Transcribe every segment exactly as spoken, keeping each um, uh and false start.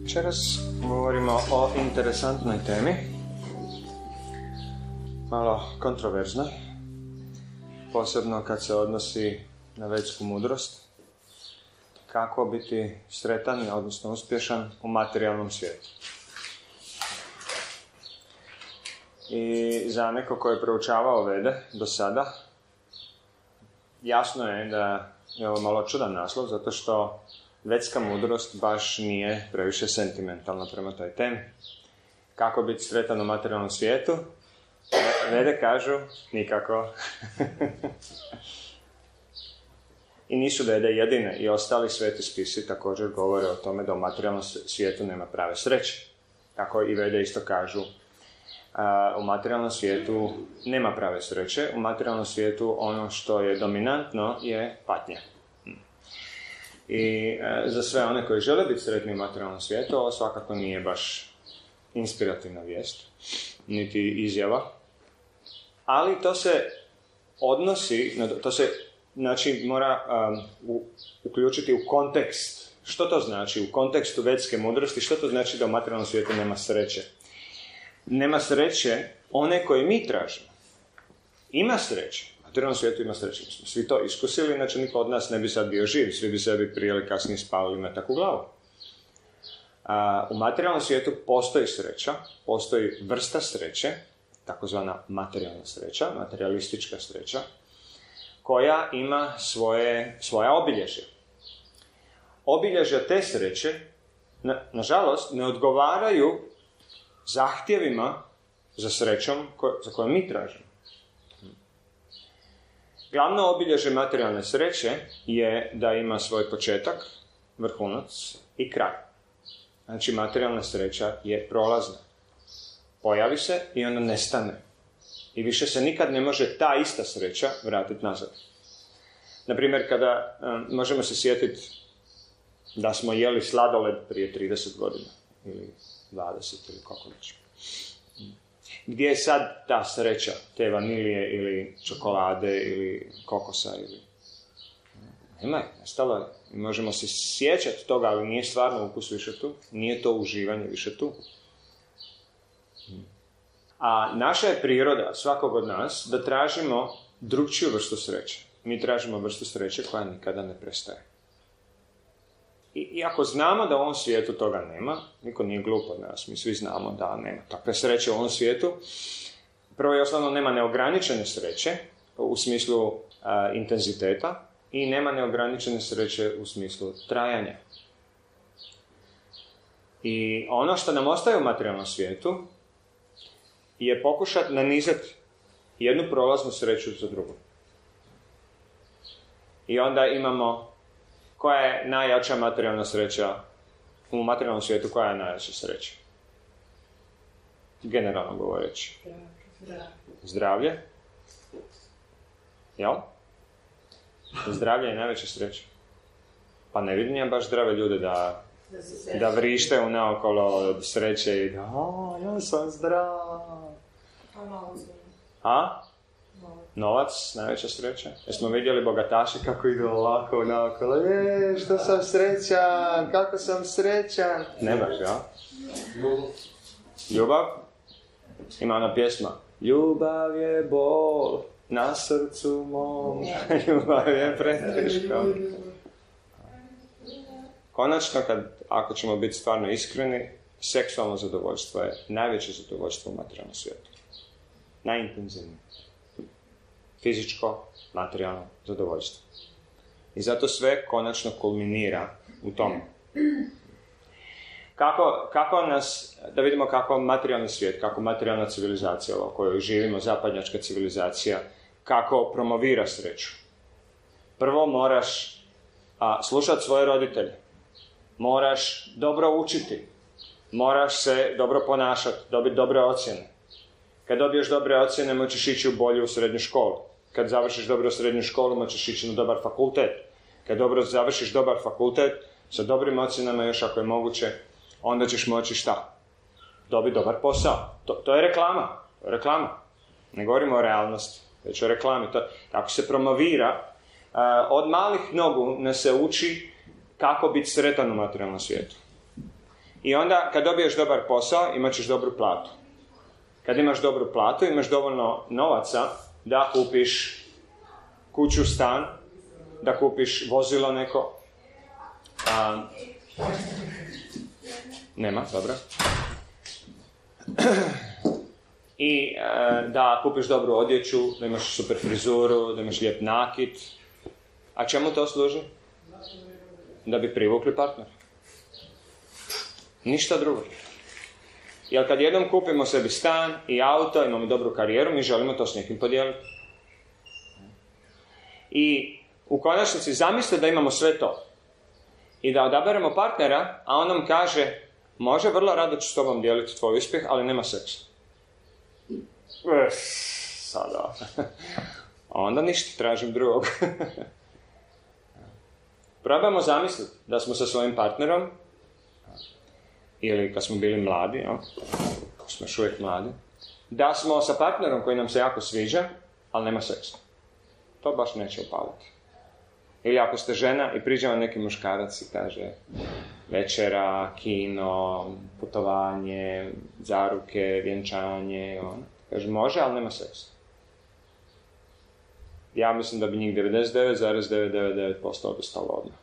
Večeras govorimo o interesantnoj temi, malo kontroverznoj, posebno kad se odnosi na vedsku mudrost, kako biti sretan, odnosno uspješan u materijalnom svijetu. I za neko ko je proučavao Vede do sada, jasno je da je ovo malo čudan naslov, zato što vedska mudrost baš nije previše sentimentalna prema toj temi. Kako biti sretan u materijalnom svijetu? Vede kažu nikako. I nisu Vede jedine, i ostali sveti spisi također govore o tome da u materijalnom svijetu nema prave sreće. Tako i Vede isto kažu, u materijalnom svijetu nema prave sreće, u materijalnom svijetu ono što je dominantno je patnja. I e, za sve one koji žele biti sretni u materijalnom svijetu, ovo svakako nije baš inspirativna vijest, niti izjava. Ali to se odnosi, to se znači, mora um, u, uključiti u kontekst. Što to znači u kontekstu vedske mudrosti? Što to znači da u materijalnom svijetu nema sreće? Nema sreće one koje mi tražimo. Ima sreće. U materijalnom svijetu ima sreće. Mi smo svi to iskusili, inače niko od nas ne bi sad bio živ. Svi bi sebi prije ili kasnije spalili metak u glavu. A, u materijalnom svijetu postoji sreća, postoji vrsta sreće, takozvana materijalna sreća, materialistička sreća, koja ima svoje, svoja obilježja. Obilježja te sreće, na, nažalost, ne odgovaraju zahtjevima za srećom ko, za kojom mi tražimo. Glavno obilježje materijalne sreće je da ima svoj početak, vrhunac i kraj. Znači, materijalna sreća je prolazna. Pojavi se i onda nestane. I više se nikad ne može ta ista sreća vratiti nazad. Naprimjer, kada um, možemo se sjetiti da smo jeli sladoled prije trideset godina ili dvadeset ili kako već. Gdje je sad ta sreća, te vanilije ili čokolade ili kokosa ili... Nema je, nestalo je. Mi možemo se sjećati toga, ali nije stvarno ukus više tu, nije to uživanje više tu. A naša je priroda, svakog od nas, da tražimo drugčiju vrstu sreće. Mi tražimo vrstu sreće koja nikada ne prestaje. I, iako znamo da u ovom svijetu toga nema, niko nije glup od nas, mi svi znamo da nema takve sreće u ovom svijetu. Prvo i osnovno nema neograničene sreće u smislu uh, intenziteta i nema neograničene sreće u smislu trajanja. I ono što nam ostaje u materijalnom svijetu je pokušati nanizati jednu prolaznu sreću za drugu. I onda imamo koja je najjača materijalna sreća u materijalnom svijetu, koja je najjača sreća? Generalno govoreći. Zdravlje. Zdravlje? Jel? Zdravlje je najveća sreća. Pa ne vidim ja baš zdrave ljude da, da vrište u naokolo od sreće i da, a, ja sam zdrav. A? Novac, najveća sreća. Jesmo vidjeli bogataši kako idu ovako naokolo. Je, što sam srećan, kako sam srećan. Ne baš, ja? Ljubav? Ima ona pjesma. Ljubav je bol na srcu mom. Ljubav je preteška. Konačno, kad, ako ćemo biti stvarno iskreni, seksualno zadovoljstvo je najveće zadovoljstvo u materijalnom svijetu. Najintenzivnije. Fizičko, materijalno zadovoljstvo. I zato sve konačno kulminira u tome. Kako, kako nas, da vidimo kako materijalni svijet, kako materijalna civilizacija u kojoj živimo, zapadnjačka civilizacija, kako promovira sreću. Prvo moraš a, slušati svoje roditelje. Moraš dobro učiti. Moraš se dobro ponašati, dobiti dobre ocjene. Kad dobiješ dobre ocjene, moćeš ići u bolju u srednju školu. Kad završiš dobro srednju školu, moćeš ići na dobar fakultet. Kad dobro završiš dobar fakultet, sa dobrim ocjenama još ako je moguće, onda ćeš moći šta? Dobiti dobar posao. To, to je reklama. To je reklama. Ne govorimo o realnosti, već o reklami. To, tako se promovira. Uh, od malih nogu ne se uči kako biti sretan u materijalnom svijetu. I onda, kad dobiješ dobar posao, imat ćeš dobru platu. Kad imaš dobru platu, imaš dovoljno novaca da kupiš kuću, stan, da kupiš vozilo neko. A, nema, dobro. I e, da kupiš dobru odjeću, da imaš super frizuru, da imaš lijep nakit. A čemu to služi? Da bi privukli partnera. Ništa drugo. Jer kad jednom kupimo sebi stan i auto, imamo dobru karijeru, mi želimo to s nekim podijeliti. I u konačnici zamislite da imamo sve to. I da odaberemo partnera, a on nam kaže, može, vrlo rado ću s tobom dijeliti tvoj uspjeh, ali nema seksa. Eh, sada. Onda ništa, tražim drugog. Probajmo zamisliti da smo sa svojim partnerom, ili kad smo bili mladi, no? Ako smo još uvijek mladi, da smo sa partnerom koji nam se jako sviđa, ali nema seksa. To baš neće upaliti. Ili ako ste žena i priđe vam neki muškarac i kaže večera, kino, putovanje, zaruke, vjenčanje, ono. Kaže, može, ali nema seksa. Ja mislim da bi njih devedeset devet zarez devetsto devedeset devet posto odustalo odmah.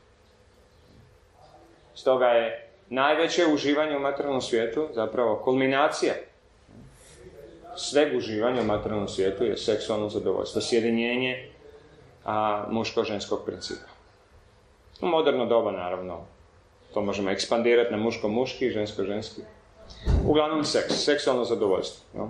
Stoga je najveće uživanje u materijalnom svijetu zapravo kulminacija sveg uživanja u materijalnom svijetu je seksualno zadovoljstvo, sjedinjenje a, muško-ženskog principa. U moderno doba, naravno, to možemo ekspandirati na muško-muški, žensko-ženski. Uglavnom seks, seksualno zadovoljstvo. No?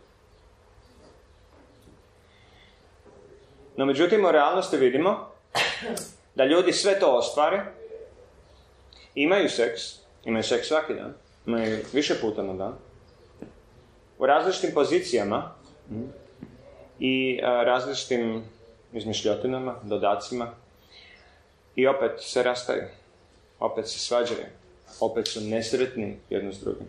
No, međutim, u realnosti vidimo da ljudi sve to ostvare, imaju seks, imaju seks svaki dan, imaju više puta na dan, u različitim pozicijama i a, različitim izmišljotinama, dodacima i opet se rastaju, opet se svađaju, opet su nesretni jedno s drugim.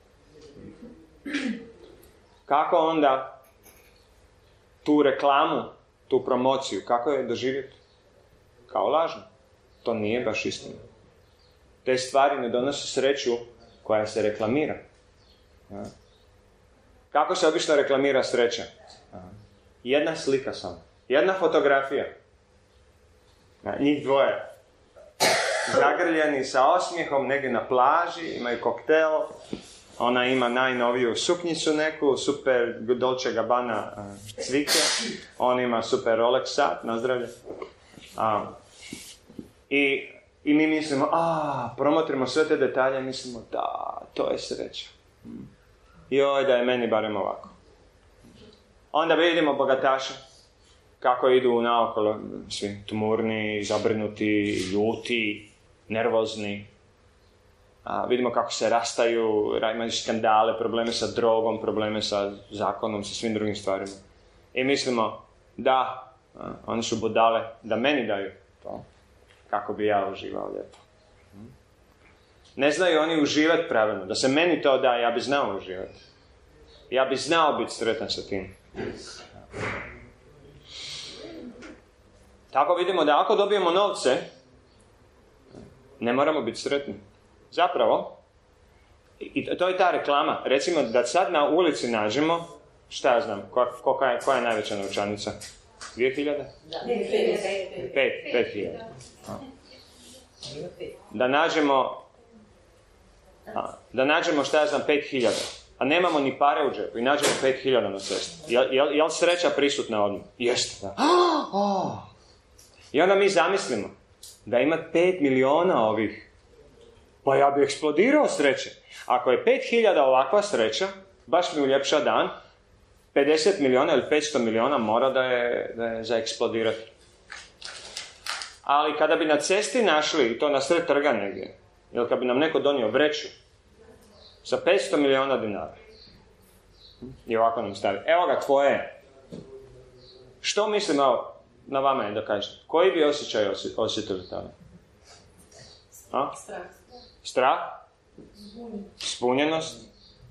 Kako onda tu reklamu, tu promociju, kako je doživjeti? Kao lažno. To nije baš istina. Te stvari ne donose sreću koja se reklamira. Ja. Kako se obično reklamira sreća? Aha. Jedna slika samo. Jedna fotografija. Ja, njih dvoje. Zagrljeni sa osmijehom, negdje na plaži, imaju koktel. Ona ima najnoviju suknjicu neku, super Dolce Gabbana uh, cvike. On ima super Rolex sat, nazdravlje. A, i, I mi mislimo, a, promotrimo sve te detalje, mislimo, da, to je sreća. Joj, da je meni barem ovako. Onda vidimo bogataše, kako idu naokolo, svi tumurni, zabrinuti, ljuti, nervozni. A, vidimo kako se rastaju, imaju skandale, probleme sa drogom, probleme sa zakonom, sa svim drugim stvarima. I mislimo, da, a, oni su budale, da meni daju to, kako bi ja uživao lijepo. Ne znaju oni uživati pravilno, da se meni to da, ja bi znao uživati. Ja bi znao biti sretan sa tim. Tako vidimo da ako dobijemo novce, ne moramo biti sretni. Zapravo, i to je ta reklama. Recimo da sad na ulici nađemo, šta ja znam, koja, koja, je, koja je najveća novčanica? Dvije hiljade? Pet, pet hiljada. Da nađemo, a, da nađemo šta ja znam, pet hiljada. A nemamo ni pare u džepu i nađemo pet hiljada na cesti. Je, je, je li sreća prisutna odmah? Jeste, da. Oh! I onda mi zamislimo da ima pet miliona ovih. Pa ja bi eksplodirao sreće. Ako je pet hiljada ovakva sreća, baš mi uljepša dan, pedeset miliona ili petsto miliona mora da je, da je za eksplodirati. Ali kada bi na cesti našli, i to na sred trga negdje, ili kad bi nam neko donio vreću sa petsto miliona dinara, i ovako nam stavi, evo ga, tvoje. Što mislim, evo, na vama je da kažete. Koji bi osjećaj osjetili tada? A? Strah. Strah? Zbunjenost?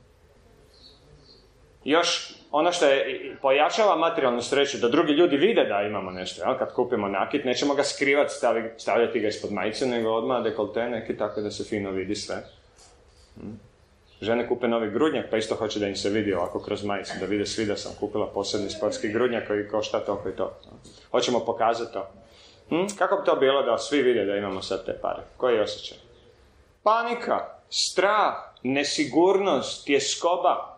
Još ono što je, pojačava materijalnu sreću, da drugi ljudi vide da imamo nešto. Jel? Kad kupimo nakit, nećemo ga skrivati, stavljati ga ispod majice, nego odmah dekolte neki, tako da se fino vidi sve. Žene kupe novi grudnjak, pa isto hoće da im se vidi ovako kroz majicu, da vide svi da sam kupila posebni sportski grudnjak koji košta toliko i to. Hoćemo pokazati to. Hm? Kako bi to bilo da svi vide da imamo sad te pare? Koji je osjećaj? Panika, strah, nesigurnost, tjeskoba.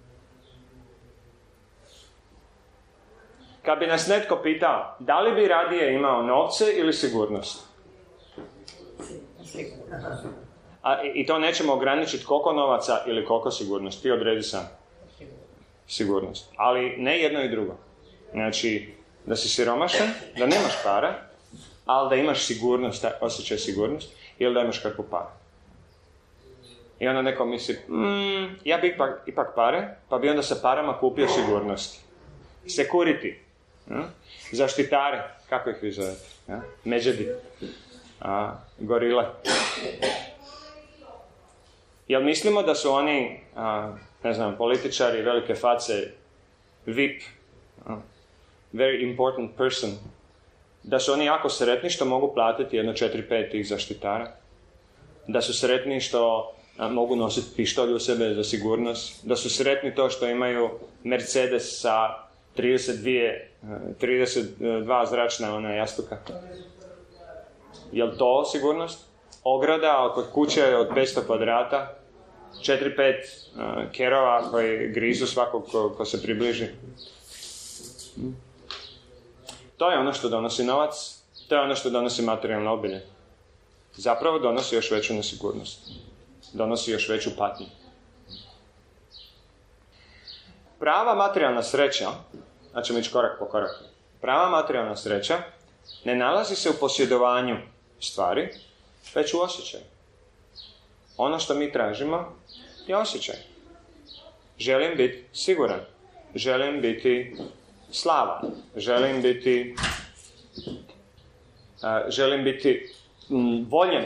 Kad bi nas netko pitao, da li bi radije imao novce ili sigurnost? A, I to nećemo ograničiti koliko novaca ili koliko sigurnost. Ti odredi sam. Sigurnost. Ali ne jedno i drugo. Znači, da si siromašan, da nemaš para, ali da imaš sigurnost, osjećaj sigurnost, ili da imaš kakvu para. I onda neko misli, mm, ja bi ipak, ipak pare, pa bi onda sa parama kupio sigurnost. Security. Ja? Zaštitare. Kako ih vi zovete? Ja? Međedi. A, gorile. Jel mislimo da su oni, a, ne znam, političari, velike face, V I P, a, very important person, da su oni jako sretni što mogu platiti jedno četiri pet tih zaštitara? Da su sretni što a, mogu nositi pištolj u sebe za sigurnost? Da su sretni to što imaju Mercedes sa trideset dva zračna ona jastuka? Jel to sigurnost? Ograda oko kuće od petsto kvadrata, četiri pet uh, kerova koji grizu svakog ko, ko se približi. To je ono što donosi novac, to je ono što donosi materijalno obilje. Zapravo donosi još veću nesigurnost. Donosi još veću patnju. Prava materijalna sreća, znači mi ići korak po korak, prava materijalna sreća ne nalazi se u posjedovanju stvari, već u osjećaju. Ono što mi tražimo je osjećaj. Želim biti siguran. Želim biti slavan. Želim biti uh, želim biti mm, voljen.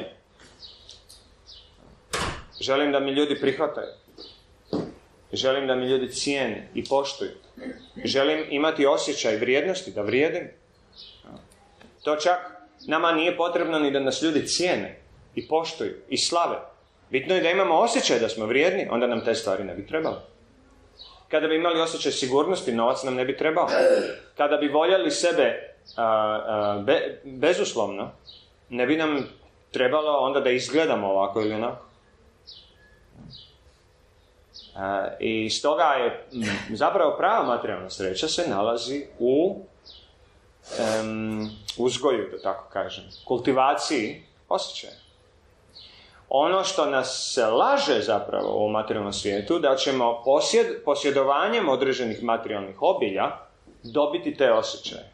Želim da mi ljudi prihvataju. Želim da mi ljudi cijene i poštuju. Želim imati osjećaj vrijednosti, da vrijedim. To čak nama nije potrebno ni da nas ljudi cijene i poštuju i slave. Bitno je da imamo osjećaj da smo vrijedni, onda nam te stvari ne bi trebalo. Kada bi imali osjećaj sigurnosti, novac nam ne bi trebao. Kada bi voljeli sebe a, a, be, bezuslovno, ne bi nam trebalo onda da izgledamo ovako ili onako. A, I stoga je m, zapravo prava materijalna sreća se nalazi u um, uzgoju, da tako kažem, kultivaciji osjećaja. Ono što nas se laže zapravo u materijalnom svijetu, da ćemo posjed, posjedovanjem određenih materijalnih obilja dobiti te osjećaje.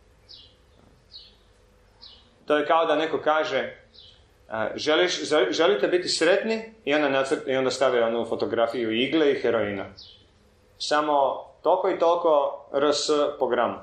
To je kao da neko kaže, želiš, želite biti sretni, i onda, nacrt, i onda stave onu fotografiju igle i heroina. Samo toliko i toliko rs po gramu.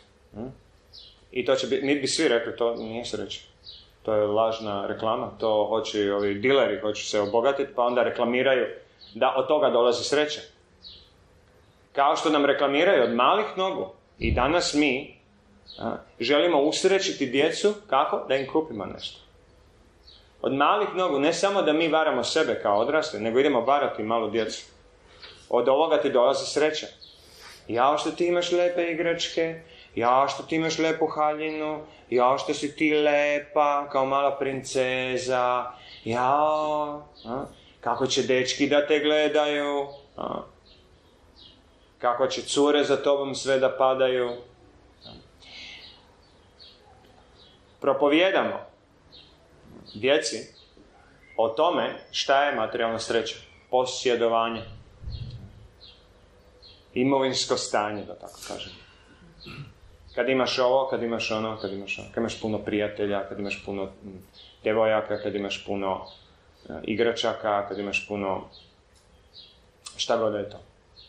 I to će biti, mi bi svi rekli, to nije sreća. To je lažna reklama, to hoće ovi dileri, hoće se obogatiti, pa onda reklamiraju da od toga dolazi sreća. Kao što nam reklamiraju od malih nogu. I danas mi a, želimo usrećiti djecu, kako? Da im kupimo nešto. Od malih nogu, ne samo da mi varamo sebe kao odrasli, nego idemo varati malu djecu. Od ovoga ti dolazi sreća. Jao što ti imaš lijepe igračke, jao što ti imaš lijepu haljinu, jao što si ti lepa kao mala princeza, jao, a? Kako će dečki da te gledaju, a? Kako će cure za tobom sve da padaju. A? Propovijedamo djeci o tome šta je materijalna sreća, posjedovanje, imovinsko stanje, da tako kažem. Kad imaš ovo, kad imaš ono, kad imaš ono, kad imaš puno prijatelja, kad imaš puno djevojaka, kad imaš puno uh, igračaka, kad imaš puno šta god je to.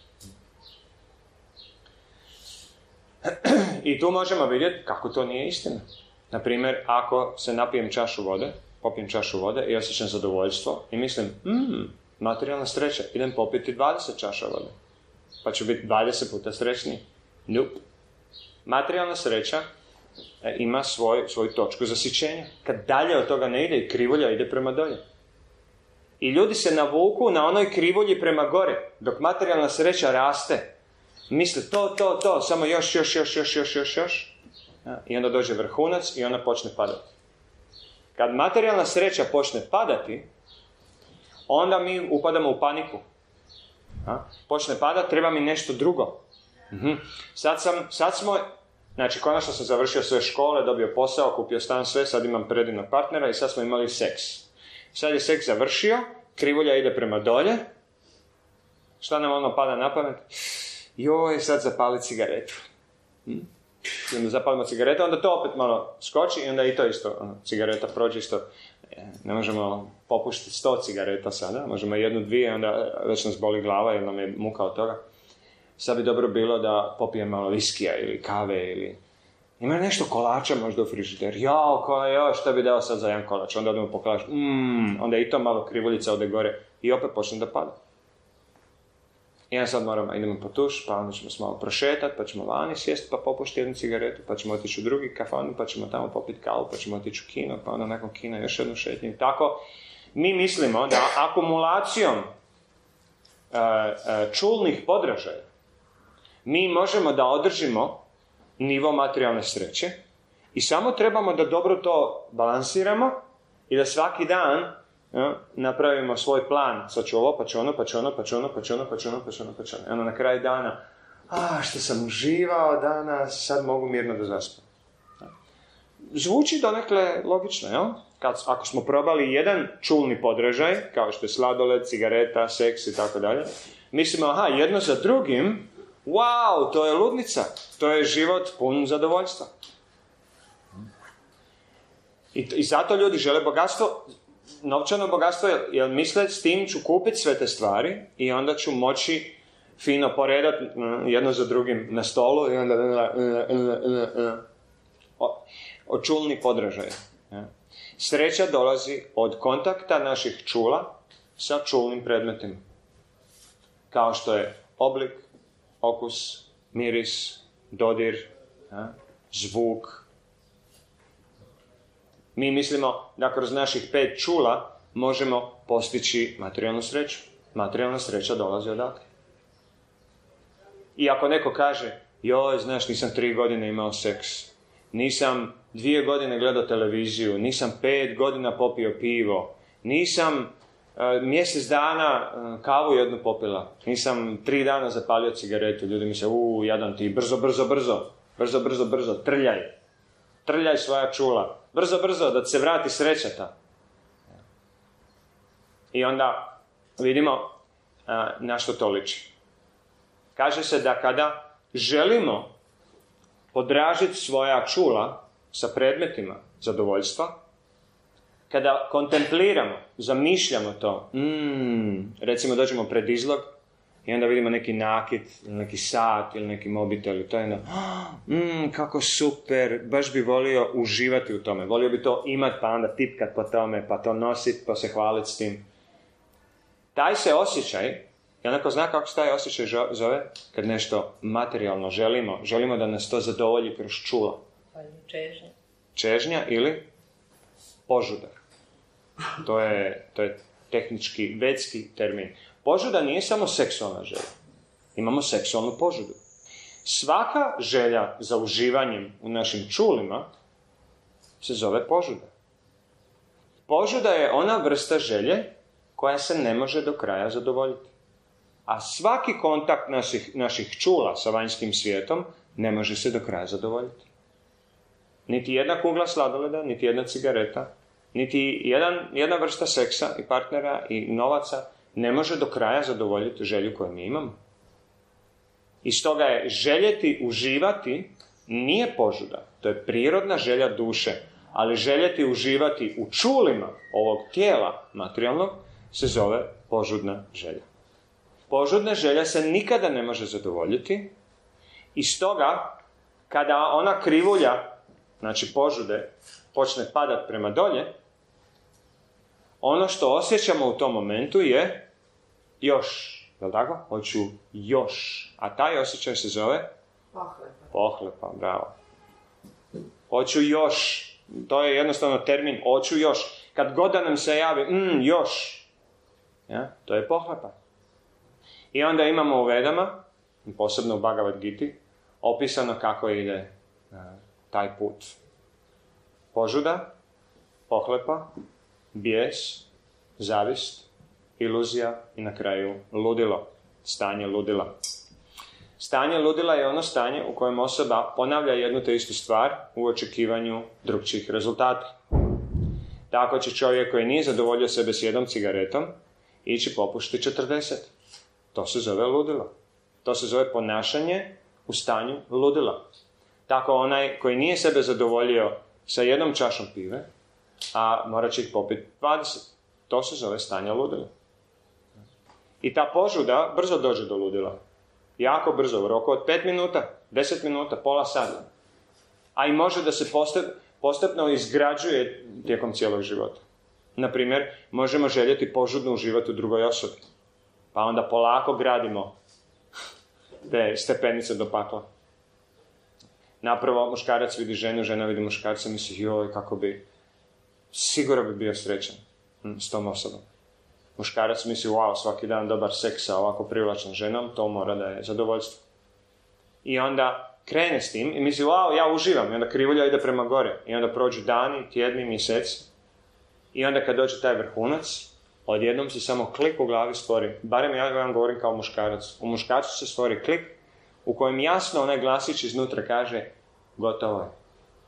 I tu možemo vidjeti kako to nije istina. Naprimjer, ako se napijem čašu vode, popijem čašu vode i osjećam zadovoljstvo i mislim, mmm, materijalna sreća, idem popiti dvadeset čaša vode, pa ću biti dvadeset puta srećniji. Nope. Materijalna sreća e, ima svoj, svoju točku zasićenja. Kad dalje od toga ne ide i krivulja ide prema dolje. I ljudi se navuku na onoj krivulji prema gore, dok materijalna sreća raste. Misle to, to, to, samo još, još, još, još, još, još, još. I onda dođe vrhunac i ona počne padati. Kad materijalna sreća počne padati, onda mi upadamo u paniku. Počne padati, treba mi nešto drugo. Sad, sam, sad smo, znači konačno sam završio sve škole, dobio posao, kupio stan, sve, sad imam predivnog partnera i sad smo imali seks. Sad je seks završio, krivulja ide prema dolje. Šta nam ono pada na pamet? Joj, sad zapali cigaretu. Hm? I onda zapalimo cigaretu, onda to opet malo skoči i onda i to isto, ono, cigareta prođe isto. Ne možemo popuštiti sto cigareta sada, možemo jednu, dvije, onda već nas boli glava jer nam je muka od toga. Sad bi dobro bilo da popijem malo viskija ili kave ili... Ima nešto kolača možda u frižideru. Jao, kola, jao, šta bi dao sad za jedan kolač? Onda odemo po kolač. Mm, onda i to malo krivuljica ode gore i opet počne da pada. I onda sad moramo, idemo po tuš, pa onda ćemo se malo prošetati, pa ćemo vani sjesti, pa popušti jednu cigaretu, pa ćemo otići u drugi kafanu, pa ćemo tamo popiti kavu, pa ćemo otići u kino, pa onda nakon kina još jednu šetnju. Tako, mi mislimo da akumulacijom uh, uh, čulnih podražaja mi možemo da održimo nivo materijalne sreće i samo trebamo da dobro to balansiramo i da svaki dan ja, napravimo svoj plan. Sad ću ovo, pa ću ono, pa ću ono, pa ću ono, pa ću ono, pa ću ono, pa ću ono, pa ću ono. Ono na kraju dana, a što sam uživao danas, sad mogu mirno da zaspam. Zvuči donekle logično, jel? Kad, ako smo probali jedan čulni podražaj, kao što je sladoled, cigareta, seks i tako dalje, mislimo, aha, jedno za drugim, wow, to je ludnica, to je život pun zadovoljstva. I, i zato ljudi žele bogatstvo, novčano bogatstvo, jer misle s tim ću kupiti sve te stvari i onda ću moći fino poredati jedno za drugim na stolu i onda o čulni podražaj. Sreća dolazi od kontakta naših čula sa čulnim predmetima. Kao što je oblik, okus, miris, dodir, zvuk. Mi mislimo da kroz naših pet čula možemo postići materijalnu sreću. Materijalna sreća dolazi odatle. I ako neko kaže, joj, znaš, nisam tri godine imao seks, nisam dvije godine gledao televiziju, nisam pet godina popio pivo, nisam uh, mjesec dana uh, kavu jednu popila, nisam tri dana zapalio cigaretu, ljudi mi se, uuu, jadan ti, brzo, brzo, brzo, brzo, brzo, brzo, trljaj, trljaj svoja čula, brzo, brzo, da se vrati sreća ta. I onda vidimo uh, na što to liči. Kaže se da kada želimo podražiti svoja čula sa predmetima zadovoljstva, kada kontempliramo, zamišljamo to, mm, recimo dođemo pred izlog i onda vidimo neki nakit, ili neki sat, ili neki mobitel, i to je ono, mm, kako super, baš bi volio uživati u tome, volio bi to imati, pa onda tipkat po tome, pa to nositi, pa se hvaliti s tim. Taj se osjećaj, i onako zna kako se taj osjećaj zove, kad nešto materijalno želimo, želimo da nas to zadovolji kroz čula. Čežnja. Čežnja ili požudar. To je, to je tehnički, vedski termin. Požuda nije samo seksualna želja. Imamo seksualnu požudu. Svaka želja za uživanjem u našim čulima se zove požuda. Požuda je ona vrsta želje koja se ne može do kraja zadovoljiti. A svaki kontakt naših, naših čula sa vanjskim svijetom ne može se do kraja zadovoljiti. Niti jedna kugla sladoleda, niti jedna cigareta, niti jedan, jedna vrsta seksa i partnera i novaca ne može do kraja zadovoljiti želju koju mi imamo. I stoga je željeti uživati nije požuda, to je prirodna želja duše, ali željeti uživati u čulima ovog tijela materijalnog se zove požudna želja. Požudna želja se nikada ne može zadovoljiti i stoga kada ona krivulja, znači požude, počne padati prema dolje, ono što osjećamo u tom momentu je još, jel' tako? Hoću još. A taj osjećaj se zove? Pohlepa. Pohlepa, bravo. Hoću još. To je jednostavno termin hoću još. Kad god da nam se javi, mm, još. Ja? To je pohlepa. I onda imamo u Vedama, posebno u Bhagavad Giti, opisano kako ide uh, taj put. Požuda, pohlepa, bijes, zavist, iluzija i na kraju ludilo, stanje ludila. Stanje ludila je ono stanje u kojem osoba ponavlja jednu te istu stvar u očekivanju drugčijih rezultata. Tako će čovjek koji nije zadovoljio sebe s jednom cigaretom ići popušti četrdeset. To se zove ludilo. To se zove ponašanje u stanju ludila. Tako onaj koji nije sebe zadovoljio sa jednom čašom pive, a morat će ih popiti dvadeset. To se zove stanje ludila. I ta požuda brzo dođe do ludila. Jako brzo, u roku od pet minuta, deset minuta, pola sata. A i može da se postep, postepno izgrađuje tijekom cijelog života. Naprimjer, možemo željeti požudno uživati u drugoj osobi. Pa onda polako gradimo te stepenice do pakla. Napravo muškarac vidi ženu, žena vidi muškarca i misli, joj, kako bi, sigurno bi bio srećan s tom osobom. Muškarac misli, wow, svaki dan dobar seks sa ovako privlačnom ženom, to mora da je zadovoljstvo. I onda krene s tim i misli, wow, ja uživam. I onda krivulja ide prema gore. I onda prođu dani, tjedni, mjeseci. I onda kad dođe taj vrhunac, odjednom se samo klik u glavi stvori. Barem ja vam govorim kao muškarac. U muškarcu se stvori klik u kojem jasno onaj glasić iznutra kaže, gotovo je.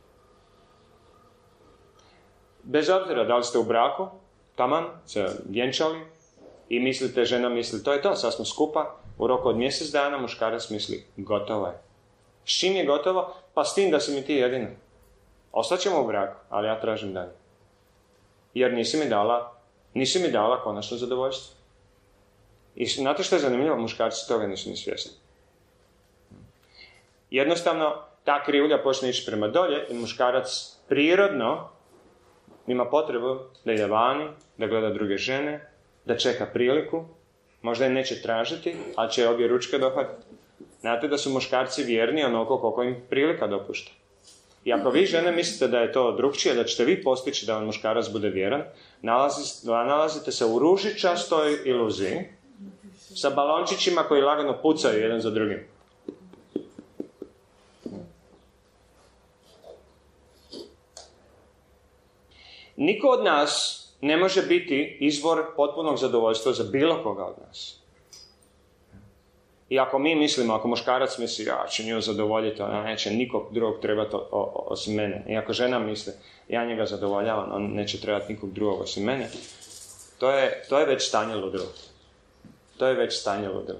Bez obzira da li ste u braku, taman, se vjenčali i mislite, žena misli, to je to, sad smo skupa, u roku od mjesec dana muškarac misli, gotovo je. S čim je gotovo? Pa s tim da si mi ti jedina. Ostaćemo u braku, ali ja tražim dalje. Jer nisi mi dala, nisi mi dala konačno zadovoljstvo. I znate što je zanimljivo? Muškarci toga nisu ni svjesni. Jednostavno, ta krivulja počne ići prema dolje i muškarac prirodno ima potrebu da ide vani, da gleda druge žene, da čeka priliku, možda je neće tražiti, ali će obje ručke dohvatiti. Znate da su muškarci vjerni onoliko koliko im prilika dopušta. I ako vi žene mislite da je to drugčije, da ćete vi postići da vam muškarac bude vjeran, nalazite, nalazite se u ružičastoj iluziji sa balončićima koji lagano pucaju jedan za drugim. Niko od nas ne može biti izvor potpunog zadovoljstva za bilo koga od nas. I ako mi mislimo, ako muškarac misli, ja ću nju zadovoljiti, ona neće nikog drugog trebati osim mene. I ako žena misli, ja njega zadovoljavam, on neće trebati nikog drugog osim mene, to je, to je već stanje ludila. To je već stanje ludila.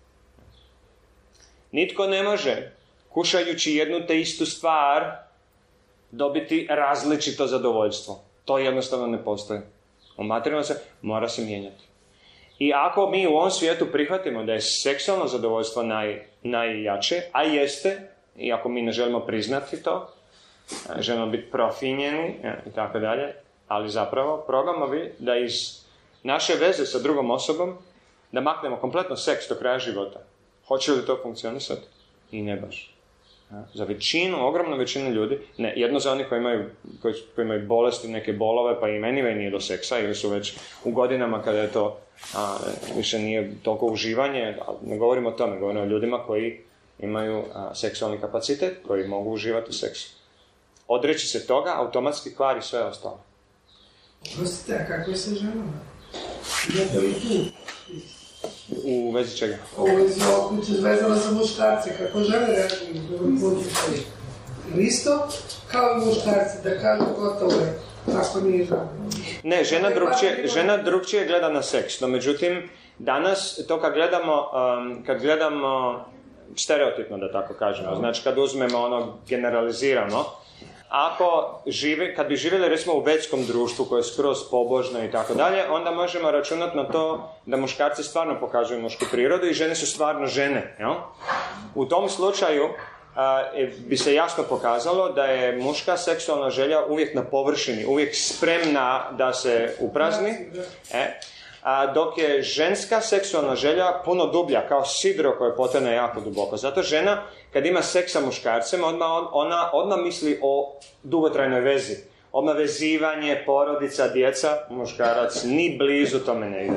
Nitko ne može, kušajući jednu te istu stvar, dobiti različito zadovoljstvo. To jednostavno ne postoji. U materijalnom se mora se mijenjati. I ako mi u ovom svijetu prihvatimo da je seksualno zadovoljstvo naj, najjače, a jeste, i ako mi ne želimo priznati to, želimo biti profinjeni i tako dalje, ali zapravo probamo vi da iz naše veze sa drugom osobom da maknemo kompletno seks do kraja života. Hoće li to funkcionisati? I ne baš. Za većinu, ogromnu većinu ljudi, ne, jedno za oni koji imaju, koji, koji imaju bolesti, neke bolove, pa i meni nije do seksa, ili su već u godinama kada je to a, više nije toliko uživanje, ali ne govorimo o tome, govorimo o ljudima koji imaju a, seksualni kapacitet, koji mogu uživati u seksu. Odreći se toga, automatski kvari sve ostalo. Prostite, a kako je sa ženama? Idete li tu? U vezi čega? U vezi ovog se vezala za muškarce, kako žene reaguju? Isto kao i muškarci, da kažu gotovo je, tako nije žena. Ne, žena drugčije, žena drugčije gleda na seks, no međutim, danas to kad gledamo, um, kad gledamo stereotipno, da tako kažemo, znači kad uzmemo ono, generaliziramo, ako žive, kad bi živjeli recimo u vetskom društvu koje je skroz pobožno i tako dalje, onda možemo računati na to da muškarci stvarno pokazuju mušku prirodu i žene su stvarno žene. Jel? U tom slučaju a, bi se jasno pokazalo da je muška seksualna želja uvijek na površini, uvijek spremna da se uprazni, e, a, dok je ženska seksualna želja puno dublja, kao sidro koje potone jako duboko. Zato žena, kad ima seks sa muškarcem, odmah, ona odmah misli o dugotrajnoj vezi. Odmah vezivanje, porodica, djeca, muškarac, ni blizu tome ne ide.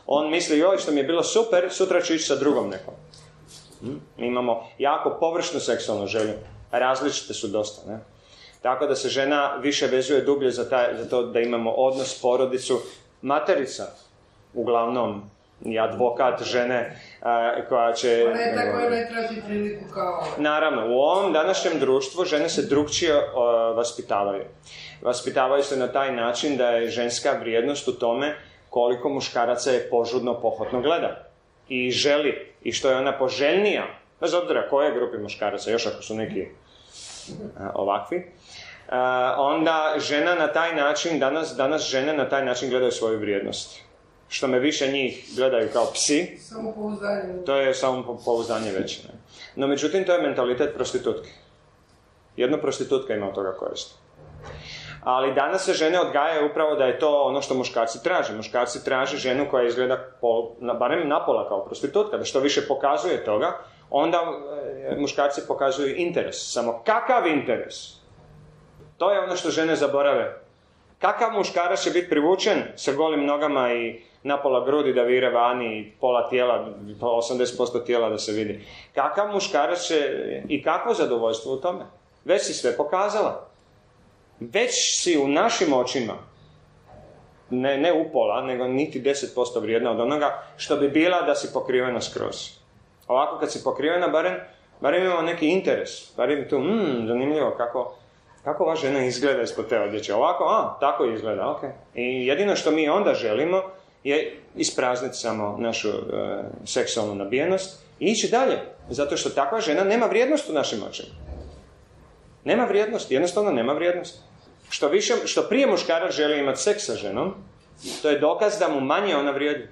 On misli, joj, što mi je bilo super, sutra ću ići sa drugom nekom. Mi imamo jako površnu seksualnu želju. Različite su dosta, ne? Tako da se žena više vezuje dublje za, taj, za to da imamo odnos, porodicu. Materica, uglavnom, i advokat žene a, koja će... Ona je ta koja ne traži priliku kao... Naravno, u ovom današnjem društvu žene se drugčije o, vaspitavaju. Vaspitavaju se na taj način da je ženska vrijednost u tome koliko muškaraca je požudno, pohotno gleda. I želi, i što je ona poželjnija, bez obzira koje grupi muškaraca, još ako su neki a, ovakvi, a, onda žena na taj način, danas, danas žene na taj način gledaju svoju vrijednost. Što me više njih gledaju kao psi, samopouzdanje. To je samopouzdanje veće. Ne? No međutim, to je mentalitet prostitutke. Jedna prostitutka ima od toga koristi. Ali danas se žene odgajaju upravo da je to ono što muškarci traže. Muškarci traže ženu koja izgleda pol, barem napola kao prostitutka, da što više pokazuje toga, onda e, muškarci pokazuju interes. Samo kakav interes? To je ono što žene zaborave. Kakav muškarac će biti privučen sa golim nogama i napola grudi da vire vani i pola tijela, osamdeset posto tijela da se vidi. Kakav muškarac će i kakvo zadovoljstvo u tome? Već si sve pokazala. Već si u našim očima, ne, ne upola, nego niti deset posto vrijedna od onoga što bi bila da si pokrivena skroz. Ovako kad si pokrivena, barem, barem imamo neki interes. Barem tu, mmm, zanimljivo kako... Kako ova žena izgleda ispod te odjeće? Ovako, a, tako izgleda, ok. I jedino što mi onda želimo je isprazniti samo našu e, seksualnu nabijenost i ići dalje. Zato što takva žena nema vrijednost u našim očima. Nema vrijednosti, jednostavno nema vrijednosti. Što, više, što prije muškarac želi imati seks sa ženom, to je dokaz da mu manje ona vrijedi.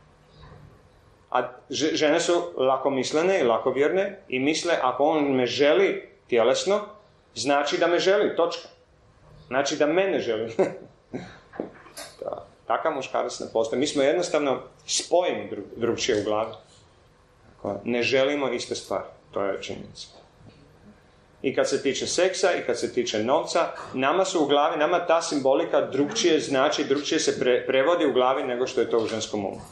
A žene su lakomislene i lakovjerne i misle, ako on me želi tjelesno, znači da me želi, točka. Znači da mene želi. Takav muškarac ne postoji. Mi smo jednostavno spojeni dru, drugčije u glavi. Ne želimo iste stvari. To je činjenica. I kad se tiče seksa, i kad se tiče novca, nama su u glavi, nama ta simbolika drugčije znači, drugčije se pre, prevodi u glavi nego što je to u ženskom umu.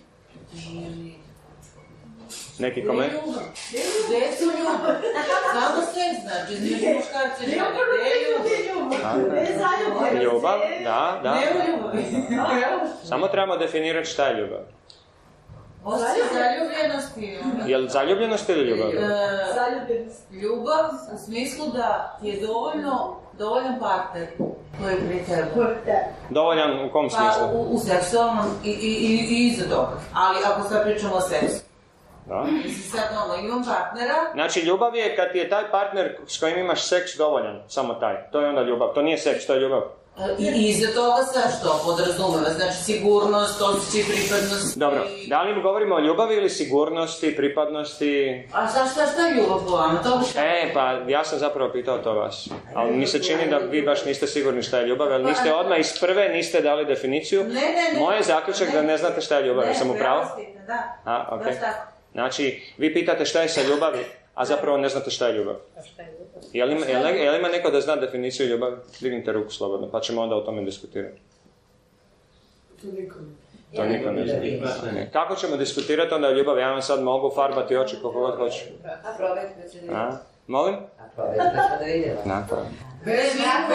Neki koment? Gdje su ljubav? Samo sve znači, između muškarci žene. Gdje je ljubav? Ljubav, da, da. Gdje je ljubav? Samo trebamo definirati šta je ljubav. Osjećaj zaljubljenosti. Je li zaljubljenost ili ljubav? Zaljubljenost. Ljubav u smislu da je dovoljno, dovoljan partner koji je pri tebi. Dovoljan u kom smislu? Pa u, u seksualnom i, i, i, i iza toga. Ali ako sad pričamo o seksu. Da. Mislim sad ono, imam partnera. Znači ljubav je kad ti je taj partner s kojim imaš seks dovoljan, samo taj. To je onda ljubav. To nije seks, to je ljubav. I iza toga sve što podrazumeva, znači sigurnost, osjećaj pripadnosti. Dobro, da li govorimo o ljubavi ili sigurnosti, pripadnosti? A šta, šta, šta je ljubav po vama? To šta? E, pa ja sam zapravo pitao to vas. Ali mi se čini da vi baš niste sigurni šta je ljubav, ali niste odmah iz prve, niste dali definiciju. Ne, ne, ne. Moj je zaključak da ne znate šta je ljubav, ja sam u pravu? Ne, da. A, okej. Okay. Znači, vi pitate šta je sa ljubavi, a zapravo ne znate šta je ljubav. Je li, je li, je li ima neko da zna definiciju ljubavi? Dignite ruku slobodno, pa ćemo onda o tome diskutirati. To niko ne. To niko ne zna. Kako ćemo diskutirati onda o ljubavi? Ja vam sad mogu farbati oči koliko god hoću. A probajte da ću da A? Molim? A probajte da ću da vidjela. Nakon. Bez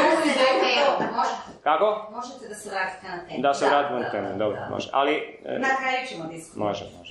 Kako? Možete da se vratite na temu. Da se vratimo na temu, dobro, može. Ali... E, na kraju ćemo diskutirati. Može, može.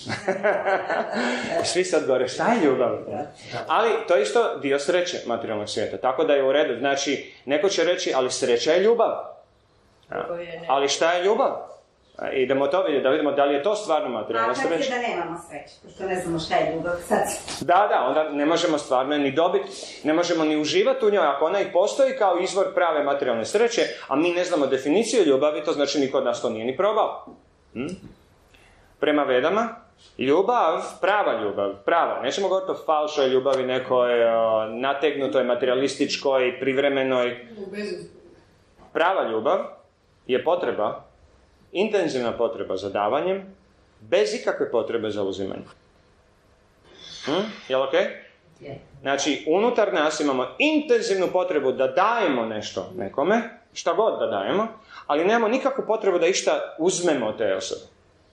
Svi sad gore, šta je ljubav? Ali to je isto dio sreće materijalnog svijeta, tako da je u redu. Znači, neko će reći, ali sreća je ljubav. Ja. Ali šta je ljubav? Idemo to vidjeti, da vidimo da li je to stvarno materijalno sreće. A kad se da nemamo sreće, pošto ne znamo šta je ljubav sad. Da, da, onda ne možemo stvarno ni dobiti, ne možemo ni uživati u njoj, ako ona i postoji kao izvor prave materijalne sreće, a mi ne znamo definiciju ljubavi, to znači niko od nas to nije ni probao. Hm? Prema Vedama, ljubav, prava ljubav, prava, nećemo govoriti o falšoj ljubavi, nekoj o, nategnutoj, materialističkoj, privremenoj. Prava ljubav je potreba, intenzivna potreba za davanjem, bez ikakve potrebe za uzimanjem. Hm? Jel ok? Znači, unutar nas imamo intenzivnu potrebu da dajemo nešto nekome, šta god da dajemo, ali nemamo nikakvu potrebu da išta uzmemo od te osobe.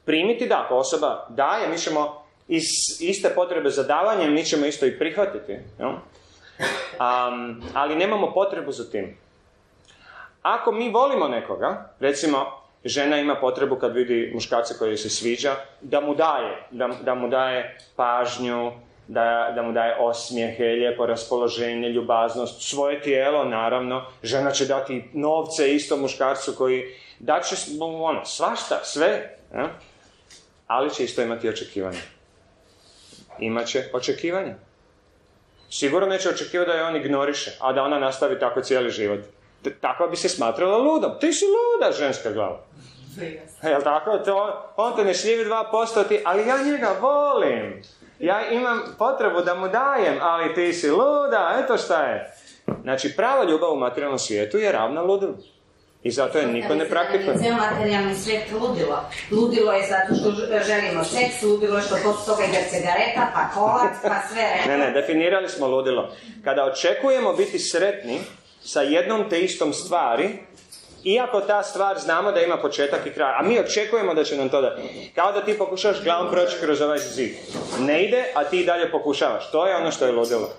Primiti, da, ako osoba daje, mi ćemo iz iste potrebe za davanjem, mi ćemo isto i prihvatiti. Jel? Um, ali nemamo potrebu za tim. Ako mi volimo nekoga, recimo, žena ima potrebu kad vidi muškarca koji se sviđa, da mu daje, da, da mu daje pažnju, da, da mu daje osmijehe, lijepo raspoloženje, ljubaznost, svoje tijelo, naravno. Žena će dati novce isto muškarcu koji dat će ono, svašta, sve, ja? Ali će isto imati očekivanje. Imaće očekivanje. Sigurno neće očekivati da je on ignoriše, a da ona nastavi tako cijeli život. Takva bi se smatrala ludom. Ti si luda, ženska glava. Jel tako? To, on te ne šljivi dva posto, ti, ali ja njega volim. Ja imam potrebu da mu dajem, ali ti si luda, eto šta je. Znači, prava ljubav u materijalnom svijetu je ravna ludilu. I zato je niko ne praktikuje. Cijel materijalni svijet ludilo. Ludilo je zato što želimo seks, ludilo je što posle toga ide cigareta, pa kolac, pa sve. Ne, ne, definirali smo ludilo. Kada očekujemo biti sretni sa jednom te istom stvari, iako ta stvar znamo da ima početak i kraj, a mi očekujemo da će nam to dati. Kao da ti pokušavaš glavom proći kroz ovaj zid. Ne ide, a ti dalje pokušavaš. To je ono što je ludilo.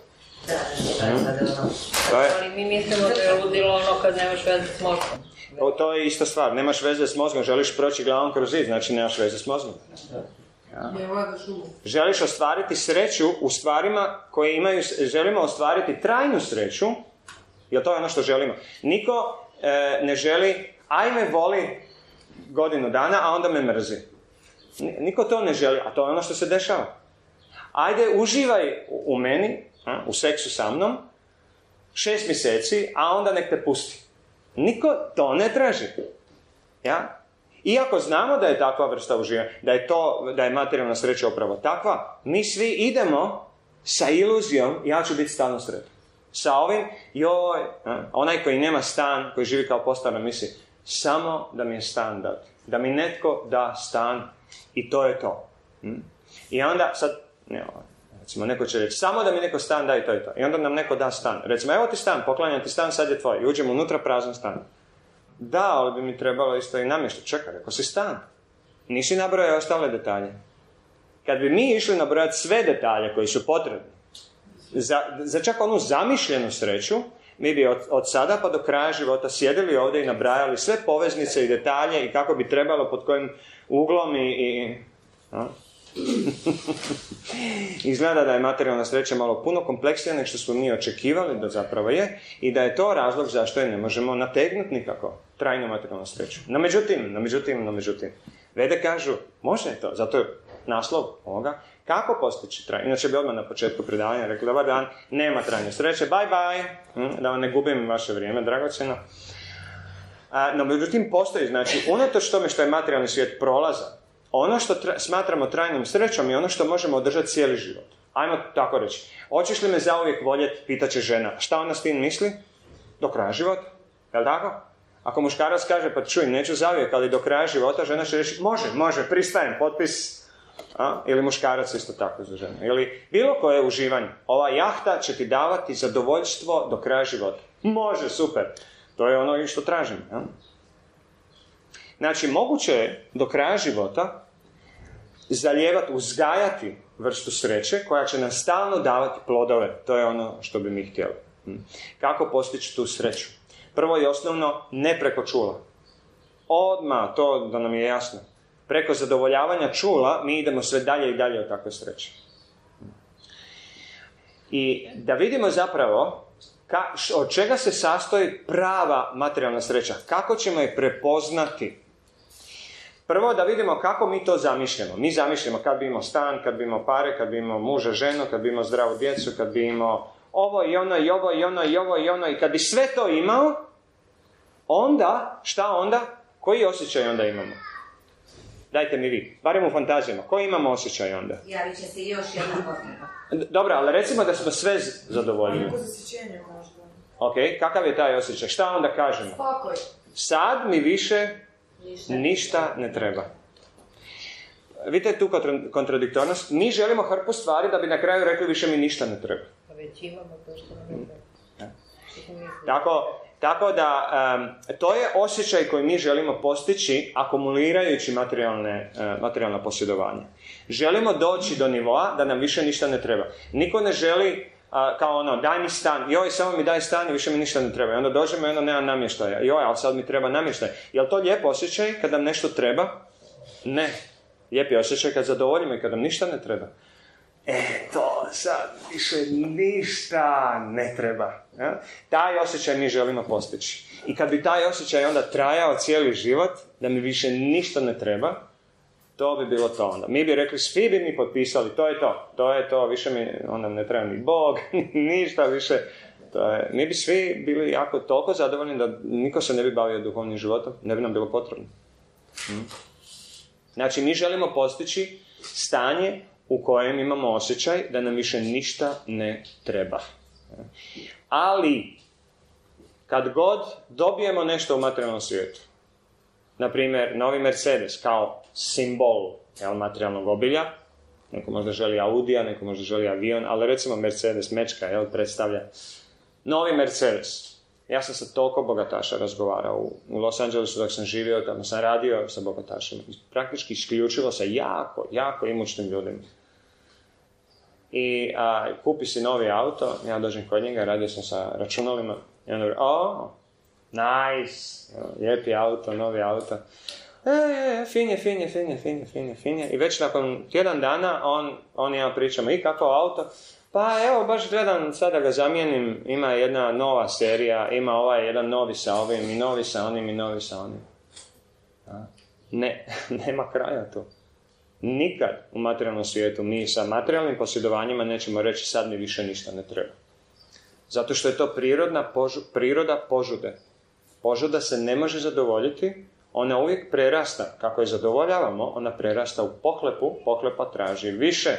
To je. Ali mi mislimo da je ludilo ono kad nemaš veze s mozgom. O, to je ista stvar. Nemaš veze s mozgom, želiš proći glavom kroz zid, znači nemaš veze s mozgom. Ja. Želiš ostvariti sreću u stvarima koje imaju, želimo ostvariti trajnu sreću, jer to je ono što želimo. Niko e, ne želi, aj me voli godinu dana, a onda me mrzi. Niko to ne želi, a to je ono što se dešava. Ajde, uživaj u meni, a, u seksu sa mnom, šest mjeseci, a onda nek te pusti. Niko to ne traži. Ja? Iako znamo da je takva vrsta uživanja, da je to, da je materijalna sreća upravo takva, mi svi idemo sa iluzijom, ja ću biti stalno sretan. Sa ovim, joj, a, onaj koji nema stan, koji živi kao postana, misli, samo da mi je stan dati. Da mi netko da stan i to je to. Hm? I onda, sad, ne, recimo, neko će reći, samo da mi neko stan da i to je to. I onda nam neko da stan. Recimo, evo ti stan, poklanjam ti stan, sad je tvoj. I uđemo unutra prazan stan. Da, ali bi mi trebalo isto i namješta. Čekaj, rekao si stan. Nisi nabrojao ostale detalje. Kad bi mi išli nabrojati sve detalje koji su potrebni, za, za čak onu zamišljenu sreću, mi bi od, od sada pa do kraja života sjedili ovdje i nabrajali sve poveznice i detalje i kako bi trebalo, pod kojim uglom i... i a? Izgleda da je materijalna sreća malo puno kompleksnija nego što smo mi očekivali da zapravo je i da je to razlog zašto je ne možemo nategnuti nikako trajnu materijalnu sreću. No međutim, no međutim, no međutim, Vede kažu, može to, zato je naslov ovoga, kako postići trajnu. Inače bi odmah na početku predavanja rekli, dobar dan, nema trajne sreće, bye bye, da vam ne gubim vaše vrijeme, dragocjeno. A, no međutim, postoji, znači, unatoč tome što je materijalni svijet prolazan, ono što tra- smatramo trajnom srećom je ono što možemo održati cijeli život. Ajmo tako reći. Hoćeš li me zauvijek voljeti, pitaće žena. Šta ona s tim misli? Do kraja života. Jel' tako? Ako muškarac kaže, pa čuj, neću zauvijek, ali do kraja života, žena će reći, može, može, pristajem, potpis. A? Ili muškarac isto tako za ženu. Ili bilo koje uživanje. Ova jahta će ti davati zadovoljstvo do kraja života. Može, super. To je ono što tražim. Ja? Znači, moguće je do kraja života zalijevati, uzgajati vrstu sreće koja će nam stalno davati plodove. To je ono što bi mi htjeli. Kako postići tu sreću? Prvo i osnovno, ne preko čula. Odmah, to da nam je jasno. Preko zadovoljavanja čula mi idemo sve dalje i dalje od takve sreće. I da vidimo zapravo ka, od čega se sastoji prava materijalna sreća. Kako ćemo je prepoznati? Prvo da vidimo kako mi to zamišljamo. Mi zamišljamo kad bi imao stan, kad bi imao pare, kad bi imao muža, ženu, kad bi imao zdravu djecu, kad bi imao ovo i ono i ovo i ono i ovo i ono i kad bi sve to imao, onda, šta onda? Koji osjećaj onda imamo? Dajte mi vi, barem u fantazijama. Koji imamo osjećaj onda? Javit će se još jedna potreba. Dobro, ali recimo da smo sve zadovoljili. Neko zasjećenje možda. Ok, kakav je taj osjećaj? Šta onda kažemo? Spokoj. Sad mi više Ništa. ništa ne treba. Vidite tu kontradiktornost? Mi želimo hrpu stvari da bi na kraju rekli više mi ništa ne treba. Pa već imamo to što nam ne treba. Tako, Tako da, um, to je osjećaj koji mi želimo postići akumulirajući materijalne, uh, materijalna posjedovanja. Želimo doći do nivoa da nam više ništa ne treba. Niko ne želi uh, kao ono, daj mi stan, joj, samo mi daj stan i više mi ništa ne treba. I onda dođemo i onda nema namještaja. Joj, ali sad mi treba namještaj. Je li to lijep osjećaj kad nam nešto treba? Ne. Lijep je osjećaj kad zadovoljimo i kad nam ništa ne treba. E, to sad više ništa ne treba. Ja? Taj osjećaj mi želimo postići. I kad bi taj osjećaj onda trajao cijeli život, da mi više ništa ne treba, to bi bilo to onda. Mi bi rekli, svi bi mi potpisali, to je to, to je to, više mi onda ne treba ni Bog, ništa više. To je, mi bi svi bili jako toliko zadovoljni da niko se ne bi bavio duhovnim životom, ne bi nam bilo potrebno. Hmm. Znači, mi želimo postići stanje u kojem imamo osjećaj da nam više ništa ne treba. Ali, kad god dobijemo nešto u materijalnom svijetu, na primjer, novi Mercedes kao simbol jel, materijalnog obilja, neko možda želi Audija, neko možda želi avion, ali recimo Mercedes, mečka, jel, predstavlja novi Mercedes. Ja sam sa toliko bogataša razgovarao u, u Los Angelesu dok sam živio, tamo sam radio sa bogatašima. Praktički isključivo sa jako, jako imućnim ljudima. I a, kupi si novi auto, ja dođem kod njega, radio sam sa računalima, i onda govori, o, nice, lijepi auto, novi auto. E, e, fin je, fin je, fin je, fin je, fin je, fin je. I već nakon tjedan dana on, on i ja pričamo, i kako auto? Pa evo, baš gledam, sada ga zamijenim, ima jedna nova serija, ima ovaj jedan novi sa ovim, i novi sa onim, i novi sa onim. A? Ne, nema kraja tu. Nikad u materijalnom svijetu mi sa materijalnim posjedovanjima nećemo reći sad mi više ništa ne treba. Zato što je to prirodna požu, priroda požude. Požuda se ne može zadovoljiti, ona uvijek prerasta. Kako je zadovoljavamo, ona prerasta u pohlepu, pohlepa traži više.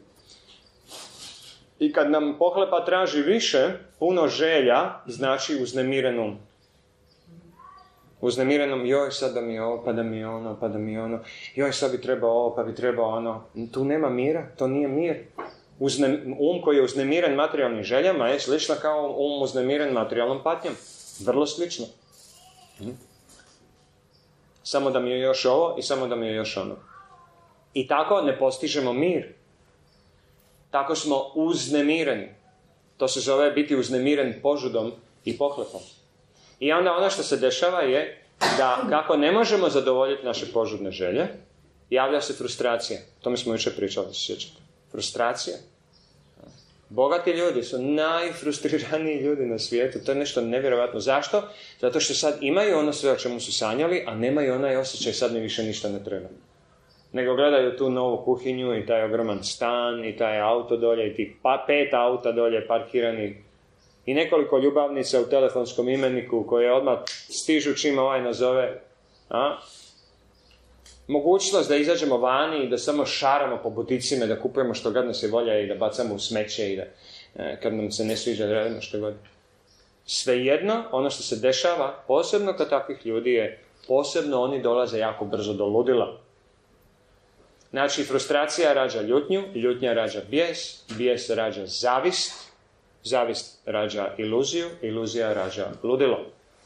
I kad nam pohlepa traži više, puno želja znači uznemiren um. Uznemirenom, joj sad da mi je ovo, pa da mi je ono, pa da mi je ono, joj sad bi trebao ovo, pa bi trebao ono. Tu nema mira, to nije mir. Uzne, um koji je uznemiren materijalnim željama je slično kao um uznemiren materijalnom patnjom. Vrlo slično. Hm? Samo da mi je još ovo i samo da mi je još ono. I tako ne postižemo mir. Tako smo uznemireni. To se zove biti uznemiren požudom i pohlepom. I onda ono što se dešava je da kako ne možemo zadovoljiti naše požudne želje, javlja se frustracija. O tome smo jučer pričali, se sjećate. Frustracija. Bogati ljudi su najfrustriraniji ljudi na svijetu. To je nešto nevjerojatno. Zašto? Zato što sad imaju ono sve o čemu su sanjali, a nemaju onaj osjećaj sad mi više ništa ne treba. Nego gledaju tu novu kuhinju i taj ogroman stan i taj auto dolje i ti pa, pet auta dolje parkirani i nekoliko ljubavnica u telefonskom imeniku koje odmah stižu čim ovaj nazove. A? Mogućnost da izađemo vani i da samo šaramo po buticima, da kupujemo što god nas je volja i da bacamo u smeće i da e, kad nam se ne sviđa da radimo što god. Svejedno, ono što se dešava, posebno kod takvih ljudi je, posebno oni dolaze jako brzo do ludila. Znači, frustracija rađa ljutnju, ljutnja rađa bijes, bijes rađa zavist, zavist rađa iluziju, iluzija rađa ludilo.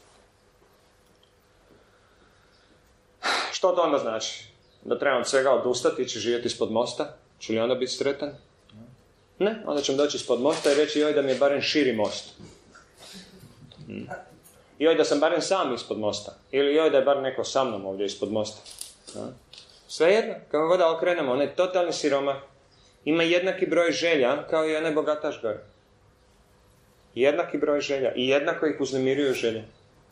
Što to onda znači? Da trebam od svega odustati, ići živjeti ispod mosta? Će li onda biti sretan? Ne, onda ćemo doći ispod mosta i reći joj da mi je barem širi most. Hmm. Joj da sam barem sam ispod mosta. Ili joj da je bar neko sa mnom ovdje ispod mosta. Sve jedno, kako god da okrenemo, on je totalni siromah. Ima jednaki broj želja kao i onaj bogataš gore. Jednaki broj želja i jednako ih uznemiruju želje.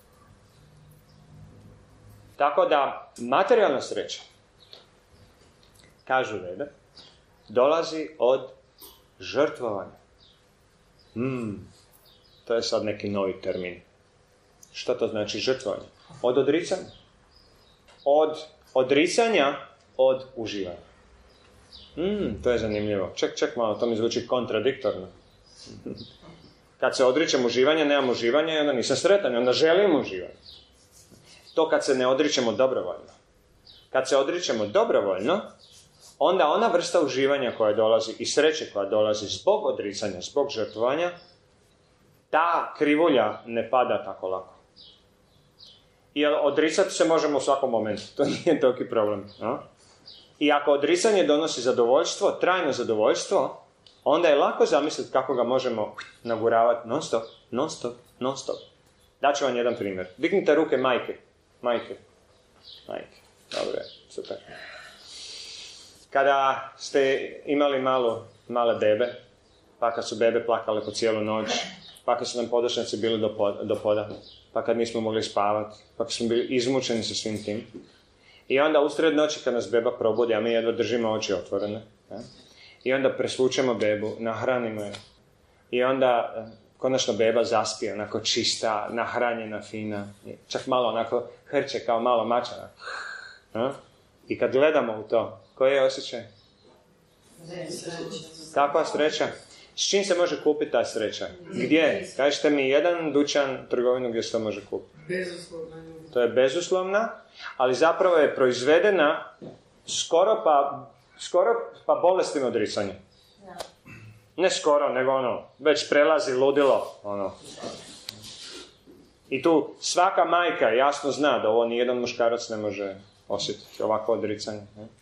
Tako da materijalna sreća, kažu Vede, dolazi od žrtvovanja. Hmm, to je sad neki novi termin. Što to znači žrtvovanje? Od odricanja. Od odricanja od uživanja. Hmm, to je zanimljivo. Ček, ček malo, to mi zvuči kontradiktorno. Kad se odričem uživanja, nemam uživanja i onda nisam sretan, onda želim uživanje. To kad se ne odričemo dobrovoljno. Kad se odričemo dobrovoljno, onda ona vrsta uživanja koja dolazi i sreće koja dolazi zbog odricanja, zbog žrtvovanja, ta krivulja ne pada tako lako. Jer odricati se možemo u svakom momentu, to nije toliki problem. No? I ako odricanje donosi zadovoljstvo, trajno zadovoljstvo, onda je lako zamisliti kako ga možemo naguravati non stop, non stop, non stop. Daću vam jedan primjer. Dignite ruke majke. Majke. Majke. Dobro, super. Kada ste imali malu, male bebe, pa kad su bebe plakale po cijelu noć, pa kad su nam podočnjaci bili do, pod, do poda, pa kad nismo mogli spavati, pa kad smo bili izmučeni sa svim tim. I onda usred noći kad nas beba probudi, a mi jedva držimo oči otvorene, ja? I onda presvučemo bebu, nahranimo je. I onda konačno beba zaspije, onako čista, nahranjena, fina. Čak malo onako hrče kao malo mačana. Ja? I kad gledamo u to, koji je osjećaj? Kakva sreća? S čim se može kupiti ta sreća? Gdje? Kažete mi jedan dućan, trgovinu gdje se to može kupiti. Bezuslovna. To je bezuslovna, ali zapravo je proizvedena skoro pa, skoro pa bolestim odricanjem. Ne skoro, nego ono, već prelazi ludilo. Ono. I tu svaka majka jasno zna da ovo nijedan muškarac ne može osjetiti, ovako odricanje.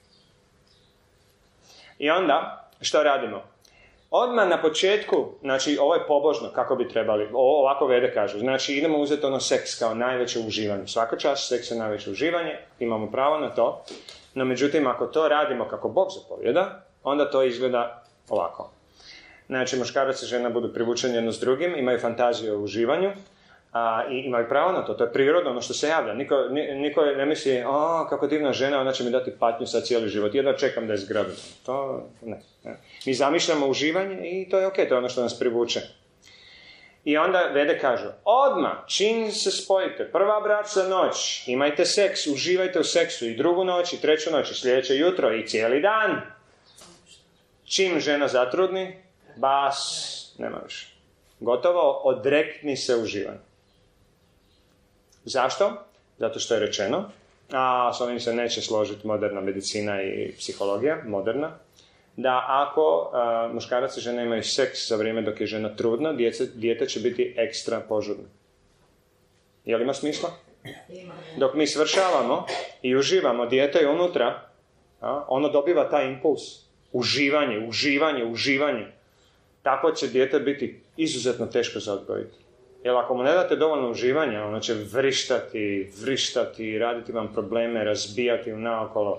I onda, što radimo? Odmah na početku, znači ovo je pobožno, kako bi trebali, o, ovako vede kažu, znači idemo uzeti ono seks kao najveće uživanje. Svaka čast, seks je najveće uživanje, imamo pravo na to, no međutim ako to radimo kako Bog zapovjeda, onda to izgleda ovako. Znači muškarac i žena budu privučeni jedno s drugim, imaju fantaziju o uživanju, a, i imaju pravo na to, to je prirodno, ono što se javlja. Niko, niko ne misli, o, kako divna žena, ona će mi dati patnju sad cijeli život, jedno čekam da je zgrabim. To ne, ne. Mi zamišljamo uživanje i to je ok, to je ono što nas privuče. I onda vede kažu, odmah, čim se spojite, prva bračna noć, imajte seks, uživajte u seksu i drugu noć, i treću noć, i sljedeće jutro, i cijeli dan. Čim žena zatrudni, bas, nema više. Gotovo, odrekni se uživanju. Zašto? Zato što je rečeno, a s ovim se neće složiti moderna medicina i psihologija, moderna, da ako a, muškarac i žena imaju seks za vrijeme dok je žena trudna, djece, dijete će biti ekstra požudno. Je li ima smisla? Dok mi svršavamo i uživamo, dijete je unutra, a, ono dobiva taj impuls. Uživanje, uživanje, uživanje. Tako će dijete biti izuzetno teško za odgojiti. Jer ako mu ne date dovoljno uživanja, ono će vrištati, vrištati, raditi vam probleme, razbijati u naokolo.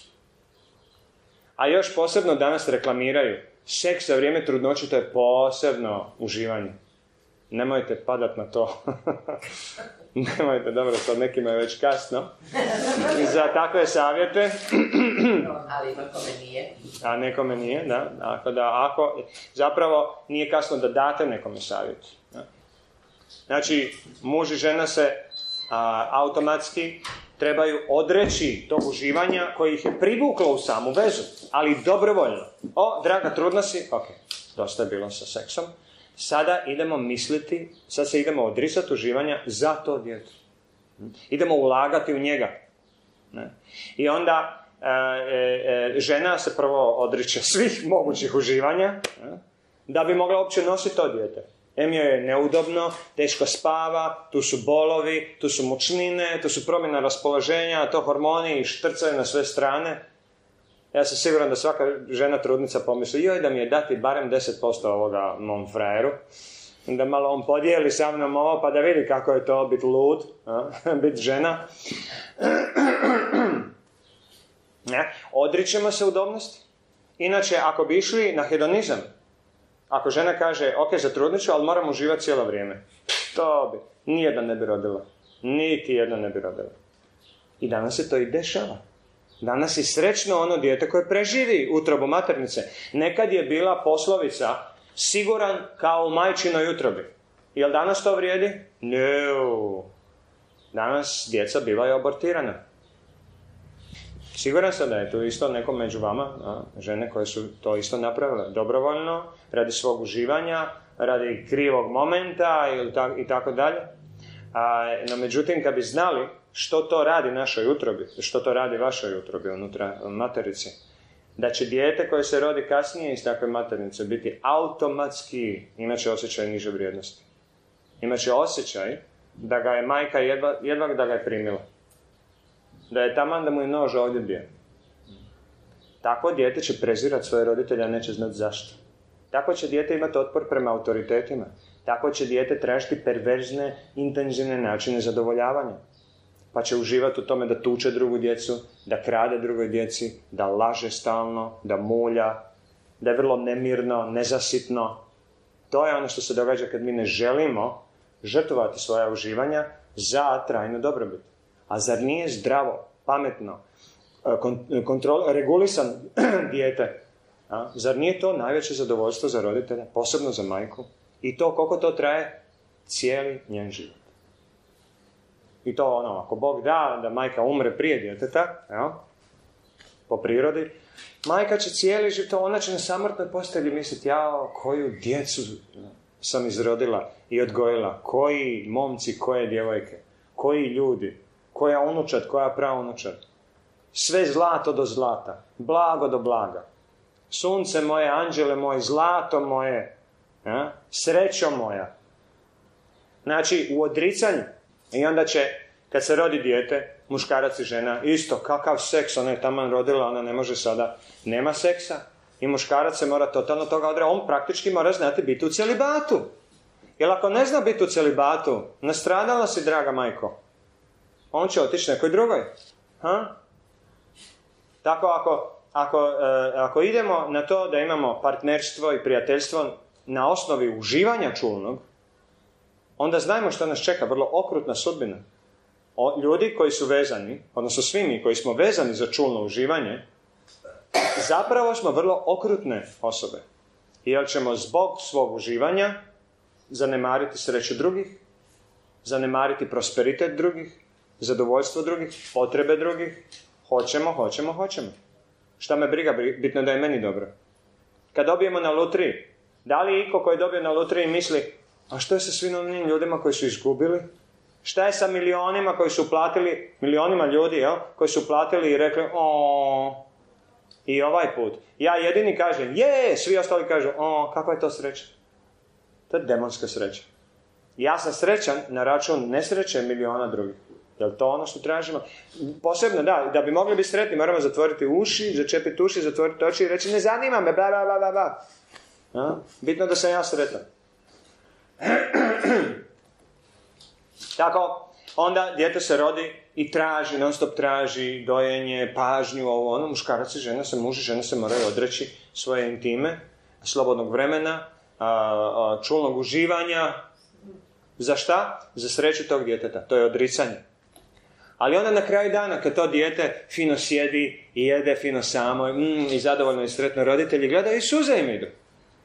A još posebno danas reklamiraju. Seks za vrijeme trudnoće, to je posebno uživanje. Nemojte padat na to. Nemojte, dobro, sad nekima je već kasno. Za takve savjete. Ali nekome nije. A nekome nije, da. Ako da, ako, zapravo nije kasno da date nekome savjet. Znači, muž i žena se a, automatski trebaju odreći tog uživanja koji ih je privuklo u samu vezu, ali dobrovoljno. O, draga, trudna si, ok, dosta je bilo sa seksom. Sada idemo misliti, sad se idemo odrisati uživanja za to dijete. Idemo ulagati u njega. Ne? I onda e, e, žena se prvo odriče svih mogućih uživanja, ne? Da bi mogla uopće nositi to dijete. Em joj je neudobno, teško spava, tu su bolovi, tu su mučnine, tu su promjena raspoloženja, to hormoni i štrcaju na sve strane. Ja sam siguran da svaka žena trudnica pomisli, joj da mi je dati barem deset posto ovoga mom frajeru, da malo on podijeli sa mnom ovo, pa da vidi kako je to biti lud, biti žena. Ne? Odričemo se udobnosti. Inače, ako bi išli na hedonizam, ako žena kaže, ok, zatrudnit ću, ali moram uživati cijelo vrijeme, to bi, nijedna ne bi rodila. Niti jedna ne bi rodila. I danas se to i dešava. Danas je srećno ono dijete koje preživi utrobu maternice. Nekad je bila poslovica siguran kao u majčinoj utrobi. Jel danas to vrijedi? No. Danas djeca bivaju abortirana. Siguran sam da je tu isto neko među vama, a, žene koje su to isto napravile dobrovoljno, radi svog uživanja, radi krivog momenta ili ta, i tako dalje. A, no međutim, kad bi znali što to radi našoj utrobi, što to radi vašoj utrobi unutra materici, da će dijete koje se rodi kasnije iz takve maternice biti automatski, imat će osjećaj niže vrijednosti. Imat će osjećaj da ga je majka jedva, jedva da ga je primila. Da je taman da mu je nož ovdje bio. Takvo dijete će prezirati svoje roditelje, a neće znati zašto. Tako će dijete imati otpor prema autoritetima. Tako će dijete tražiti perverzne, intenzivne načine zadovoljavanja. Pa će uživati u tome da tuče drugu djecu, da krade drugoj djeci, da laže stalno, da mulja, da je vrlo nemirno, nezasitno. To je ono što se događa kad mi ne želimo žrtvovati svoja uživanja za trajnu dobrobit. A zar nije zdravo, pametno, kontrol, regulisan dijete? A? Zar nije to najveće zadovoljstvo za roditelja, posebno za majku? I to koliko to traje? Cijeli njen život. I to ono, ako Bog da, da majka umre prije djeteta, ja, po prirodi, majka će cijeli život, ona će na samrtnoj postelji misliti, ja, koju djecu sam izrodila i odgojila, koji momci, koje djevojke, koji ljudi, koja unučad, koja praunučad. Sve zlato do zlata, blago do blaga. Sunce moje, anđele moje, zlato moje, ja, srećo moja. Znači, u odricanju. I onda će, kad se rodi dijete, muškarac i žena, isto, kakav seks, ona je taman rodila, ona ne može sada, nema seksa. I muškarac se mora totalno toga odreći, on praktički mora znati biti u celibatu. Jer ako ne zna biti u celibatu, nastradala si, draga majko, on će otići nekoj drugoj. Ha? Tako ako, ako, e, ako idemo na to da imamo partnerstvo i prijateljstvo na osnovi uživanja čulnog, onda znajmo što nas čeka, vrlo okrutna sudbina. O, ljudi koji su vezani, odnosno svi mi koji smo vezani za čulno uživanje, zapravo smo vrlo okrutne osobe. Jer ćemo zbog svog uživanja zanemariti sreću drugih, zanemariti prosperitet drugih, zadovoljstvo drugih, potrebe drugih. Hoćemo, hoćemo, hoćemo. Šta me briga, bitno da je meni dobro. Kad dobijemo na lutriji, da li je iko koji dobije na lutriji misli, a što je sa svim onim ljudima koji su izgubili? Šta je sa milionima koji su platili, milionima ljudi, jel, koji su platili i rekli, o, i ovaj put. Ja jedini kažem, je, svi ostali kažu, o, kakva je to sreća? To je demonska sreća. Ja sam srećan na račun nesreće miliona drugih. Je li to ono što tražimo? Posebno, da, da bi mogli biti sretni, moramo zatvoriti uši, začepiti uši, zatvoriti oči i reći, ne zanima me, bla, bla, bla, bla. Ja? Bitno da sam ja sretan. Tako, onda dijete se rodi i traži, non stop traži dojenje, pažnju, ovo ono, muškarac i žena se, muž i žena se moraju odreći svoje intime, slobodnog vremena, čulnog uživanja. Za šta? Za sreću tog djeteta. To je odricanje. Ali onda na kraju dana, kad to dijete fino sjedi i jede fino samo mm, i zadovoljno i sretno, roditelji gledaju i suze im idu.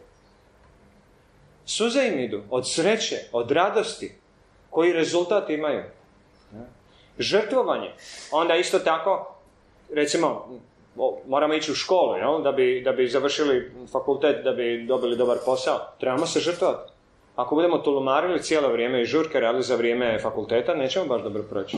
Suze im idu od sreće, od radosti, koji rezultat imaju. Žrtvovanje. Onda isto tako, recimo, moramo ići u školu, jel? Da bi, da bi završili fakultet, da bi dobili dobar posao. Trebamo se žrtvovati. Ako budemo tulumarili cijelo vrijeme i žurke radili za vrijeme fakulteta, nećemo baš dobro proći.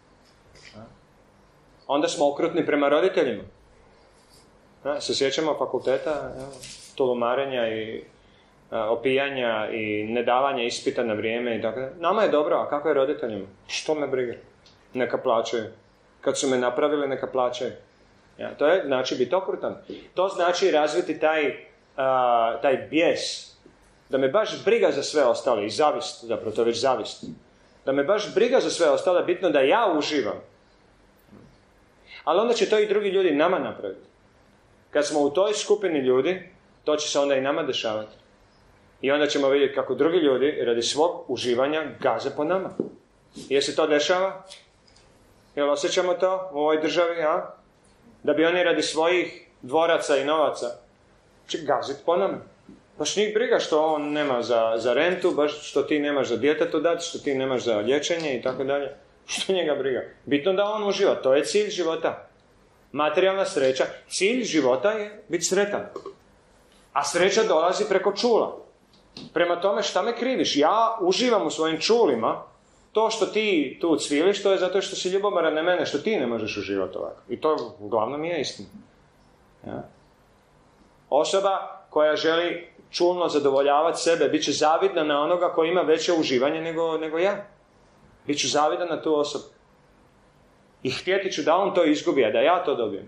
Onda smo okrutni prema roditeljima. Se sjećamo fakulteta, tulumarenja i opijanja i nedavanja ispita na vrijeme i tako da. Nama je dobro, a kako je roditeljima? Što me briga? Neka plaćaju. Kad su me napravili, neka plaćaju. Ja, to je znači biti okrutan. To znači razviti taj, uh, taj bijes. Da me baš briga za sve ostale i zavist, zapravo to je već zavist. Da me baš briga za sve ostale, bitno da ja uživam. Ali onda će to i drugi ljudi nama napraviti. Kad smo u toj skupini ljudi, to će se onda i nama dešavati. I onda ćemo vidjeti kako drugi ljudi radi svog uživanja gaze po nama. Jer se to dešava? Jel osjećamo to u ovoj državi, a? Da bi oni radi svojih dvoraca i novaca će gaziti po nama. Baš njih briga što on nema za, za rentu, baš što ti nemaš za djetetu dati, što ti nemaš za liječenje i tako dalje. Što njega briga? Bitno da on uživa, to je cilj života. Materijalna sreća. Cilj života je biti sretan. A sreća dolazi preko čula. Prema tome, šta me kriviš? Ja uživam u svojim čulima. To što ti tu cviliš, to je zato što si ljubomoran na mene, što ti ne možeš uživati ovako. I to uglavnom je istina. Ja? Osoba koja želi čulno zadovoljavati sebe, bit će zavidna na onoga koji ima veće uživanje nego, nego ja. Biću zavidan na tu osobu. I htjeti ću da on to izgubi, a da ja to dobijem.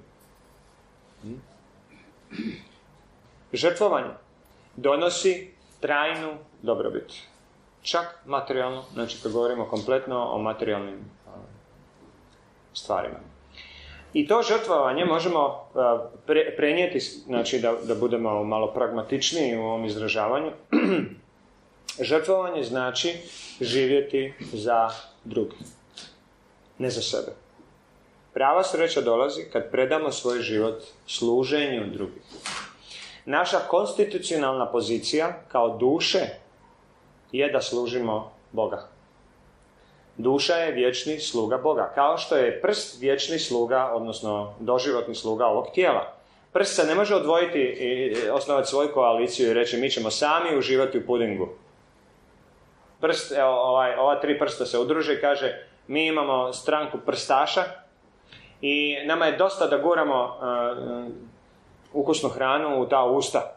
Žrtvovanje donosi trajnu dobrobit. Čak materijalno, znači kad govorimo kompletno o materijalnim stvarima. I to žrtvovanje možemo pre, prenijeti, znači da, da budemo malo pragmatičniji u ovom izražavanju. Žrtvovanje znači živjeti za druge, ne za sebe. Prava sreća dolazi kad predamo svoj život služenju drugih. Naša konstitucionalna pozicija kao duše je da služimo Boga. Duša je vječni sluga Boga, kao što je prst vječni sluga, odnosno doživotni sluga ovog tijela. Prst se ne može odvojiti i osnovati svoju koaliciju i reći mi ćemo sami uživati u pudingu. Prst, evo, ovaj, ova tri prsta se udruže i kaže mi imamo stranku prstaša i nama je dosta da guramo uh, ukusnu hranu u ta usta.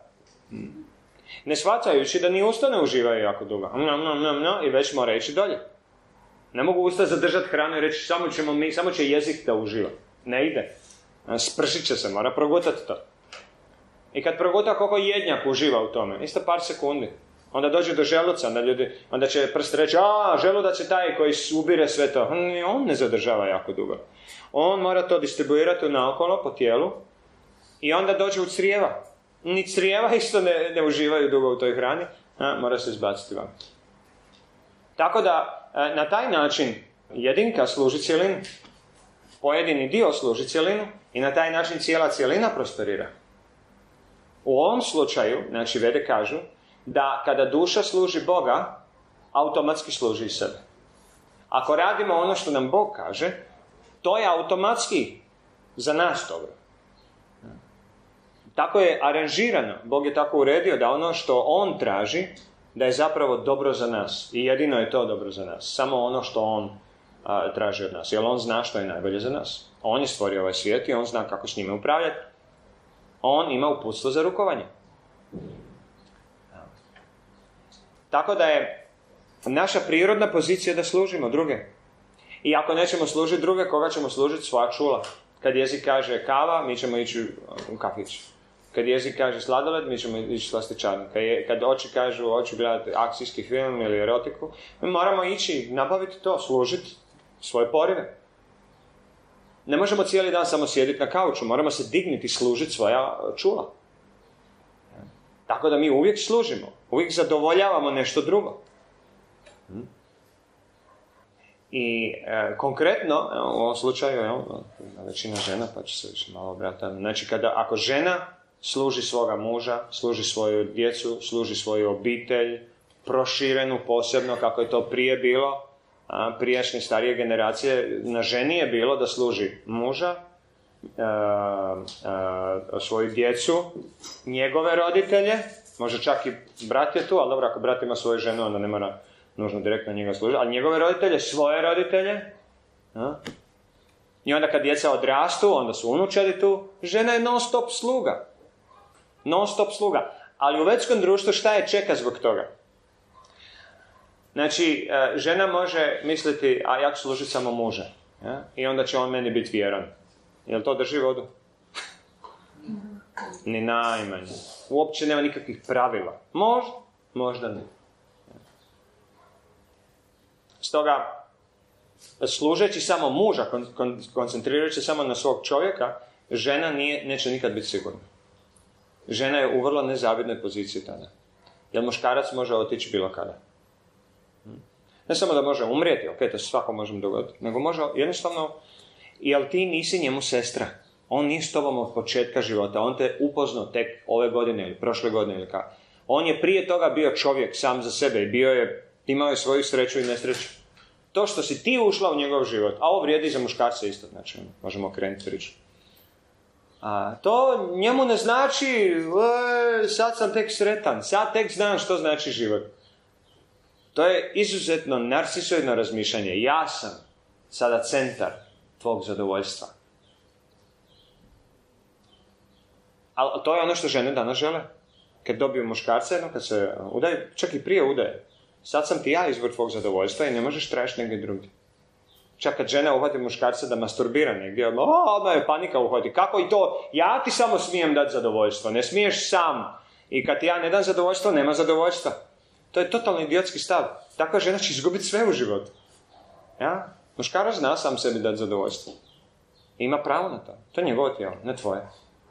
Ne shvaćajući da ni usta ne uživaju jako dugo. No, no, no, no, i već mora ići dolje. Ne mogu usta zadržati hranu i reći samo, ćemo mi, samo će jezik da uživa. Ne ide. Spršit će se, mora progutati to. I kad proguta koliko jednjak uživa u tome, isto par sekundi. Onda dođe do želuca, onda, ljudi, onda će prst reći, a želudac je taj koji ubire sve to. On ne zadržava jako dugo. On mora to distribuirati naokolo po tijelu i onda dođe u crijeva. Ni crijeva isto ne, ne uživaju dugo u toj hrani, a, mora se izbaciti van. Tako da, na taj način jedinka služi cjelinu, pojedini dio služi cjelinu i na taj način cijela cjelina prosperira. U ovom slučaju, znači Vede kažu, da kada duša služi Boga, automatski služi i sebe. Ako radimo ono što nam Bog kaže, to je automatski za nas dobro. Tako je aranžirano, Bog je tako uredio da ono što On traži, da je zapravo dobro za nas. I jedino je to dobro za nas. Samo ono što On a, traži od nas. Jer On zna što je najbolje za nas. On je stvorio ovaj svijet i On zna kako s njime upravljati. On ima uputstvo za rukovanje. Tako da je naša prirodna pozicija da služimo druge. I ako nećemo služiti druge, koga ćemo služiti? Svoja čula. Kad jezik kaže kava, mi ćemo ići u kafić. Kad jezik kaže sladoled, mi ćemo ići slastičarnu. Kad, je, kad oči kažu, hoću gledati akcijski film ili erotiku, mi moramo ići, nabaviti to, služiti svoje porive. Ne možemo cijeli dan samo sjediti na kauču, moramo se digniti i služiti svoja čula. Tako da mi uvijek služimo, uvijek zadovoljavamo nešto drugo. I e, konkretno, evo, u ovom slučaju, evo, većina žena, pa ću se više malo obratiti. Znači, kada, ako žena služi svoga muža, služi svoju djecu, služi svoju obitelj, proširenu posebno, kako je to prije bilo, a, prijašnje starije generacije, na ženi je bilo da služi muža, a, a, svoju djecu, njegove roditelje, može čak i brat je tu, ali dobro, ako brat ima svoju ženu, onda ne mora nužno direktno njega služiti, ali njegove roditelje, svoje roditelje, a? I onda kad djeca odrastu, onda su unučadi tu, žena je non stop sluga. Non stop sluga. Ali u vetskom društvu šta je čeka zbog toga? Znači, žena može misliti, a ja ću služiti samo muža. Ja? I onda će on meni biti vjeran. Jel to drži vodu? Ni najmanje. Uopće nema nikakvih pravila. Možda, možda ne. Stoga, služeći samo muža, kon, kon, koncentrirajući samo na svog čovjeka, žena nije, neće nikad biti sigurna. Žena je u vrlo nezavidnoj poziciji tada. Jer muškarac može otići bilo kada. Ne samo da može umrijeti, ok, to se svako može dogoditi, nego može jednostavno, jer ti nisi njemu sestra. On nije s tobom od početka života, on te upoznao tek ove godine ili prošle godine ili kako. On je prije toga bio čovjek sam za sebe i bio je, imao je svoju sreću i nesreću. To što si ti ušla u njegov život, a ovo vrijedi za muškarce isto, znači možemo krenuti priču. A to njemu ne znači, e, sad sam tek sretan, sad tek znam što znači život. To je izuzetno narcisoidno razmišljanje. Ja sam sada centar tvog zadovoljstva. Ali to je ono što žene danas žele. Kad dobiju muškarce, no, kad se udaju, čak i prije udaje. Sad sam ti ja izvor tvog zadovoljstva i ne možeš tražiti negdje drugdje. Čak kad žena uhvati muškarca da masturbira negdje, odmah je panika uhvati. Kako i to? Ja ti samo smijem dati zadovoljstvo, ne smiješ sam. I kad ti ja ne dam zadovoljstvo, nema zadovoljstva. To je totalno idiotski stav. Takva žena će izgubiti sve u životu. Ja? Muškarac zna sam sebi dati zadovoljstvo. I ima pravo na to. To je njegovo tijelo, ne tvoje.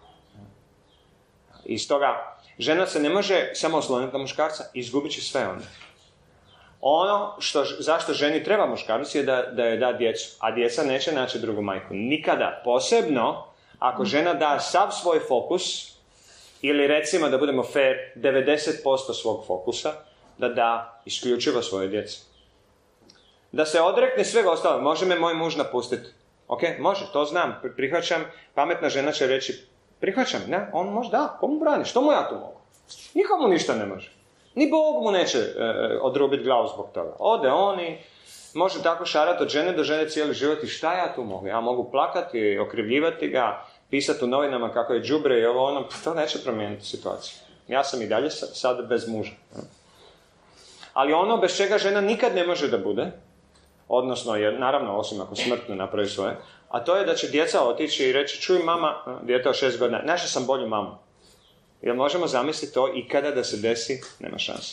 I stoga, žena se ne može samo osloniti na muškarca, izgubit će sve onda. Ono što, zašto ženi treba muškarac je da, da joj da djecu, a djeca neće naći drugu majku. Nikada. Posebno, ako žena da sav svoj fokus, ili recimo, da budemo fair, devedeset posto svog fokusa, da da isključivo svoje djece. Da se odrekne svega ostalog. Može me moj muž napustiti. Ok, može, to znam, prihvaćam. Pametna žena će reći, prihvaćam, ne, on može, da, komu brani, što mu ja tu mogu? Nikomu ništa ne može. Ni Bog mu neće e, odrubiti glavu zbog toga. Ode on i može tako šarati od žene do žene cijeli život i šta ja tu mogu? Ja mogu plakati, okrivljivati ga, pisati u novinama kako je đubre i ovo ono, to neće promijeniti situaciju. Ja sam i dalje sad bez muža. Ali ono bez čega žena nikad ne može da bude, odnosno, je, naravno, osim ako smrtno napravi svoje, a to je da će djeca otići i reći, čuj mama, dijete od šest godina, našla sam bolju mamu. Jer možemo zamisliti to i kada da se desi, nema šanse.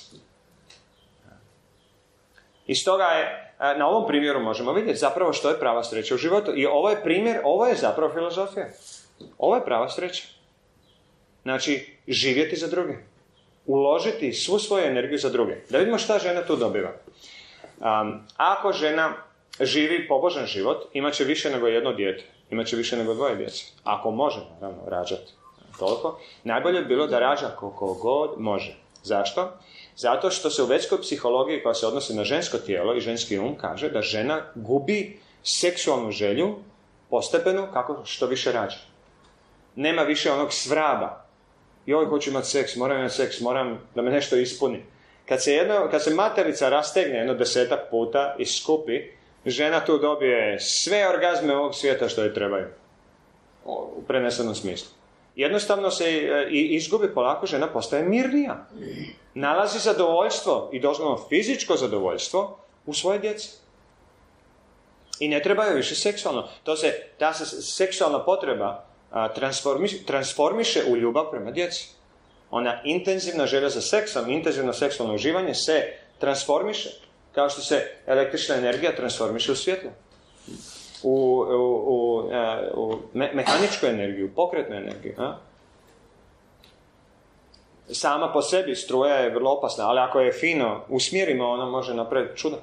I stoga je, na ovom primjeru možemo vidjeti zapravo što je prava sreća u životu. I ovo je primjer, ovo je zapravo filozofija. Ovo je prava sreća. Znači, živjeti za druge. Uložiti svu svoju energiju za druge. Da vidimo šta žena tu dobiva. Um, ako žena živi pobožan život, imat će više nego jedno dijete. Imat će više nego dvoje djece. Ako može, naravno, rađati toliko. Najbolje bi bilo da rađa koliko god može. Zašto? Zato što se u vedskoj psihologiji koja se odnosi na žensko tijelo i ženski um kaže da žena gubi seksualnu želju postepeno kako što više rađa. Nema više onog svraba. Joj, hoću imati seks, moram imati seks, moram da me nešto ispuni. Kad se, jedno, kad se materica rastegne jedno desetak puta i skupi, žena tu dobije sve orgazme ovog svijeta što joj trebaju. U prenesenom smislu. Jednostavno se i izgubi polako, žena postaje mirnija. Nalazi zadovoljstvo i doslovno fizičko zadovoljstvo u svoje djece. I ne treba joj više seksualno. To se, ta se seksualna potreba transformi, transformiše u ljubav prema djeci. Ona intenzivna želja za seksom, intenzivno seksualno uživanje se transformiše kao što se električna energija transformiše u svjetlo. U, u, u, u me, mehaničku energiju, pokretnu energiju. A? Sama po sebi struja je vrlo opasna, ali ako je fino usmjerimo, ona može napraviti čudo.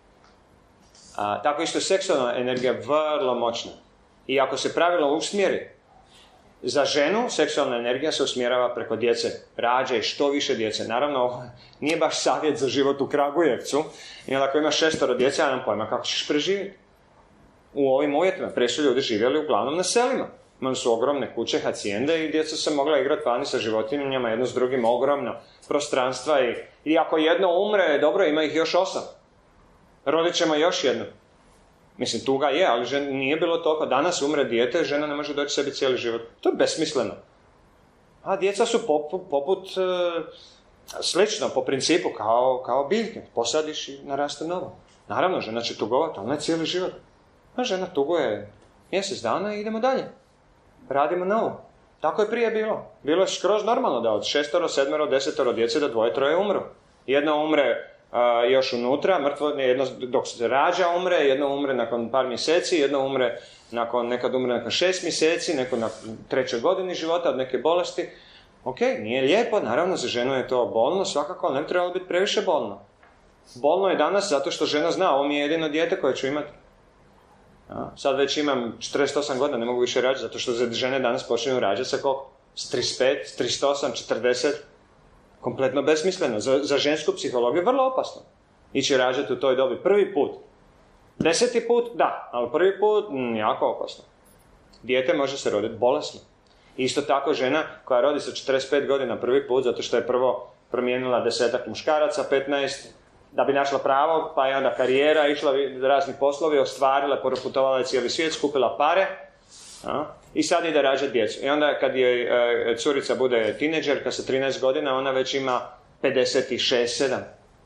A, tako isto je seksualna energija vrlo moćna. I ako se pravilno usmjeri, za ženu seksualna energija se usmjerava preko djece. Rađaj što više djece. Naravno, nije baš savjet za život u Kragujevcu. I ako imaš šestoro djece, ja nemam pojma kako ćeš preživjeti. U ovim uvjetima prije su ljudi živjeli uglavnom na selima. Imali su ogromne kuće, hacijende i djeca se mogla igrati vani sa životinjama, jedno s drugim, ogromno prostranstva. I, i ako jedno umre, dobro, ima ih još osam. Rodit ćemo još jedno. Mislim, tuga je, ali žena, nije bilo toliko. Danas umre dijete, žena ne može doći sebi cijeli život. To je besmisleno. A djeca su poput, poput e, slično, po principu, kao, kao biljke. Posadiš i naraste novo. Naravno, žena će tugovati, ali ne cijeli život. A žena tuguje mjesec dana i idemo dalje. Radimo novo. Tako je prije bilo. Bilo je skroz normalno da od šestoro, sedmero, desetoro djece da dvoje, troje umru. Jedno umre Uh, još unutra, mrtvo, jedno dok se rađa umre, jedno umre nakon par mjeseci, jedno umre nakon, nekad umre nakon šest mjeseci, neko na trećoj godini života od neke bolesti. Ok, nije lijepo, naravno za ženu je to bolno, svakako, ali ne bi trebalo biti previše bolno. Bolno je danas zato što žena zna, ovo mi je jedino dijete koje ću imati. Ja, sad već imam četrdeset osam godina, ne mogu više rađati, zato što žene danas počinju rađati sa koliko? S trideset pet, trideset osam, četrdeset. Kompletno besmisleno. Za, za žensku psihologiju vrlo opasno. Ići rađati u toj dobi prvi put. Deseti put, da, ali prvi put, m, jako opasno. Dijete može se roditi bolesno. Isto tako žena koja rodi sa četrdeset pet godina prvi put, zato što je prvo promijenila desetak muškaraca, petnaest, da bi našla pravo, pa je onda karijera, išla razni poslovi, ostvarila, putovala je cijeli svijet, skupila pare, a? I sad ide rađati djecu. I onda kad je e, curica bude tineđerka sa trinaest godina, ona već ima pedeset šest sedam.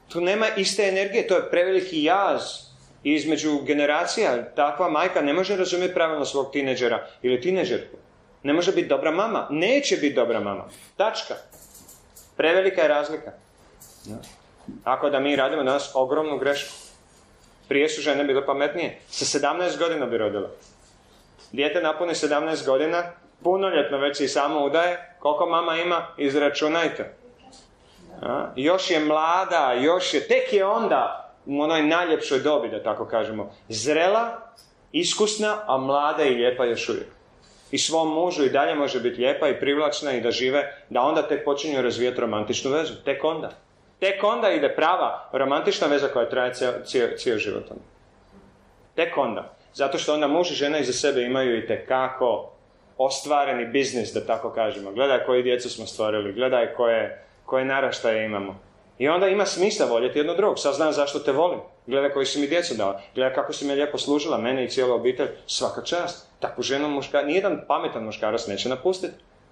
Tu nema iste energije, to je preveliki jaz između generacija. Takva majka ne može razumjeti pravilno svog tineđera ili tineđerku. Ne može biti dobra mama. Neće biti dobra mama. Tačka. Prevelika je razlika. Ako da mi radimo danas ogromnu grešku. Prije su žene bile pametnije. Sa sedamnaest godina bi rodila. Dijete napuni sedamnaest godina, punoljetno već i samo udaje. Koliko mama ima? Izračunajte. A? Još je mlada, još je, tek je onda u onoj najljepšoj dobi, da tako kažemo, zrela, iskusna, a mlada i lijepa još uvijek. I svom mužu i dalje može biti lijepa i privlačna i da žive, da onda tek počinju razvijati romantičnu vezu. Tek onda. Tek onda ide prava romantična veza koja traje cijel život. Tek onda. Zato što onda muž i žena iza sebe imaju i tekako ostvareni biznis, da tako kažemo. Gledaj koji djecu smo stvorili, gledaj koje, koje naraštaje imamo. I onda ima smisla voljeti jedno drugog. Sad znam zašto te volim. Gledaj koji si mi djecu dala. Gledaj kako si me lijepo služila, mene i cijelu obitelj. Svaka čast. Takvu ženu muškarac, nijedan pametan muškarac neće napustiti.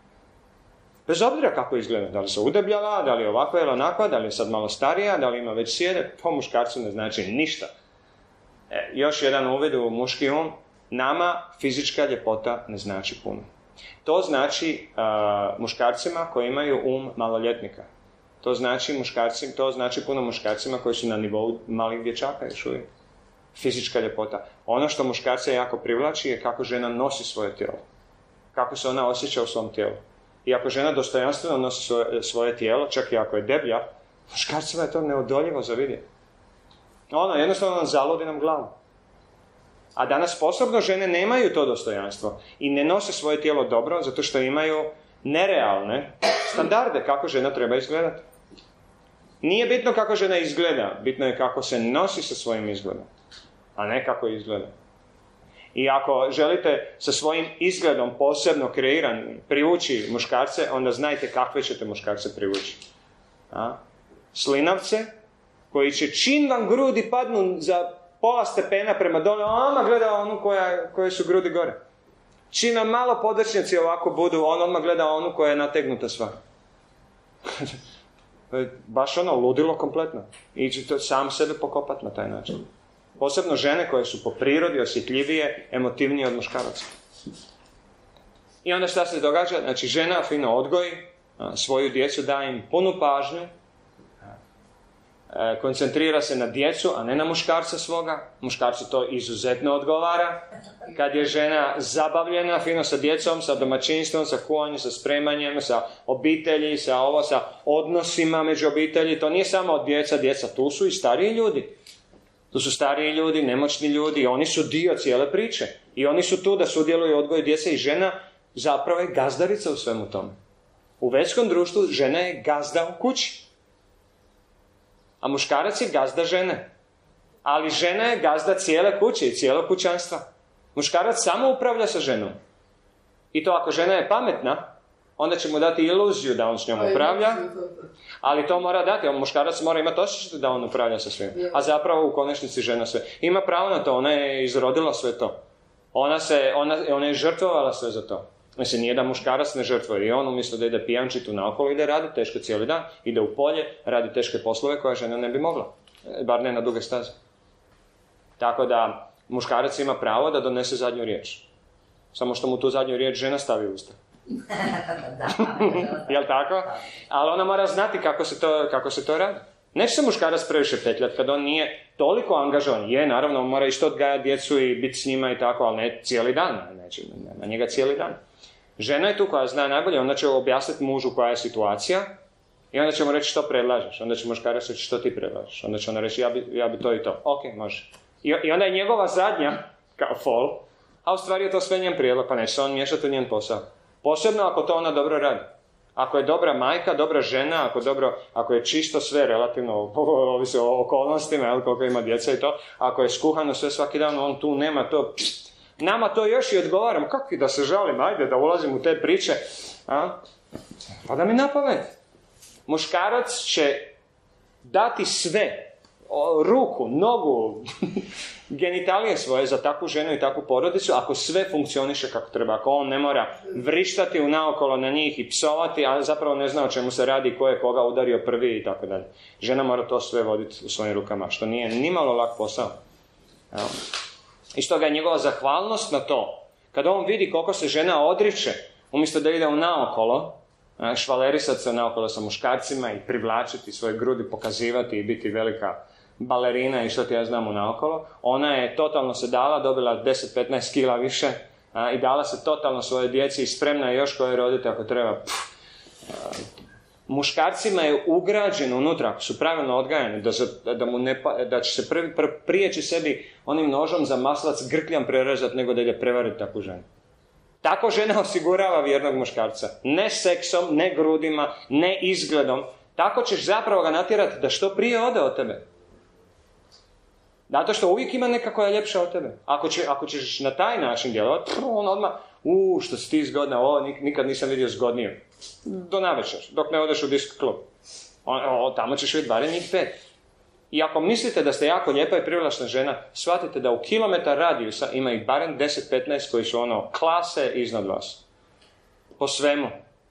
Bez obzira kako izgleda. Da li se udebljala, da li je ovakva ili onakva, da li je sad malo starija, da li ima već sjede. Po muškarcu ne znači ništa. E, još jedan uvid u muški um. Nama fizička ljepota ne znači puno. To znači uh, muškarcima koji imaju um maloljetnika. To znači, muškarci, to znači puno muškarcima koji su na nivou malih dječaka još uvijek. Fizička ljepota. Ono što muškarce jako privlači je kako žena nosi svoje tijelo. Kako se ona osjeća u svom tijelu. I ako žena dostojanstveno nosi svoje, svoje tijelo, čak i ako je deblja, muškarcima je to neodoljivo za vidjeti. Ono, jednostavno nam zaludi nam glavu. A danas sposobno žene nemaju to dostojanstvo i ne nose svoje tijelo dobro zato što imaju nerealne standarde kako žena treba izgledati. Nije bitno kako žena izgleda, bitno je kako se nosi sa svojim izgledom, a ne kako izgleda. I ako želite sa svojim izgledom posebno kreiran privući muškarce, onda znajte kakve ćete muškarce privući. A? Slinavce, koji će čim vam grudi padnu za pola stepena prema dole, odmah gleda onu koja, koje su grudi gore. Čim nam malo podrčnjaci ovako budu, on odmah gleda onu koja je nategnuta sva. Baš ono, ludilo kompletno. I će sam sebe pokopati na taj način. Posebno žene koje su po prirodi osjetljivije, emotivnije od muškaraca. I onda šta se događa? Znači, žena fino odgoji svoju djecu, daje im punu pažnju, koncentrira se na djecu, a ne na muškarca svoga. Muškarcu to izuzetno odgovara. Kad je žena zabavljena fino sa djecom, sa domaćinstvom, sa kuvanjem, sa spremanjem, sa obitelji, sa ovo, sa odnosima među obitelji, to nije samo od djeca, djeca, tu su i stariji ljudi. Tu su stariji ljudi, nemoćni ljudi, oni su dio cijele priče. I oni su tu da sudjeluju u odgoju djece i žena zapravo je gazdarica u svemu tome. U vetskom društvu žena je gazda u kući. A muškarac je gazda žene. Ali žena je gazda cijele kuće i cijelog kućanstva. Muškarac samo upravlja sa ženom. I to ako žena je pametna, onda će mu dati iluziju da on s njom upravlja, ali to mora dati, on muškarac mora imati osjećaj da on upravlja sa svim. A zapravo u konačnici žena sve. Ima pravo na to, ona je izrodila sve to. Ona, se, ona, ona je žrtvovala sve za to. Mislim, nije da muškarac ne žrtvuje i on umjesto da ide pijančitu naokolo, ide radi teško cijeli dan, ide u polje, radi teške poslove koje žena ne bi mogla. Bar ne na duge staze. Tako da muškarac ima pravo da donese zadnju riječ. Samo što mu tu zadnju riječ žena stavi u usta. Jel tako? Ali ona mora znati kako se to, kako se to radi. Neće se muškarac previše petljati kad on nije toliko angažovan. Je, naravno, on mora isto odgajati djecu i biti s njima i tako, ali ne cijeli dan. Neće, nema njega cijeli dan. Žena je tu koja zna najbolje, onda će objasniti mužu koja je situacija i onda će mu reći što predlažeš. Onda će muškarac reći što ti predlažeš. Onda će ona reći ja bi, ja bi to i to. Ok, može. I, I onda je njegova zadnja, kao fol, a u stvari je to sve njen prijedlog, pa neće se on miješati u njen posao. Posebno ako to ona dobro radi. Ako je dobra majka, dobra žena, ako, dobro, ako je čisto sve relativno, ovisi o okolnostima, jel, koliko ima djeca i to, ako je skuhano sve svaki dan, on tu nema to, pst, nama to još i odgovaramo, kako da se žalim, ajde da ulazim u te priče, a? Pa da mi na pamet. Muškarac će dati sve, o, ruku, nogu, genitalije svoje za takvu ženu i takvu porodicu, ako sve funkcioniše kako treba, ako on ne mora vrištati u naokolo na njih i psovati, a zapravo ne zna o čemu se radi, ko je koga udario prvi i tako dalje. Žena mora to sve voditi u svojim rukama, što nije nimalo lak posao. Evo. I stoga je njegova zahvalnost na to, kada on vidi koliko se žena odriče, umjesto da ide u naokolo, švalerisati se naokolo sa muškarcima i privlačiti svoje grudi, pokazivati i biti velika balerina i što ti ja znam u naokolo, ona je totalno se dala, dobila deset do petnaest kila više a, i dala se totalno svoje djeci i spremna je još koje rodite ako treba. Pff, a, muškarcima je ugrađeno unutra, ako su pravilno odgajani, da, da, mu ne, da će se prvi, pr, prije će sebi onim nožom za maslac grkljam prerezati nego da ide prevariti takvu ženu. Tako žena osigurava vjernog muškarca. Ne seksom, ne grudima, ne izgledom. Tako ćeš zapravo ga natjerati da što prije ode od tebe. Zato što uvijek ima neka koja je ljepša od tebe. Ako, će, ako ćeš na taj način djelovati, on odmah, uuu, što si ti zgodna, o, nikad nisam vidio zgodniju. Do navečer, dok ne odeš u disk klub. O, o, tamo ćeš vidjeti barem njih pet. I ako mislite da ste jako lijepa i privlačna žena, shvatite da u kilometar radijusa ima ih barem deset do petnaest koji su ono klase iznad vas. Po svemu.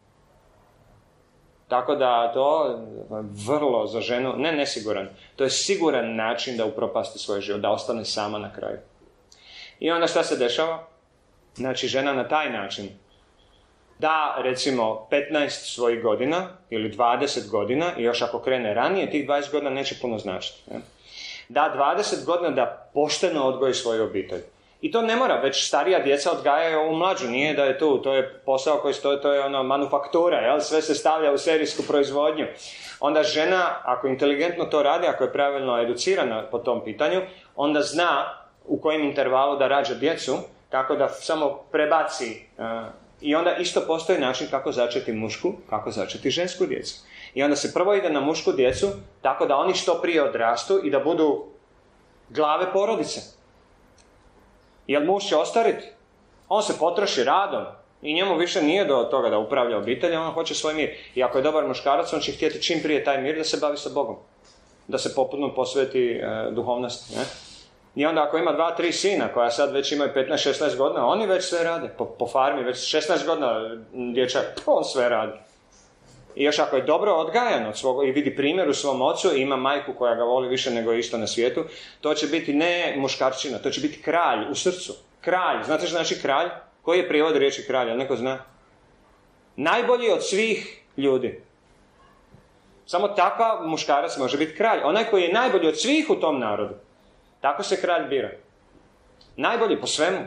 Tako da to vrlo za ženu, ne nesiguran, to je siguran način da upropasti svoj život, da ostane sama na kraju. I onda šta se dešava? Znači žena na taj način da recimo petnaest svojih godina ili dvadeset godina i još ako krene ranije, tih dvadeset godina neće puno značiti. Ne? Da dvadeset godina da pošteno odgoji svoju obitelj. I to ne mora, već starija djeca odgajaju ovu mlađu, nije da je tu, to je posao koji stoji, to je ono manufaktura, jel? Sve se stavlja u serijsku proizvodnju. Onda žena, ako inteligentno to radi, ako je pravilno educirana po tom pitanju, onda zna u kojem intervalu da rađa djecu, tako da samo prebaci. Uh, I onda isto postoji način kako začeti mušku, kako začeti žensku djecu. I onda se prvo ide na mušku djecu, tako da oni što prije odrastu i da budu glave porodice. Jer muž će ostariti. On se potroši radom i njemu više nije do toga da upravlja obiteljem, on hoće svoj mir. I ako je dobar muškarac, on će htjeti čim prije taj mir da se bavi sa Bogom. Da se poputno posveti e, duhovnosti. Ne? I onda ako ima dva, tri sina koja sad već imaju petnaest šesnaest godina, oni već sve rade. Po, po farmi već šesnaest godina dječak, on sve radi. I još ako je dobro odgajan od svog, i vidi primjer u svom ocu i ima majku koja ga voli više nego isto na svijetu, to će biti ne muškarčina, to će biti kralj u srcu. Kralj, znate što znači kralj? Koji je prijevod riječi kralja? Neko zna? Najbolji od svih ljudi. Samo takav muškarac može biti kralj. Onaj koji je najbolji od svih u tom narodu. Tako se kralj bira. Najbolji po svemu.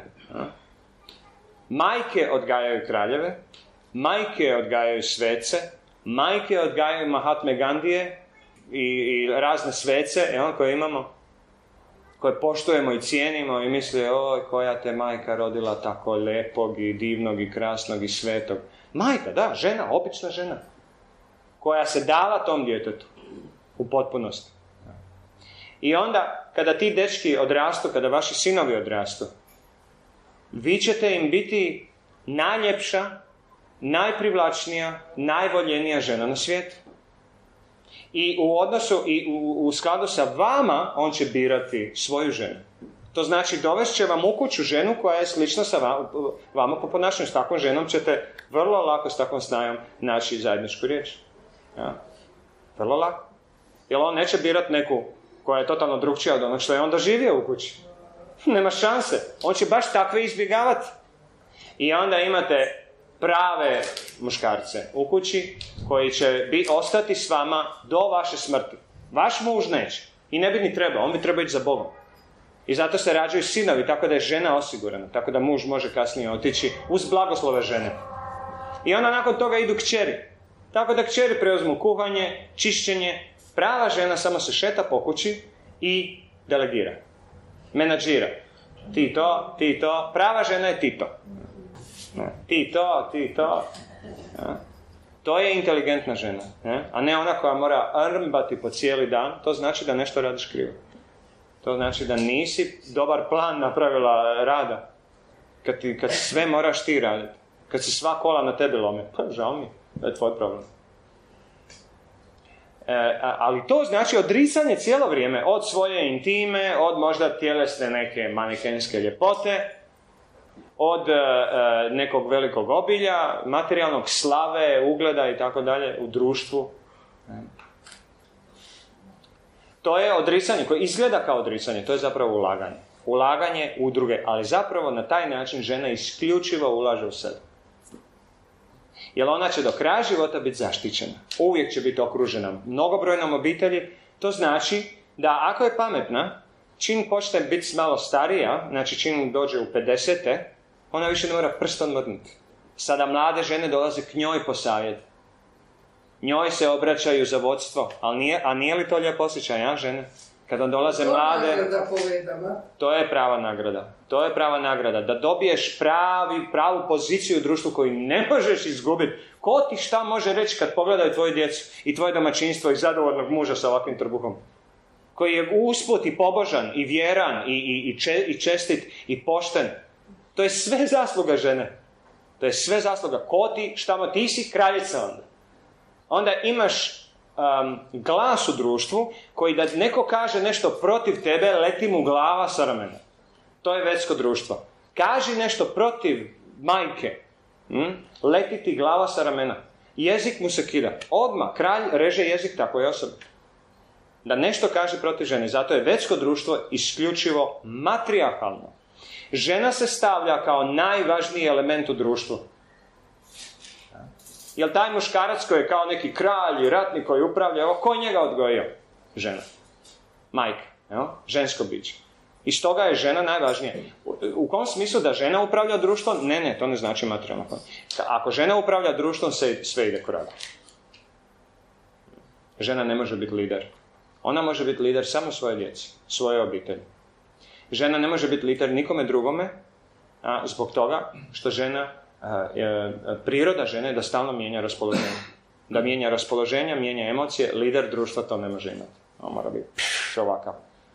Majke odgajaju kraljeve, majke odgajaju svece, majke odgajaju Mahatme Gandije i, i razne svece, evo, koje imamo, koje poštujemo i cijenimo i misli, oj, koja te majka rodila tako lepog i divnog i krasnog i svetog. Majka, da, žena, obična žena, koja se dala tom djetetu u potpunosti. I onda, kada ti dečki odrastu, kada vaši sinovi odrastu, vi ćete im biti najljepša, najprivlačnija, najvoljenija žena na svijetu. I u odnosu i u, u skladu sa vama, on će birati svoju ženu. To znači, dovest će vam u kuću ženu koja je slična sa vama, vama po ponašanju. S takvom ženom ćete vrlo lako, s takvom snajom, naći zajedničku riječ. Ja. Vrlo lako. Jer on neće birati neku koja je totalno drugčija od onog što je on doživio u kući. Nema šanse. On će baš takve izbjegavati. I onda imate prave muškarce u kući koji će bi, ostati s vama do vaše smrti. Vaš muž neće. I ne bi ni trebao. On bi trebao ići za Bogom. I zato se rađaju sinovi, tako da je žena osigurana. Tako da muž može kasnije otići uz blagoslove žene. I onda nakon toga idu kćeri. Tako da kćeri preuzmu kuhanje, čišćenje. Prava žena samo se šeta po kući i delegira. Menadžira. Ti to, ti to. Prava žena je ti to. Ti to, ti to. To je inteligentna žena. A ne ona koja mora armbati po cijeli dan. To znači da nešto radiš krivo. To znači da nisi dobar plan napravila rada. Kad, ti, kad sve moraš ti raditi. Kad se sva kola na tebi lome. Pa žao mi. To je tvoj problem. E, ali to znači odricanje cijelo vrijeme od svoje intime, od možda tjelesne neke manekenske ljepote, od e, nekog velikog obilja, materijalnog slave, ugleda i tako dalje u društvu. To je odricanje koje izgleda kao odricanje, to je zapravo ulaganje. Ulaganje u druge, ali zapravo na taj način žena isključivo ulaže u sebe. Jer ona će do kraja života biti zaštićena. Uvijek će biti okružena mnogobrojnom obitelji. To znači da ako je pametna, čim počne biti malo starija, znači čim dođe u pedesete, ona više ne mora prstom mrdnuti. Sada mlade žene dolaze k njoj po savjet. Njoj se obraćaju za vodstvo. Ali nije, a nije li to lijep osjećaj, ja, žene? Kada dolaze to mlade... nagrada povedama. To je prava nagrada. To je prava nagrada. Da dobiješ pravi, pravu poziciju u društvu koju ne možeš izgubiti. Ko ti šta može reći kad pogledaju tvoju djecu i tvoje domaćinstvo i zadovoljnog muža sa ovakvim trbuhom? Koji je usput i pobožan, i vjeran, i, i, i, če, i čestit, i pošten. To je sve zasluga žene. To je sve zasluga. Ko ti, šta mo, ti si kraljica onda. Onda imaš um, glas u društvu koji da neko kaže nešto protiv tebe, leti mu glava sa ramena. To je vetsko društvo. Kaži nešto protiv majke, hm? leti ti glava sa ramena. Jezik mu se kida. Odmah, kralj reže jezik takvoj osobi. Da nešto kaže protiv žene. Zato je vetsko društvo isključivo matrijarhalno. Žena se stavlja kao najvažniji element u društvu. Jel taj muškarac koji je kao neki kralj i ratnik koji upravlja, evo, ko je njega odgojio? Žena. Majka. Evo? Žensko biće. I stoga je žena najvažnija. U, u kom smislu da žena upravlja društvom? Ne, ne, to ne znači materijalno. Ako žena upravlja društvom, sve, sve ide korak. Žena ne može biti lider. Ona može biti lider samo svoje djeci, svoje obitelji. Žena ne može biti lider nikome drugome, a, zbog toga što žena, a, je, priroda žene je da stalno mijenja raspoloženje. Da mijenja raspoloženja, mijenja emocije, lider društva to ne može imati. On mora biti pš, ovakav.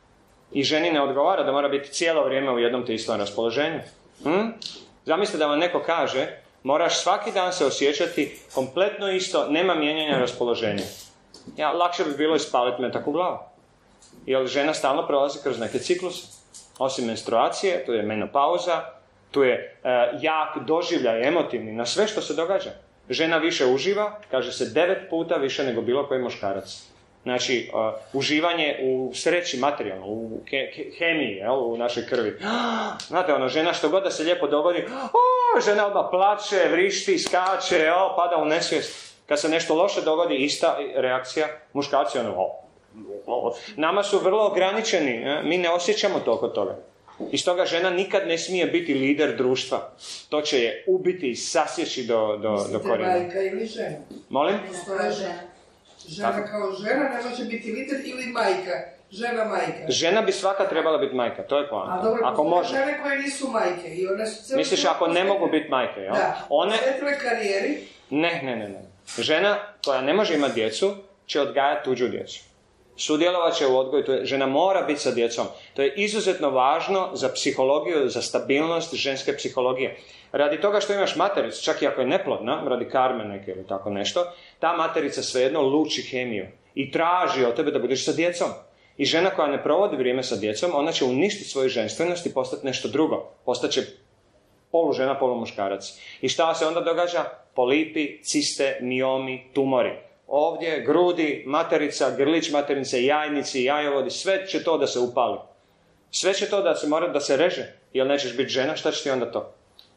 I ženi ne odgovara da mora biti cijelo vrijeme u jednom te istom raspoloženju. Hm? Zamislite da vam neko kaže, moraš svaki dan se osjećati kompletno isto, nema mijenjanja raspoloženja. Ja, lakše bi bilo ispaliti metak u glavu. Jer žena stalno prolazi kroz neke cikluse. Osim menstruacije, tu je menopauza, tu je uh, jak doživljaj emotivni na sve što se događa. Žena više uživa, kaže se devet puta više nego bilo koji muškarac. Znači, uh, uživanje u sreći materijalno, u ke- ke- hemiji, jel, u našoj krvi. Znate, ono, žena što god da se lijepo dogodi, o, žena odmah plače, vrišti, skače, o, pada u nesvijest. Kad se nešto loše dogodi, ista reakcija, muškarci, ono, o, o. Nama su vrlo ograničeni, ne? Mi ne osjećamo toliko toga. I stoga žena nikad ne smije biti lider društva. To će je ubiti i sasjeći do, do, do korijena. Majka ili žena? Molim? Postoje žena. Žena tako. Kao žena ne može biti lider ili majka. Žena majka. Žena bi svaka trebala biti majka, to je poanta. A dobro, ako može. Žene koje nisu majke. I one su misliš ako ne mogu biti majke, jel? Da, one... svetile karijeri. Ne, ne, ne, ne. Žena koja ne može imati djecu, će odgajati tuđu djecu. Sudjelovat će u odgoju, to je, žena mora biti sa djecom. To je izuzetno važno za psihologiju, za stabilnost ženske psihologije. Radi toga što imaš matericu, čak i ako je neplodna, radi karme neke ili tako nešto, ta materica svejedno luči hemiju i traži od tebe da budeš sa djecom. I žena koja ne provodi vrijeme sa djecom, ona će uništiti svoju ženstvenost i postati nešto drugo. Postaće polu žena, polu muškarac. I šta se onda događa? Polipi, ciste, miomi, tumori. Ovdje grudi, materica, grlić materice, jajnici, jajovodi, sve će to da se upali. Sve će to da se mora da se reže. Jel nećeš biti žena, šta će ti onda to?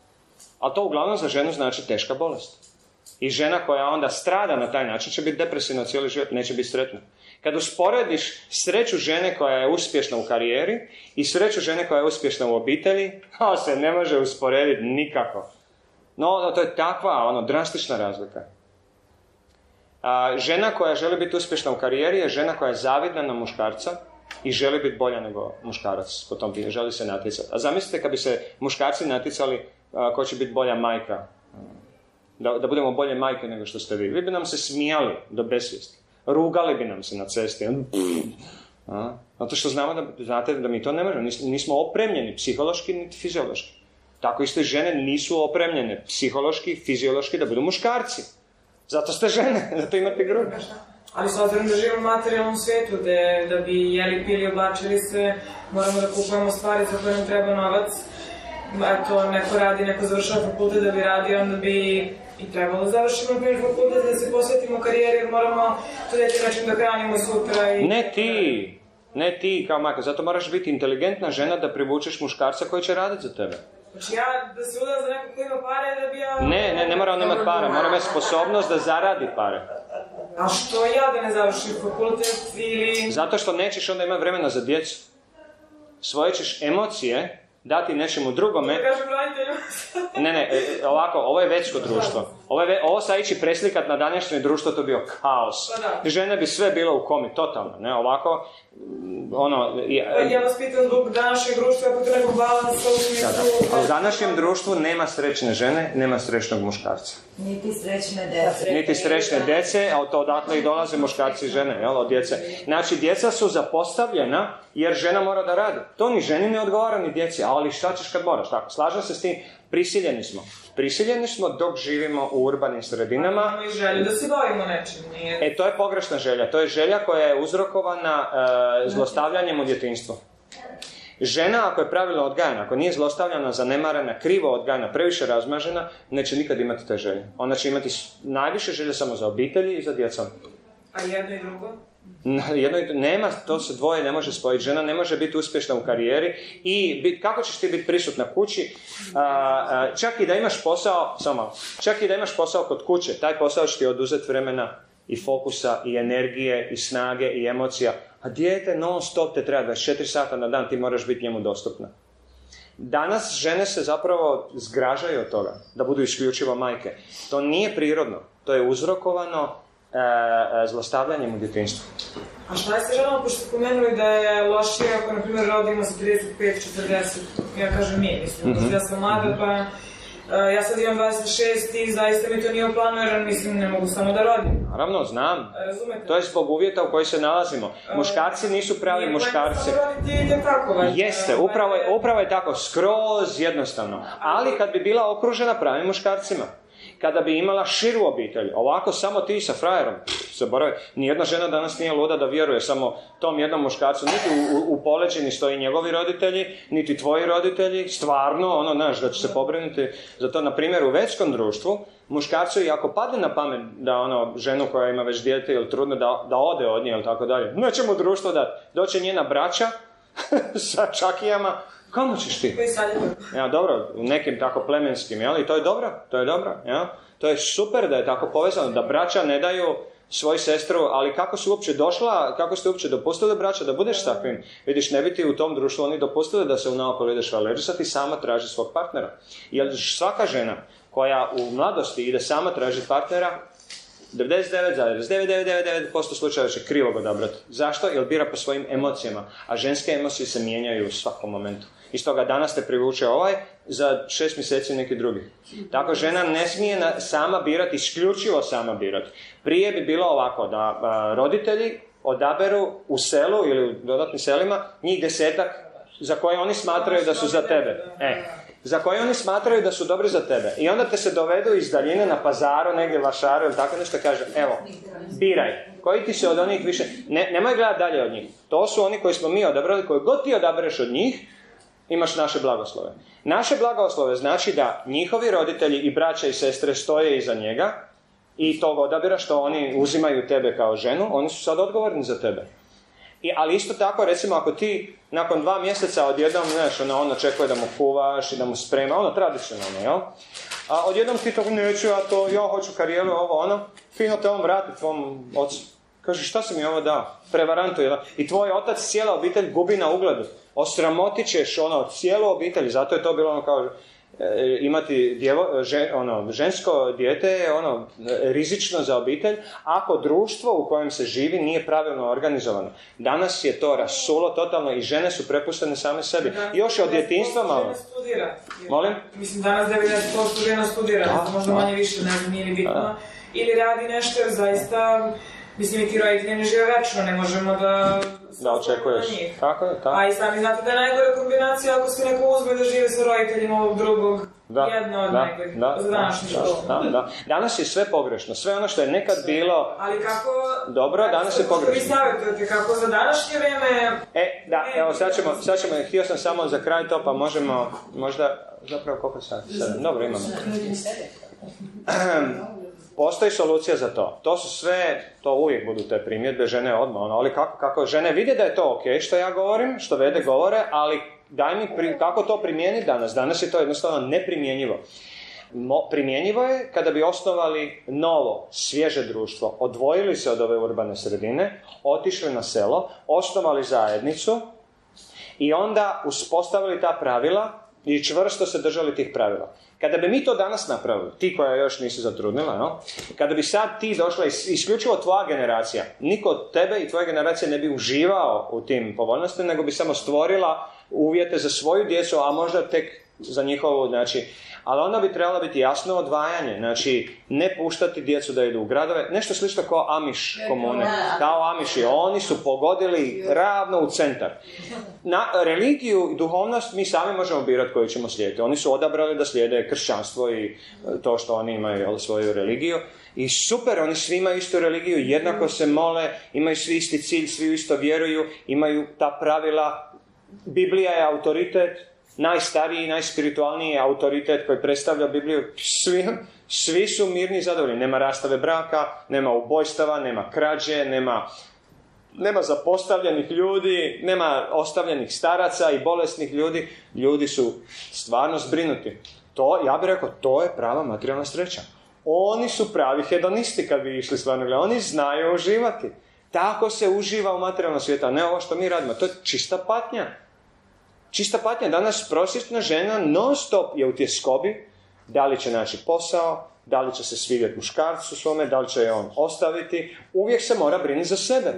A to uglavnom za ženu znači teška bolest. I žena koja onda strada na taj način će biti depresivna cijeli život, neće biti sretna. Kad usporediš sreću žene koja je uspješna u karijeri i sreću žene koja je uspješna u obitelji, to se ne može usporediti nikako. No, to je takva, ono, drastična razlika. A, žena koja želi biti uspješna u karijeri je žena koja je zavidna na muškarca i želi biti bolja nego muškarac po tom pitanju, želi se natjecati. A zamislite kad bi se muškarci natjecali a, ko će biti bolja majka. Da, da budemo bolje majke nego što ste vi. Vi bi nam se smijali do besvijesti. Rugali bi nam se na cesti. A? Zato što znamo da, znate, da mi to ne možemo. Nismo opremljeni psihološki niti fiziološki. Tako isto i žene nisu opremljene psihološki, fiziološki da budu muškarci. Zato ste žene, zato imate grudi. Ali s obzirom da živimo u materijalnom svijetu, gde da bi jeli, pili, oblačili se, moramo da kupujemo stvari za koje nam treba novac. Eto, neko radi, neko završava fakultet da bi radio, onda bi i trebalo da završimo na primjer fakultet, da se posvetimo karijeri, jer moramo to dete način da hranimo sutra i... Ne ti, ne ti kao majka, zato moraš biti inteligentna žena da privučeš muškarca koji će raditi za tebe. Znači ja da se udam za nekog koji ima pare da bi ja... Ne, ne, ne mora on imati pare, mora imati sposobnost da zaradi pare. A što ja da ne završim fakultet ili... Zato što nećeš onda imati vremena za djecu. Svoje ćeš emocije dati nečemu drugome. Da kažem roditeljima. Ne, ne, ovako, ovo je većko društvo. Ovo, je ve, ovo sad ići preslikat na današnje društvo, to bi bio kaos. Pa žene bi sve bilo u komi, totalno, ne, ovako, ono... Ja, pa ja vas pitam zbog današnjeg društva, ako treba balansa u smislu... A u današnjem društvu nema srećne žene, nema srećnog muškarca. Niti srećne dece. Niti srećne djece, a to odatle i dolaze muškarci i žene, jel, od djece. Znači, djeca su zapostavljena jer žena mora da radi. To ni ženi ne odgovara, ni djeci, ali šta ćeš kad moraš, tako? Slažem se s tim, prisiljeni smo. Prisiljeni smo dok živimo u urbanim sredinama. Imamo i želju da se bavimo nečim, nije... E, to je pogrešna želja. To je želja koja je uzrokovana e, zlostavljanjem u djetinjstvu. Žena, ako je pravilno odgajana, ako nije zlostavljana, zanemarena, krivo odgajana, previše razmažena, neće nikad imati te želje. Ona će imati najviše želje samo za obitelji i za djecom. A jedno i drugo? Jedno, nema, to se dvoje ne može spojiti. Žena ne može biti uspješna u karijeri i bit, kako ćeš ti biti prisutna kući, a, a, čak i da imaš posao, samo čak i da imaš posao kod kuće, taj posao će ti oduzeti vremena i fokusa i energije i snage i emocija, a dijete non stop te treba dvadeset četiri sata na dan, ti moraš biti njemu dostupna. Danas žene se zapravo zgražaju od toga da budu isključivo majke. To nije prirodno, to je uzrokovano E, e, zlostavljanjem u djetinjstvu. A šta je sa ženama, pošto ste pomenuli da je lošije ako, na primjer, rodimo sa trideset pet četrdeset, ja kažem mi, mislim, mm-hmm. ja sam mlada, pa uh, ja sad imam dvadeset šest i zaista mi to nije u planu, jer mislim, ne mogu samo da rodim. Naravno, znam. Razumete? To je zbog uvjeta u koji se nalazimo. Muškarci nisu pravi muškarci. Jeste, upravo je, upravo je tako, skroz jednostavno. Ali kad bi bila okružena pravim muškarcima, kada bi imala širu obitelj, ovako samo ti sa frajerom, zaboravi, nijedna žena danas nije luda da vjeruje samo tom jednom muškarcu, niti u, u, u poleđini stoji njegovi roditelji, niti tvoji roditelji, stvarno, ono, znaš, da će se pobrinuti za to. Na primjer, u većkom društvu, muškarcu i ako padne na pamet da ono, ženu koja ima već dijete ili trudno, da, da ode od nje ili tako dalje, neće mu društvo dati, doće njena braća sa čakijama. Kamo ćeš ti? Ja, dobro, u nekim tako plemenskim, jel? I to je dobro, to je dobro, jel? To je super da je tako povezano, da braća ne daju svoju sestru, ali kako su uopće došla, kako ste uopće dopustili braća da budeš s takvim? Vidiš, ne bi ti u tom društvu oni dopustili da se unaokolo ideš valežisati, sama traži svog partnera. Jer svaka žena koja u mladosti ide sama tražiti partnera, devedeset devet zarez devet devet devet devet posto slučajeva će krivog odabrati. Zašto? Jer bira po svojim emocijama. A ženske emocije se mijenjaju u svakom momentu. I stoga danas te privuče ovaj, za šest mjeseci neki drugi. Tako žena ne smije na, sama birati, isključivo sama birati. Prije bi bilo ovako, da a, roditelji odaberu u selu ili u dodatnim selima njih desetak za koje oni smatraju da su za tebe. E, za koje oni smatraju da su dobri za tebe. I onda te se dovedu iz daljine na pazaru, negdje vašaru ili tako nešto, kaže, evo, biraj, koji ti se od onih više, ne, nemoj gledati dalje od njih. To su oni koji smo mi odabrali, koji god ti odabereš od njih, imaš naše blagoslove. Naše blagoslove znači da njihovi roditelji i braća i sestre stoje iza njega i tog odabira što oni uzimaju tebe kao ženu, oni su sad odgovorni za tebe. I, ali isto tako, recimo, ako ti nakon dva mjeseca odjednom, znaš, ono, on očekuje da mu kuvaš i da mu sprema, ono, tradicionalno, jel? A odjednom ti to neću, ja to, ja hoću karijeru, ovo, ono, fino te on vrati tvom ocu. Kaže, šta si mi ovo dao? Prevarantu, jel? I tvoj otac, cijela obitelj gubi na ugledu. Osramotit ćeš, ono, cijelu obitelj, zato je to bilo, ono, kao, e, imati djevo, žen, ono, žensko dijete je, ono, rizično za obitelj, ako društvo u kojem se živi nije pravilno organizovano. Danas je to rasulo totalno i žene su prepuštene same sebi. I još je od djetinjstva malo. Molim? Mislim, danas devedeset posto žena studira, da, možda da. Manje više, ne znam, nije ni bitno. Da. Ili radi nešto, jer zaista, mislim, i ti roditelji ne žive večno, ne možemo da... Da očekuješ. Tako je, tako. A i sami znate da je najgore kombinacija ako se neko uzme da žive sa roditeljima ovog drugog. Da, jedno od da, nekih da, za današnju da, školu. da, da. Danas je sve pogrešno. Sve ono što je nekad bilo... Ali kako... Dobro, danas je pogrešno. Vi savjetujete kako za današnje vrijeme... E, da, evo, sad ćemo, sad ćemo, htio sam samo za kraj to, pa možemo, možda, zapravo koliko sati? Sedam, dobro, imamo. Postoji solucija za to. To su sve, to uvijek budu te primjedbe, žene odmah, ono, ali kako, kako žene vide da je to ok što ja govorim, što vede govore, ali daj mi pri, kako to primijeniti danas. Danas je to jednostavno neprimjenjivo. Mo, primjenjivo je kada bi osnovali novo, svježe društvo, odvojili se od ove urbane sredine, otišli na selo, osnovali zajednicu i onda uspostavili ta pravila i čvrsto se držali tih pravila. Kada bi mi to danas napravili, ti koja još nisi zatrudnila, no? Kada bi sad ti došla, isključivo tvoja generacija, niko od tebe i tvoje generacije ne bi uživao u tim povoljnostima, nego bi samo stvorila uvjete za svoju djecu, a možda tek za njihovu, znači, ali onda bi trebalo biti jasno odvajanje, znači ne puštati djecu da idu u gradove, nešto slično kao Amiš komune, kao Amiši, oni su pogodili ravno u centar. Na religiju i duhovnost mi sami možemo birati koju ćemo slijediti, oni su odabrali da slijede kršćanstvo i to što oni imaju svoju religiju i super, oni svi imaju istu religiju, jednako se mole, imaju svi isti cilj, svi isto vjeruju, imaju ta pravila, Biblija je autoritet, najstariji, najspiritualniji autoritet koji predstavlja Bibliju, svi, svi su mirni i zadovoljni. Nema rastave braka, nema ubojstava, nema krađe, nema, nema zapostavljenih ljudi, nema ostavljenih staraca i bolesnih ljudi. Ljudi su stvarno zbrinuti. To, ja bih rekao, to je prava materijalna sreća. Oni su pravi hedonisti kad bi išli stvarno gledati. Oni znaju uživati. Tako se uživa u materijalnom svijetu, a ne ovo što mi radimo. To je čista patnja. Čista patnja. Danas prosječna žena non stop je u tjeskobi, da li će naći posao, da li će se svidjeti muškarcu svome, da li će je on ostaviti. Uvijek se mora brinuti za sebe.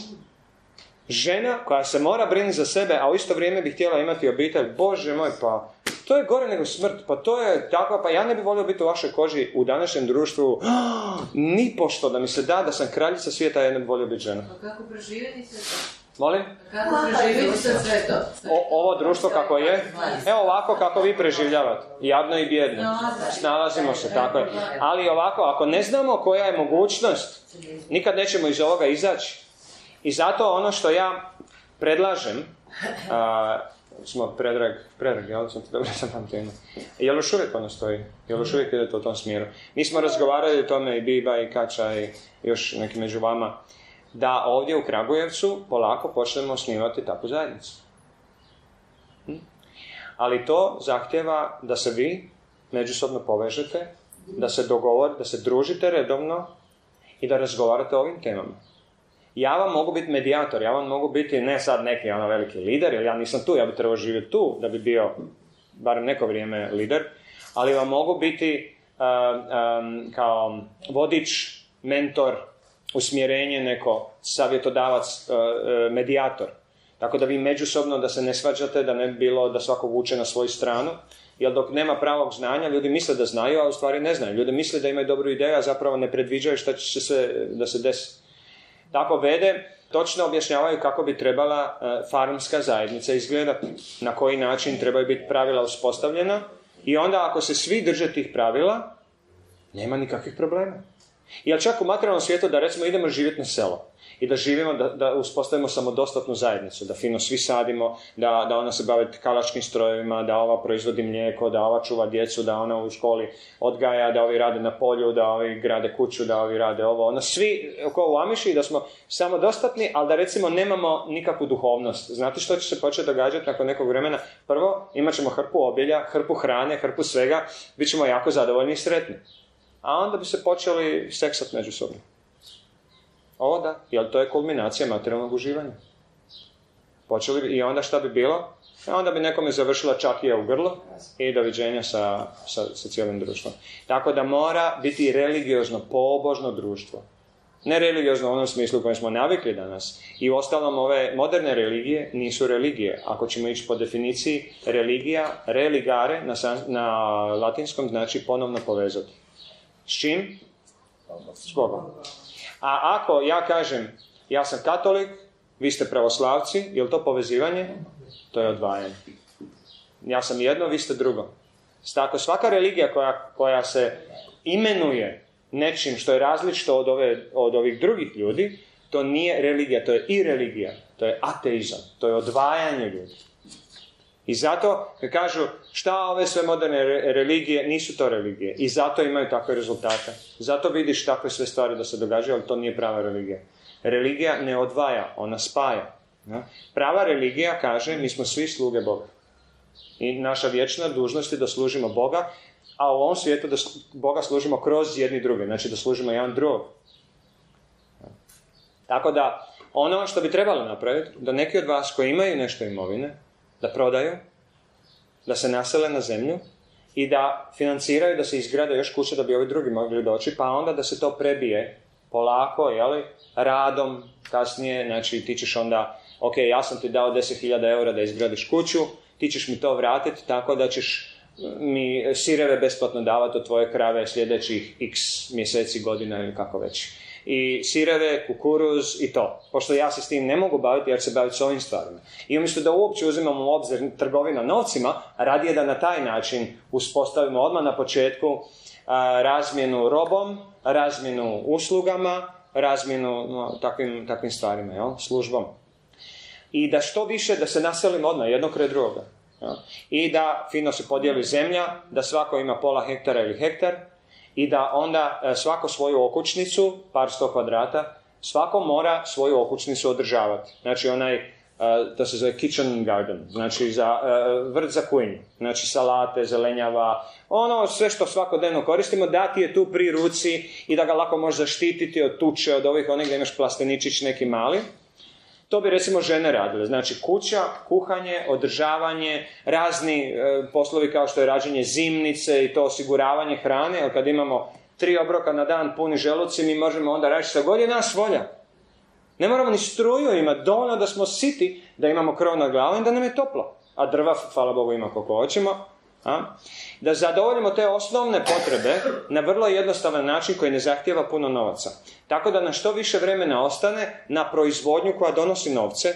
Žena koja se mora brinuti za sebe, a u isto vrijeme bi htjela imati obitelj, Bože moj, pa to je gore nego smrt, pa to je tako, pa ja ne bih volio biti u vašoj koži u današnjem društvu, ni pošto da mi se da da sam kraljica svijeta, ja ne bih volio biti žena. A kako preživjeti sve to? Molim? Kako preživjeti sve sve to? O, ovo društvo kako je? Evo ovako kako vi preživljavate. Jadno i bjedno. Snalazimo se, tako je. Ali ovako, ako ne znamo koja je mogućnost, nikad nećemo iz ovoga izaći. I zato ono što ja predlažem, a, smo predrag, predrag, ja sam ti dobro sam tam temu. Jel još uvijek ono stoji? Jel još uvijek idete u tom smjeru? Mi smo razgovarali o tome i Biba i Kača i još neki među vama, da ovdje u Kragujevcu polako počnemo osnivati takvu zajednicu. Hm? Ali to zahtjeva da se vi međusobno povežete, da se dogovorite, da se družite redovno i da razgovarate o ovim temama. Ja vam mogu biti medijator, ja vam mogu biti ne sad neki ono veliki lider, jer ja nisam tu, ja bi trebao živjeti tu da bi bio barem neko vrijeme lider, ali vam mogu biti uh, um, kao vodič, mentor, usmjerenje neko, savjetodavac, uh, uh, medijator. Tako da vi međusobno, da se ne svađate, da ne bi bilo da svako vuče na svoju stranu, jer dok nema pravog znanja, ljudi misle da znaju, a u stvari ne znaju. Ljudi misle da imaju dobru ideju, a zapravo ne predviđaju šta će se da se desi. Tako vede točno objašnjavaju kako bi trebala uh, farmska zajednica izgledati, na koji način trebaju biti pravila uspostavljena i onda ako se svi drže tih pravila, nema nikakvih problema. Jer čak u materijalnom svijetu da recimo idemo živjeti na selo i da živimo, da, da uspostavimo samodostatnu zajednicu, da fino svi sadimo, da, da ona se bavi kalačkim strojevima, da ova proizvodi mlijeko, da ova čuva djecu, da ona u školi odgaja, da ovi rade na polju, da ovi grade kuću, da ovi rade ovo. Ono, svi kao u Amiši, da smo samodostatni, ali da recimo nemamo nikakvu duhovnost. Znate što će se početi događati nakon nekog vremena? Prvo, imat ćemo hrpu obilja, hrpu hrane, hrpu svega, bit ćemo jako zadovoljni i sretni. A onda bi se počeli seksati međusobno. Ovo da, jer to je kulminacija materijalnog uživanja. Počeli bi, i onda šta bi bilo? E onda bi nekome završila čakija u grlo i doviđenja sa, sa, sa cijelim društvom. Tako da mora biti religiozno, pobožno društvo. Ne religiozno u onom smislu kojem smo navikli danas. I u ostalom ove moderne religije nisu religije. Ako ćemo ići po definiciji, religija, religare, na, na latinskom znači ponovno povezati. S čim? S Bogom. A ako ja kažem, ja sam katolik, vi ste pravoslavci, je li to povezivanje? To je odvajanje. Ja sam jedno, vi ste drugo. Tako svaka religija koja, koja se imenuje nečim što je različito od, ove, od ovih drugih ljudi, to nije religija, to je i religija, to je ateizam, to je odvajanje ljudi. I zato kažu šta ove sve moderne religije, nisu to religije. I zato imaju takve rezultate. Zato vidiš takve sve stvari da se događaju, ali to nije prava religija. Religija ne odvaja, ona spaja. Prava religija kaže mi smo svi sluge Boga. I naša vječna dužnost je da služimo Boga, a u ovom svijetu da Boga služimo kroz jedni druge. Znači da služimo jedan drugog. Tako da ono što bi trebalo napraviti, da neki od vas koji imaju nešto imovine, da prodaju, da se nasele na zemlju i da financiraju, da se izgrade još kuće da bi ovi drugi mogli doći, pa onda da se to prebije polako, jeli, radom, kasnije, znači ti ćeš onda, ok, ja sam ti dao deset hiljada eura da izgradiš kuću, ti ćeš mi to vratiti tako da ćeš mi sireve besplatno davati od tvoje krave sljedećih x mjeseci, godina ili kako već. I sireve, kukuruz i to. Pošto ja se s tim ne mogu baviti, jer se baviti s ovim stvarima. I umjesto da uopće uzimamo u obzir trgovina novcima, radije da na taj način uspostavimo odmah na početku a, razmjenu robom, razmjenu uslugama, razmjenu no, takvim, takvim stvarima, jel? Službom. I da što više, da se naselimo odmah jednog kraj drugoga. Jel? I da fino se podijeli zemlja, da svako ima pola hektara ili hektar, i da onda svako svoju okućnicu, par sto kvadrata, svako mora svoju okućnicu održavati. Znači onaj, to se zove kitchen garden, znači za, vrt za kuhinju, znači salate, zelenjava, ono sve što svakodnevno koristimo, da ti je tu pri ruci i da ga lako možeš zaštititi od tuče, od ovih onih gdje imaš plasteničić neki mali. To bi recimo žene radile, znači kuća, kuhanje, održavanje, razni e, poslovi kao što je rađenje zimnice i to osiguravanje hrane, jer kad imamo tri obroka na dan puni želuci, mi možemo onda raditi što god je nas volja. Ne moramo ni struju imati, dovoljno da smo siti, da imamo krov na glavu i da nam je toplo. A drva, hvala Bogu, ima koliko hoćemo. A? Da zadovoljimo te osnovne potrebe na vrlo jednostavan način koji ne zahtijeva puno novaca. Tako da na što više vremena ostane na proizvodnju koja donosi novce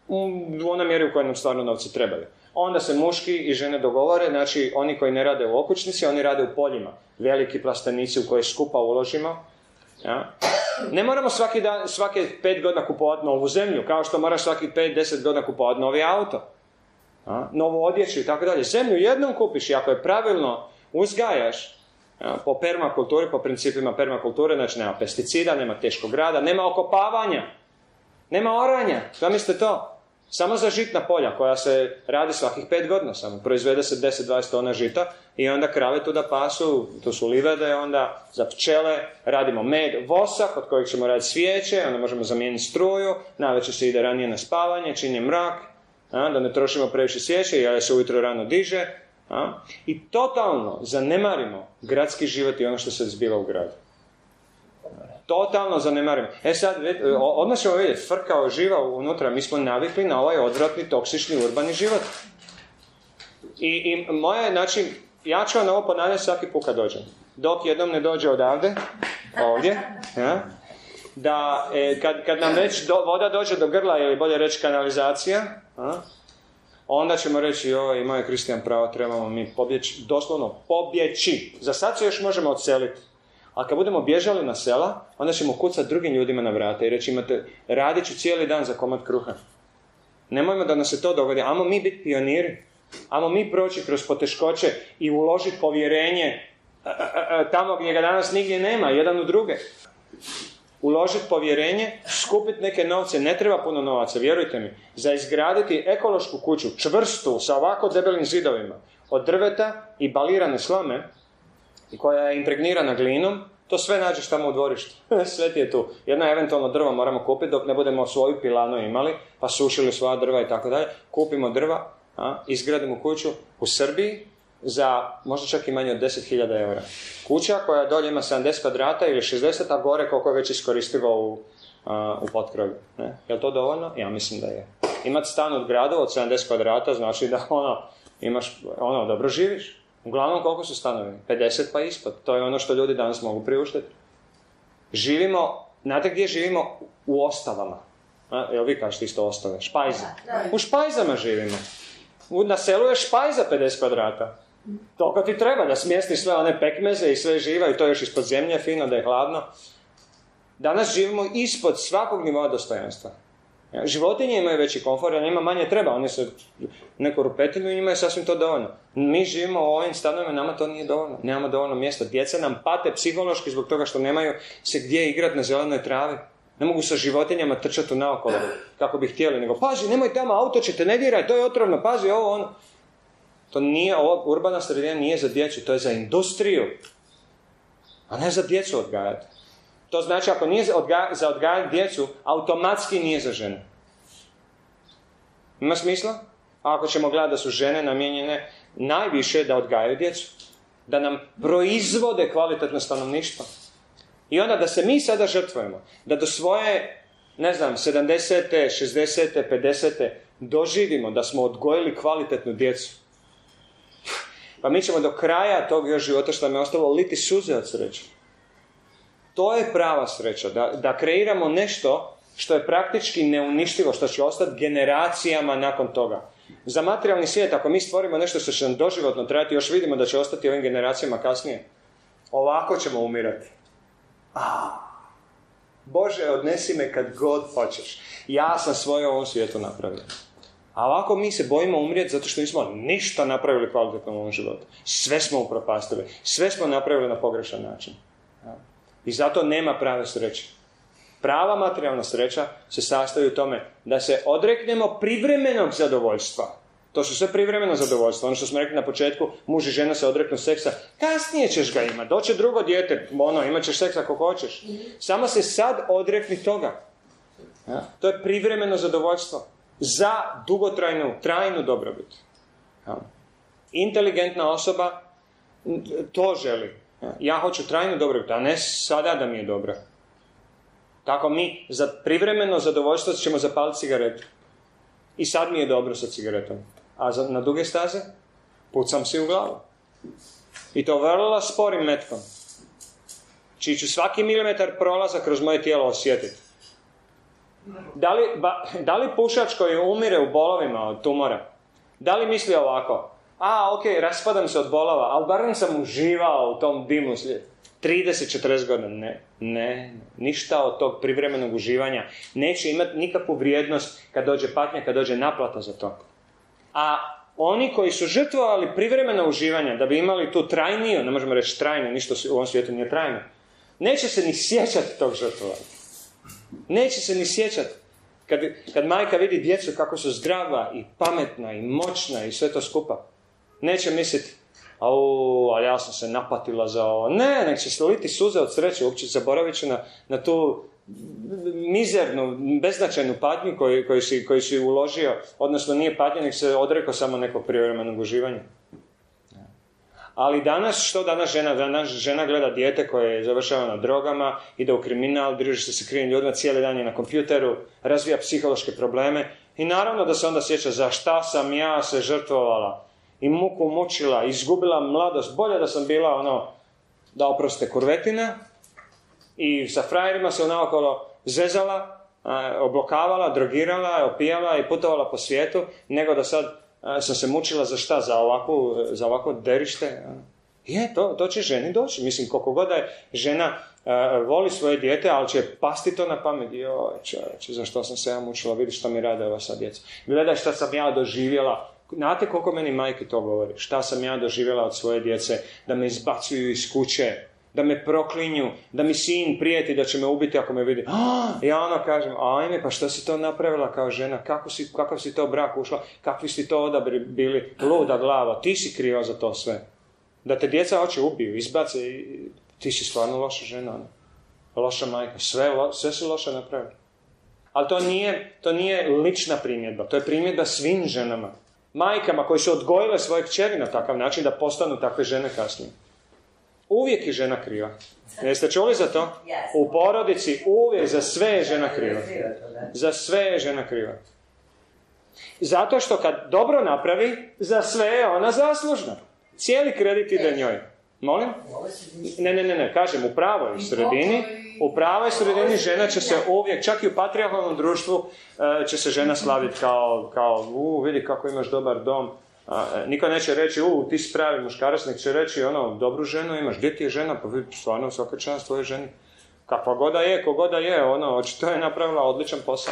u onoj mjeri u kojoj nam stvarno novci trebaju. Onda se muški i žene dogovore, znači oni koji ne rade u okućnici, oni rade u poljima. Veliki plastenici u koje skupa uložimo. Ja? Ne moramo svaki dan, svake pet godina kupovati novu zemlju, kao što moraš svaki pet, deset godina kupovati novi auto. A, novu odjeću i tako dalje. Zemlju jednom kupiš i ako je pravilno uzgajaš, a, po permakulturi, po principima permakulture, znači nema pesticida, nema teškog rada, nema okopavanja, nema oranja. Šta mislite to? Samo za žitna polja koja se radi svakih pet godina samo. Proizvede se deset do dvadeset tona žita i onda krave tu da pasu, tu su livede, onda za pčele radimo med, vosak od kojeg ćemo raditi svijeće, onda možemo zamijeniti struju, navečer se ide ranije na spavanje, čim je mrak, a, da ne trošimo previše svijeće jer se ujutro rano diže. A, i totalno zanemarimo gradski život i ono što se zbiva u gradu. Totalno zanemarimo. E sad, odmah ćemo vidjeti, frka živa unutra, mi smo navikli na ovaj odvratni, toksični, urbani život. I, i moje, znači, ja ću vam ovo ponavljati svaki put kad dođem. Dok jednom ne dođe odavde, ovdje, ja, da e, kad, kad nam već do, voda dođe do grla, ili bolje reći kanalizacija, a, onda ćemo reći, joj, imao je Kristijan pravo, trebamo mi pobjeći, doslovno pobjeći. Za sad se još možemo odseliti. A kad budemo bježali na sela, onda ćemo kucati drugim ljudima na vrata i reći, imate, radit ću cijeli dan za komad kruha. Nemojmo da nas se to dogodi. Ajmo mi biti pioniri. Ajmo mi proći kroz poteškoće i uložiti povjerenje a, a, a, tamo gdje ga danas nigdje nema, jedan u druge. Uložiti povjerenje, skupiti neke novce, ne treba puno novaca, vjerujte mi. Za izgraditi ekološku kuću, čvrstu, sa ovako debelim zidovima, od drveta i balirane slame, koja je impregnirana glinom, to sve nađeš tamo u dvorištu. Sve ti je tu. Jedno eventualno drvo moramo kupiti dok ne budemo svoju pilanu imali, pa sušili svoja drva i tako dalje. Kupimo drva, a, izgradimo kuću u Srbiji za možda čak i manje od deset hiljada eura. Kuća koja dolje ima sedamdeset kvadrata ili šezdeset, a gore koliko je već iskoristivo u, a, u potkrovlju. Ne? Je li to dovoljno? Ja mislim da je. Imati stan od grada od sedamdeset kvadrata znači da ono, imaš, ono, dobro živiš. Uglavnom koliko su stanovi? pedeset pa ispod. To je ono što ljudi danas mogu priuštiti. Živimo, znate gdje živimo? U ostavama. A, jel vi kažete isto ostave? Špajze. U špajzama živimo. U, na selu je špajza pedeset kvadrata. Toliko ti treba da smjestiš sve one pekmeze i sve živa i to još ispod zemlje, fino da je hladno. Danas živimo ispod svakog nivoa dostojanstva. Životinje imaju veći komfor, a njima manje treba. Oni su neku rupetinu i njima je sasvim to dovoljno. Mi živimo u ovim stanovima, nama to nije dovoljno. Nemamo dovoljno mjesta. Djeca nam pate psihološki zbog toga što nemaju se gdje igrati na zelenoj travi. Ne mogu sa životinjama trčati naokolo kako bi htjeli, nego pazi, nemoj tamo, auto će te ne diraj, to je otrovno, pazi, ovo, ono. To nije, ova urbana sredina nije za djecu, to je za industriju, a ne za djecu odgajati. To znači, ako nije odga- za odgajati djecu, automatski nije za žene. Ima smisla? A ako ćemo gledati da su žene namijenjene najviše da odgajaju djecu, da nam proizvode kvalitetno stanovništvo. I onda da se mi sada žrtvujemo, da do svoje, ne znam, sedamdesete, šezdesete, pedesete doživimo da smo odgojili kvalitetnu djecu. Pa mi ćemo do kraja tog još života što nam je ostalo liti suze od sreće. To je prava sreća, da, da kreiramo nešto što je praktički neuništivo, što će ostati generacijama nakon toga. Za materijalni svijet, ako mi stvorimo nešto što će nam doživotno trajati, još vidimo da će ostati ovim generacijama kasnije. Ovako ćemo umirati. Ah, Bože, odnesi me kad god hoćeš. Ja sam svoje u ovom svijetu napravio. A ovako mi se bojimo umrijeti zato što nismo ništa napravili kvalitetno u ovom životu. Sve smo upropastili. Sve smo napravili na pogrešan način. I zato nema prave sreće. Prava materijalna sreća se sastoji u tome da se odreknemo privremenog zadovoljstva. To su sve privremeno zadovoljstvo. Ono što smo rekli na početku, muž i žena se odreknu seksa. Kasnije ćeš ga imati. Doće drugo dijete, ono, imat ćeš seks ako hoćeš. Samo se sad odrekni toga. Ja? To je privremeno zadovoljstvo. Za dugotrajnu, trajnu dobrobit. Ja? Inteligentna osoba to želi. Ja? ja hoću trajnu dobrobit, a ne sada da mi je dobra. Tako mi za privremeno zadovoljstvo ćemo zapaliti cigaretu. I sad mi je dobro sa cigaretom. A za, na duge staze pucam si u glavu. I to vrlo sporim metkom. Čiji ću svaki milimetar prolaza kroz moje tijelo osjetiti. Da li, ba, da li pušač koji umire u bolovima od tumora, da li misli ovako? A, ok, raspadam se od bolova, ali barem sam uživao u tom dimu trideset do četrdeset godina. Ne, ne, ništa od tog privremenog uživanja neće imati nikakvu vrijednost kad dođe patnja, kad dođe naplata za to. A oni koji su žrtvovali privremeno uživanje da bi imali tu trajniju, ne možemo reći trajno, ništa u ovom svijetu nije trajno, neće se ni sjećati tog žrtvovanja. Neće se ni sjećati. Kad, kad majka vidi djecu kako su zdrava i pametna i moćna i sve to skupa, neće misliti, au, ali ja sam se napatila za ovo. Ne, nek će se liti suze od sreće, uopće zaboravit će na, na tu mizernu, beznačajnu patnju koju, koju, si, koju si uložio, odnosno nije patnja, nek se odrekao samo nekog privremenog uživanja. Ali danas, što danas žena? Danas žena gleda dijete koje završava na drogama, ide u kriminal, druži se s krivim ljudima, cijeli dan je na kompjuteru, razvija psihološke probleme i naravno da se onda sjeća za šta sam ja se žrtvovala i muku mučila, izgubila mladost, bolje da sam bila ono, da oprostite, kurvetina i sa frajerima se naokolo zezala, oblokavala, drogirala, opijala i putovala po svijetu, nego da sad sam se mučila za šta? Za ovakvu, za ovako derište? Je, to, to će ženi doći. Mislim, koliko god da je žena uh, voli svoje dijete, ali će pasti to na pamet. Joj, čovječe, zašto sam se ja mučila? Vidi šta mi rade ova sad djeca. Gledaj šta sam ja doživjela. Znate koliko meni majke to govori? Šta sam ja doživjela od svoje djece? Da me izbacuju iz kuće, da me proklinju, da mi sin prijeti da će me ubiti ako me vidi. Ah, ja ono kažem, ajme, pa što si to napravila kao žena? Kako si, kakav si to brak ušla? Kakvi si to odabri bili? Luda glava, ti si kriva za to sve. Da te djeca hoće ubiju, izbace, ti si stvarno loša žena. Ne? Loša majka, sve, lo, sve si loše napravila. Ali to nije, to nije lična primjedba, to je primjedba svim ženama. Majkama koji su odgojile svoje kćeri na takav način da postanu takve žene kasnije. Uvijek je žena kriva. Jeste čuli za to? U porodici uvijek za sve je žena kriva. Za sve je žena kriva. Zato što kad dobro napravi, za sve je ona zaslužna. Cijeli kredit ide njoj. Molim? Ne, ne, ne, ne, kažem, u pravoj sredini, u pravoj sredini žena će se uvijek, čak i u patrijarhalnom društvu, će se žena slaviti kao, kao u, vidi kako imaš dobar dom. A, niko neće reći, u, ti si pravi muškarac, nek će reći, ono, dobru ženu imaš, gdje ti je žena, pa vidi, stvarno svaka čast tvoje ženi. Kakva goda je, kogoda je, ono, očito je napravila odličan posao.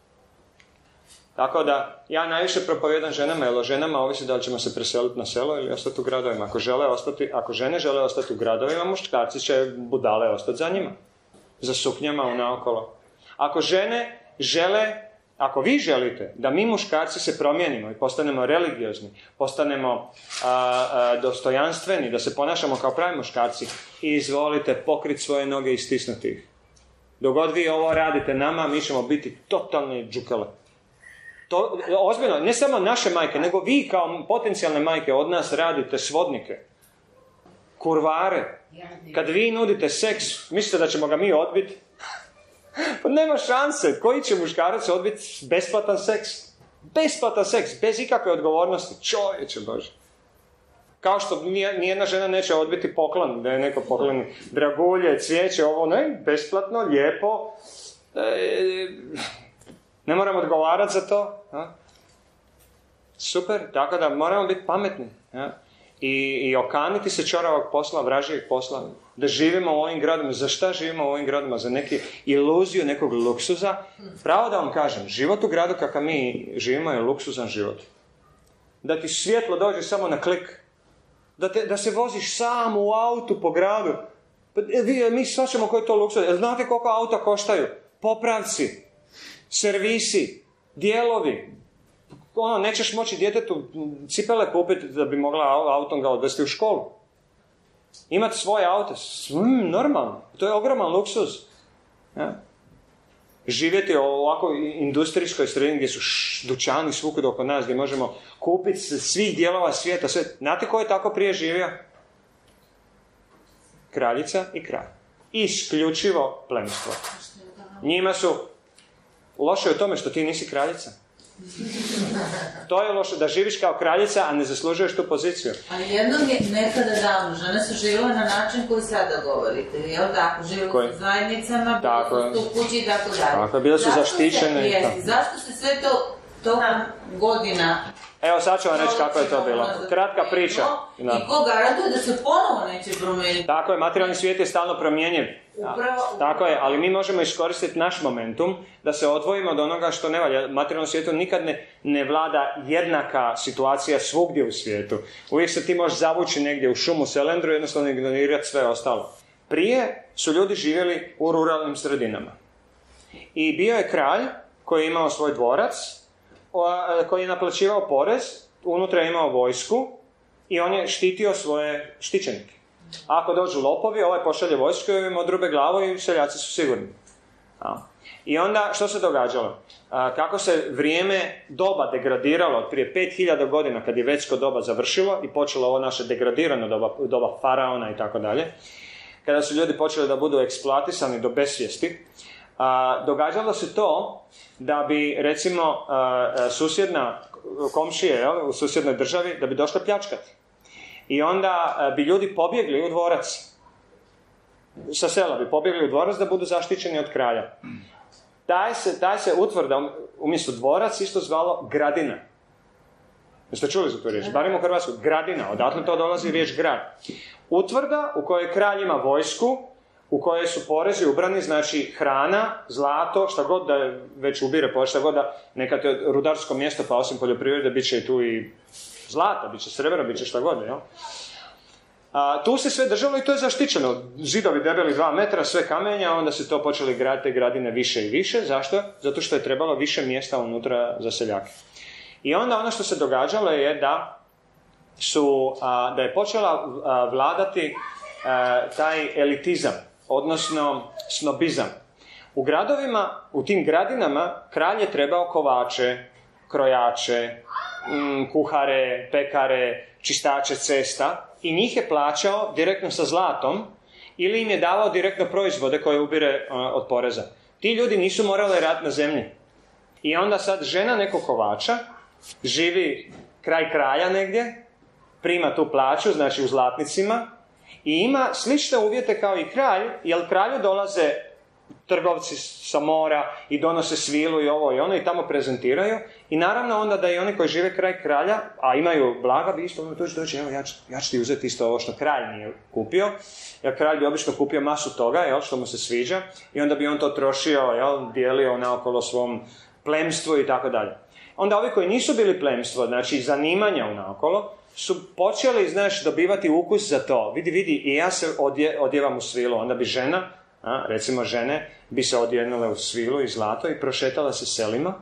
Tako da, ja najviše propovijedam ženama, jer o ženama ovisi da li ćemo se preseliti na selo ili ostati u gradovima. Ako, žele ostati, ako žene žele ostati u gradovima, muškarci će budale ostati za njima. Za suknjama unaokolo. Ako žene žele, ako vi želite da mi muškarci se promijenimo i postanemo religiozni, postanemo a, a, dostojanstveni, da se ponašamo kao pravi muškarci, izvolite pokriti svoje noge i stisnuti ih. Dok god vi ovo radite nama, mi ćemo biti totalni džukele. To, ozbiljno, ne samo naše majke, nego vi kao potencijalne majke od nas radite svodnike, kurvare. Kad vi nudite seks, mislite da ćemo ga mi odbiti? Pa nema šanse. Koji će muškarac odbiti besplatan seks? Besplatan seks, bez ikakve odgovornosti. Čovječe Bože. Kao što nijedna žena neće odbiti poklon, da je neko pokloni dragulje, cvijeće, ovo ne, besplatno, lijepo. E, ne moramo odgovarati za to. A? Super, tako da moramo biti pametni. A? I, i okaniti se čoravog posla, vražijeg posla, da živimo u ovim gradima. Za šta živimo u ovim gradima? Za neku iluziju nekog luksuza? Pravo da vam kažem, život u gradu kakav mi živimo je luksuzan život. Da ti svjetlo dođe samo na klik. Da, te, da se voziš sam u autu po gradu. Pa, vi, mi svačamo koji je to luksuz. Jel znate koliko auta koštaju? Popravci, servisi, dijelovi. Ono, nećeš moći djetetu cipele kupiti da bi mogla autom ga odvesti u školu. Imati svoje auto, mm, normalno. To je ogroman luksuz. Ja? Živjeti u ovako industrijskoj sredini gdje su š, dućani svukud oko nas, gdje možemo kupiti svih dijelova svijeta. Sve. Znate ko je tako prije živio? Kraljica i kralj. Isključivo plemstvo. Njima su... Loše je u tome što ti nisi kraljica. To je loše, da živiš kao kraljica, a ne zaslužuješ tu poziciju. Ali jednom je nekada davno, žene su živjela na način koji sada govorite, jel tako? Živjela su zajednicama, bilo su u kući i tako dalje. Tako, bile su zaštićene. Se, jest, zašto se sve to tokom godina... Evo sad ću vam reći kako je to bilo. Kratka priča. I ko garantuje da se ponovo neće promijeniti? Tako je, materijalni svijet je stalno promjenjiv. Upravo, tako je, ali mi možemo iskoristiti naš momentum da se odvojimo od onoga što ne valja. Materijalnom svijetu nikad ne, ne vlada jednaka situacija svugdje u svijetu. Uvijek se ti možeš zavući negdje u šumu, selendru, jednostavno ignorirati sve ostalo. Prije su ljudi živjeli u ruralnim sredinama. I bio je kralj koji je imao svoj dvorac, koji je naplaćivao porez, unutra je imao vojsku i on je štitio svoje štićenike. Ako dođu lopovi, ovaj pošalje vojsku i im odrube glavu i seljaci su sigurni. A. I onda, što se događalo? A, kako se vrijeme doba degradiralo od prije pet hiljada godina, kad je vetsko doba završilo i počelo ovo naše degradirano doba, doba faraona i tako dalje, kada su ljudi počeli da budu eksploatisani do besvijesti, a, događalo se to da bi, recimo, a, susjedna komšije, jel, u susjednoj državi, da bi došle pljačkati. I onda bi ljudi pobjegli u dvorac. Sa sela bi pobjegli u dvorac da budu zaštićeni od kralja. Taj se, taj se utvrda umjesto dvorac isto zvalo gradina. Jeste čuli za tu riječ? Barem u Hrvatskoj. Gradina. Odatle to dolazi riječ grad. Utvrda u kojoj kralj ima vojsku, u kojoj su porezi ubrani, znači hrana, zlato, šta god da već ubire porez, šta god da nekad je rudarsko mjesto, pa osim poljoprivrede, bit će i tu i zlata, bit će srebra, bit će šta god, jel? A, tu se sve držalo i to je zaštićeno. Zidovi debeli dva metra, sve kamenja, onda se to počeli graditi gradine više i više. Zašto? Zato što je trebalo više mjesta unutra za seljake. I onda ono što se događalo je da su, a, da je počela a, vladati a, taj elitizam, odnosno snobizam. U gradovima, u tim gradinama, kralj je trebao kovače, krojače, mm, kuhare, pekare, čistače cesta i njih je plaćao direktno sa zlatom ili im je davao direktno proizvode koje ubire uh, od poreza. Ti ljudi nisu morali raditi na zemlji. I onda sad žena nekog kovača živi kraj kraja negdje, prima tu plaću, znači u zlatnicima, i ima slične uvjete kao i kralj, jer kralju dolaze trgovci sa mora i donose svilu i ovo i ono i tamo prezentiraju. I naravno onda da i oni koji žive kraj kralja, a imaju blaga, bi isto dođe, dođe, evo ja ću, ja ću ti uzeti isto ovo što kralj nije kupio. Jer kralj bi obično kupio masu toga, jel, što mu se sviđa, i onda bi on to trošio, jel, dijelio naokolo svom plemstvu i tako dalje. Onda ovi koji nisu bili plemstvo, znači zanimanja u naokolo, su počeli, znaš, dobivati ukus za to. Vidi, vidi, i ja se odje, odjevam u svilu. Onda bi žena, a, recimo žene, bi se odjenule u svilu i zlato i prošetala se selima,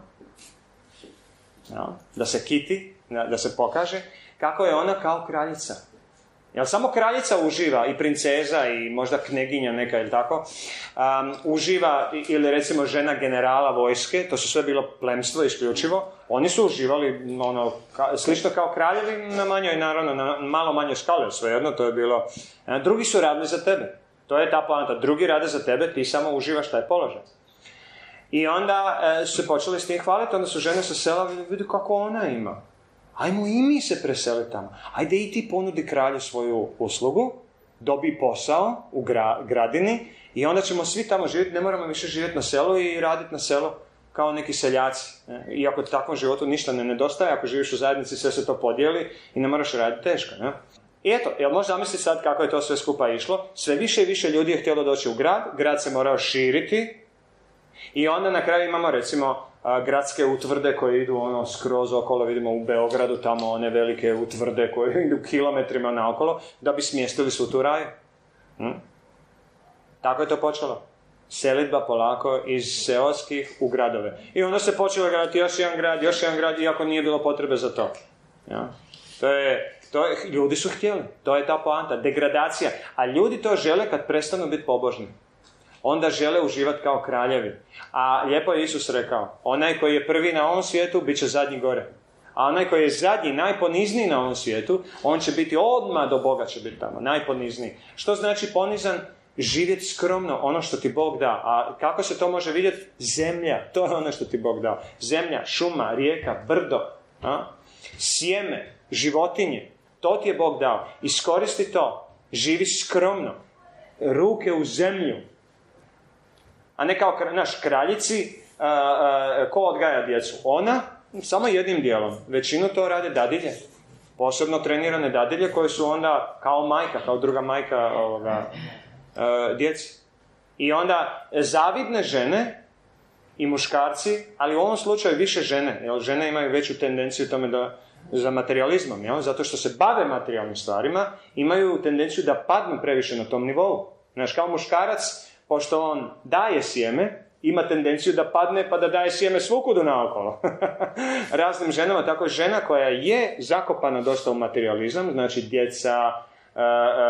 ja, da se kiti, da se pokaže kako je ona kao kraljica. Jel samo kraljica uživa, i princeza, i možda kneginja neka, ili tako, um, uživa, ili recimo žena generala vojske, to su sve bilo plemstvo isključivo, oni su uživali ono, ka, slično kao kraljevi na manjoj, naravno, na malo manjoj skali, svejedno, to je bilo, a, drugi su radili za tebe, to je ta poanta, drugi rade za tebe, ti samo uživaš taj položaj. I onda e, su se počeli s tim hvaliti, onda su žene sa sela, vidi kako ona ima. Ajmo i mi se preseliti tamo. Ajde i ti ponudi kralju svoju uslugu, dobi posao u gra, gradini i onda ćemo svi tamo živjeti, ne moramo više živjeti na selu i raditi na selu kao neki seljaci. Iako takvom životu ništa ne nedostaje, ako živiš u zajednici sve se to podijeli i ne moraš raditi teško. Ne? I eto, jel možeš zamisliti sad kako je to sve skupa išlo? Sve više i više ljudi je htjelo doći u grad, grad se morao širiti i onda na kraju imamo recimo a, gradske utvrde koje idu ono skroz okolo, vidimo u Beogradu tamo one velike utvrde koje idu kilometrima naokolo da bi smjestili svu tu raju. Hm? Tako je to počelo. Selidba polako iz seoskih u gradove. I onda se počelo graditi još jedan grad, još jedan grad, iako nije bilo potrebe za to. Ja? To je, to je, ljudi su htjeli. To je ta poanta, degradacija. A ljudi to žele kad prestanu biti pobožni. Onda žele uživati kao kraljevi. A lijepo je Isus rekao, onaj koji je prvi na ovom svijetu, bit će zadnji gore. A onaj koji je zadnji, najponizniji na ovom svijetu, on će biti odmah do Boga će biti tamo, najponizniji. Što znači ponizan? Živjeti skromno, ono što ti Bog da. A kako se to može vidjeti? Zemlja, to je ono što ti Bog dao. Zemlja, šuma, rijeka, brdo, a? Sjeme, životinje, to ti je Bog dao. Iskoristi to, živi skromno, ruke u zemlju. A ne kao naš kraljici, a, a, ko odgaja djecu? Ona, samo jednim dijelom. Većinu to rade dadilje. Posebno trenirane dadilje koje su onda kao majka, kao druga majka ovoga, a, djeci. I onda zavidne žene i muškarci, ali u ovom slučaju više žene, jer žene imaju veću tendenciju tome da, za materializmom, jel? Zato što se bave materijalnim stvarima, imaju tendenciju da padnu previše na tom nivou. Znaš, kao muškarac, pošto on daje sjeme, ima tendenciju da padne pa da daje sjeme svukudu naokolo. Raznim ženama, tako je žena koja je zakopana dosta u materializam, znači djeca, e, e,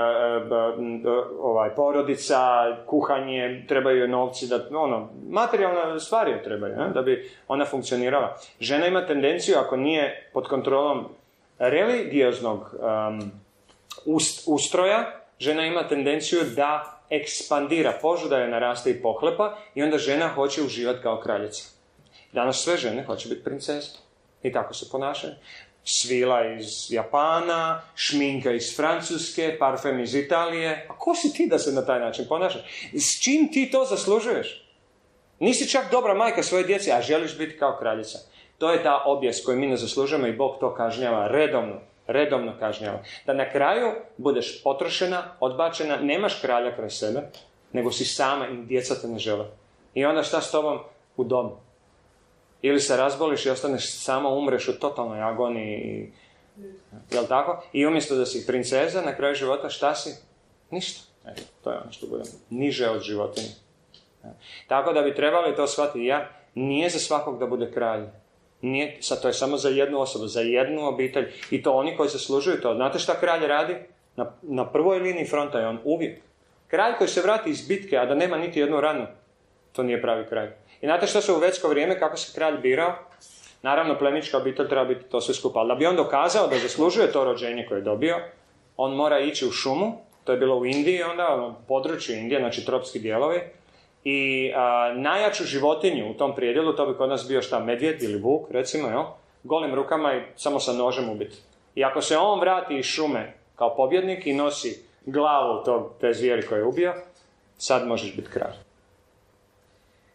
e, ovaj, porodica, kuhanje, trebaju joj novci, da, ono, materijalne stvari joj trebaju, ne, da bi ona funkcionirala. Žena ima tendenciju, ako nije pod kontrolom religioznog um, ust, ustroja, žena ima tendenciju da ekspandira, požuda je naraste i pohlepa i onda žena hoće uživati kao kraljica. Danas sve žene hoće biti princeze. I tako se ponašaju. Svila iz Japana, šminka iz Francuske, parfem iz Italije. A ko si ti da se na taj način ponašaš? S čim ti to zaslužuješ? Nisi čak dobra majka svoje djece, a želiš biti kao kraljica. To je ta objes koju mi ne zaslužujemo i Bog to kažnjava redovno. Redovno kažnjava. Da na kraju budeš potrošena, odbačena, nemaš kralja kraj sebe, nego si sama i djeca te ne žele. I onda šta s tobom? U domu. Ili se razboliš i ostaneš sama, umreš u totalnoj agoniji. Jel tako? I umjesto da si princeza, na kraju života šta si? Ništa. Eto, to je ono što budem. Niže od životinje. Tako da bi trebali to shvatiti. Ja, nije za svakog da bude kralj. Nije, sad to je samo za jednu osobu, za jednu obitelj. I to oni koji zaslužuju to. Znate šta kralj radi? Na, na prvoj liniji fronta je on uvijek. Kralj koji se vrati iz bitke, a da nema niti jednu ranu, to nije pravi kralj. I znate što se u vedsko vrijeme, kako se kralj birao? Naravno, plemička obitelj treba biti to sve skupa. Ali da bi on dokazao da zaslužuje to rođenje koje je dobio, on mora ići u šumu, to je bilo u Indiji, onda u području Indije, znači tropski dijelovi, i a, najjaču životinju u tom prijedjelu, to bi kod nas bio šta, medvjed ili vuk, recimo, jo? Golim rukama i samo sa nožem ubiti. I ako se on vrati iz šume kao pobjednik i nosi glavu tog, te zvijeri koje je ubio, sad možeš biti kralj.